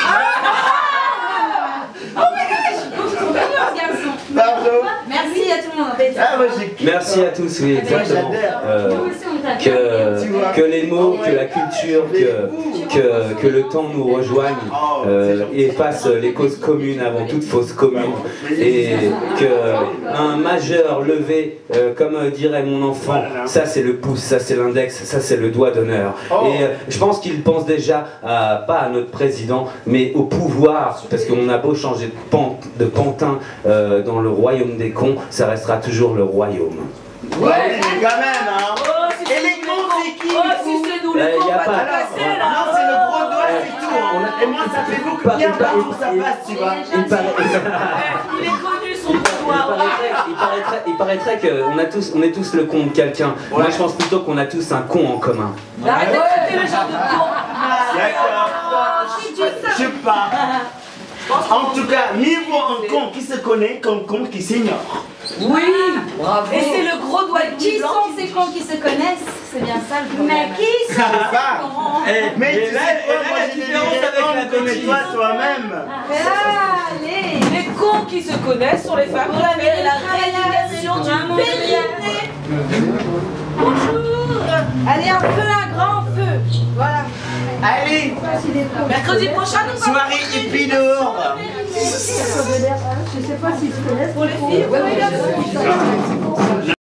Oh my gosh! Garçon. Pardon. Merci à tout le monde. Ah, moi j'ai Merci à tous, oui, exactement. Euh, que, que les mots, que la culture, que, que, que le temps nous rejoigne euh, et fasse les causes communes avant toute fausse commune. Et qu'un majeur levé, euh, comme dirait mon enfant, ça c'est le pouce, ça c'est l'index, ça c'est le doigt d'honneur. Et euh, je pense qu'il pense déjà, à, pas à notre président, mais au pouvoir, parce qu'on a beau changer de, pan, de pantin euh, dans le royaume des cons, ça restera toujours le royaume. Ouais, mais quand même, hein. Oh, si Et les cons, c'est qui? Oh, si c'est nous, Euh, les cons, y a pas pas- te casser là. Non, c'est le gros doigt, c'est tout. Hein. Et moi, ça fait beaucoup bien partout où ça passe, tu vois. Il paraît- Il est connu son Il pouvoir. paraîtrait, il paraîtrait, il paraîtrait qu'on a tous, on est tous le con de quelqu'un. Moi, je pense plutôt qu'on a tous un con en commun. Arrêtez de traiter les gens de cons. D'accord. Je sais pas. En tout cas, mieux vaut un con qui se connaît qu'un con qui s'ignore. Oui. Bravo. Et c'est le gros doigt de Qui blanc sont ces cons qui se connaissent? C'est bien ça le problème. Mais qui sont Je sais ces pas. cons? Et, Mais et tu là, sais et quoi, là, moi la j'ai des différence avec la connais-toi bêtise. toi-même. Allez! Les cons qui se connaissent sont les femmes qui ont fait la rééducation du périnée. Bonjour! Allez, un feu, un grand feu! Voilà. Allez, Mercredi prochain, nous soirée hippie dehors. Je sais pas s'ils se connaissent. Pour les filles, oui, oui, bien sûr.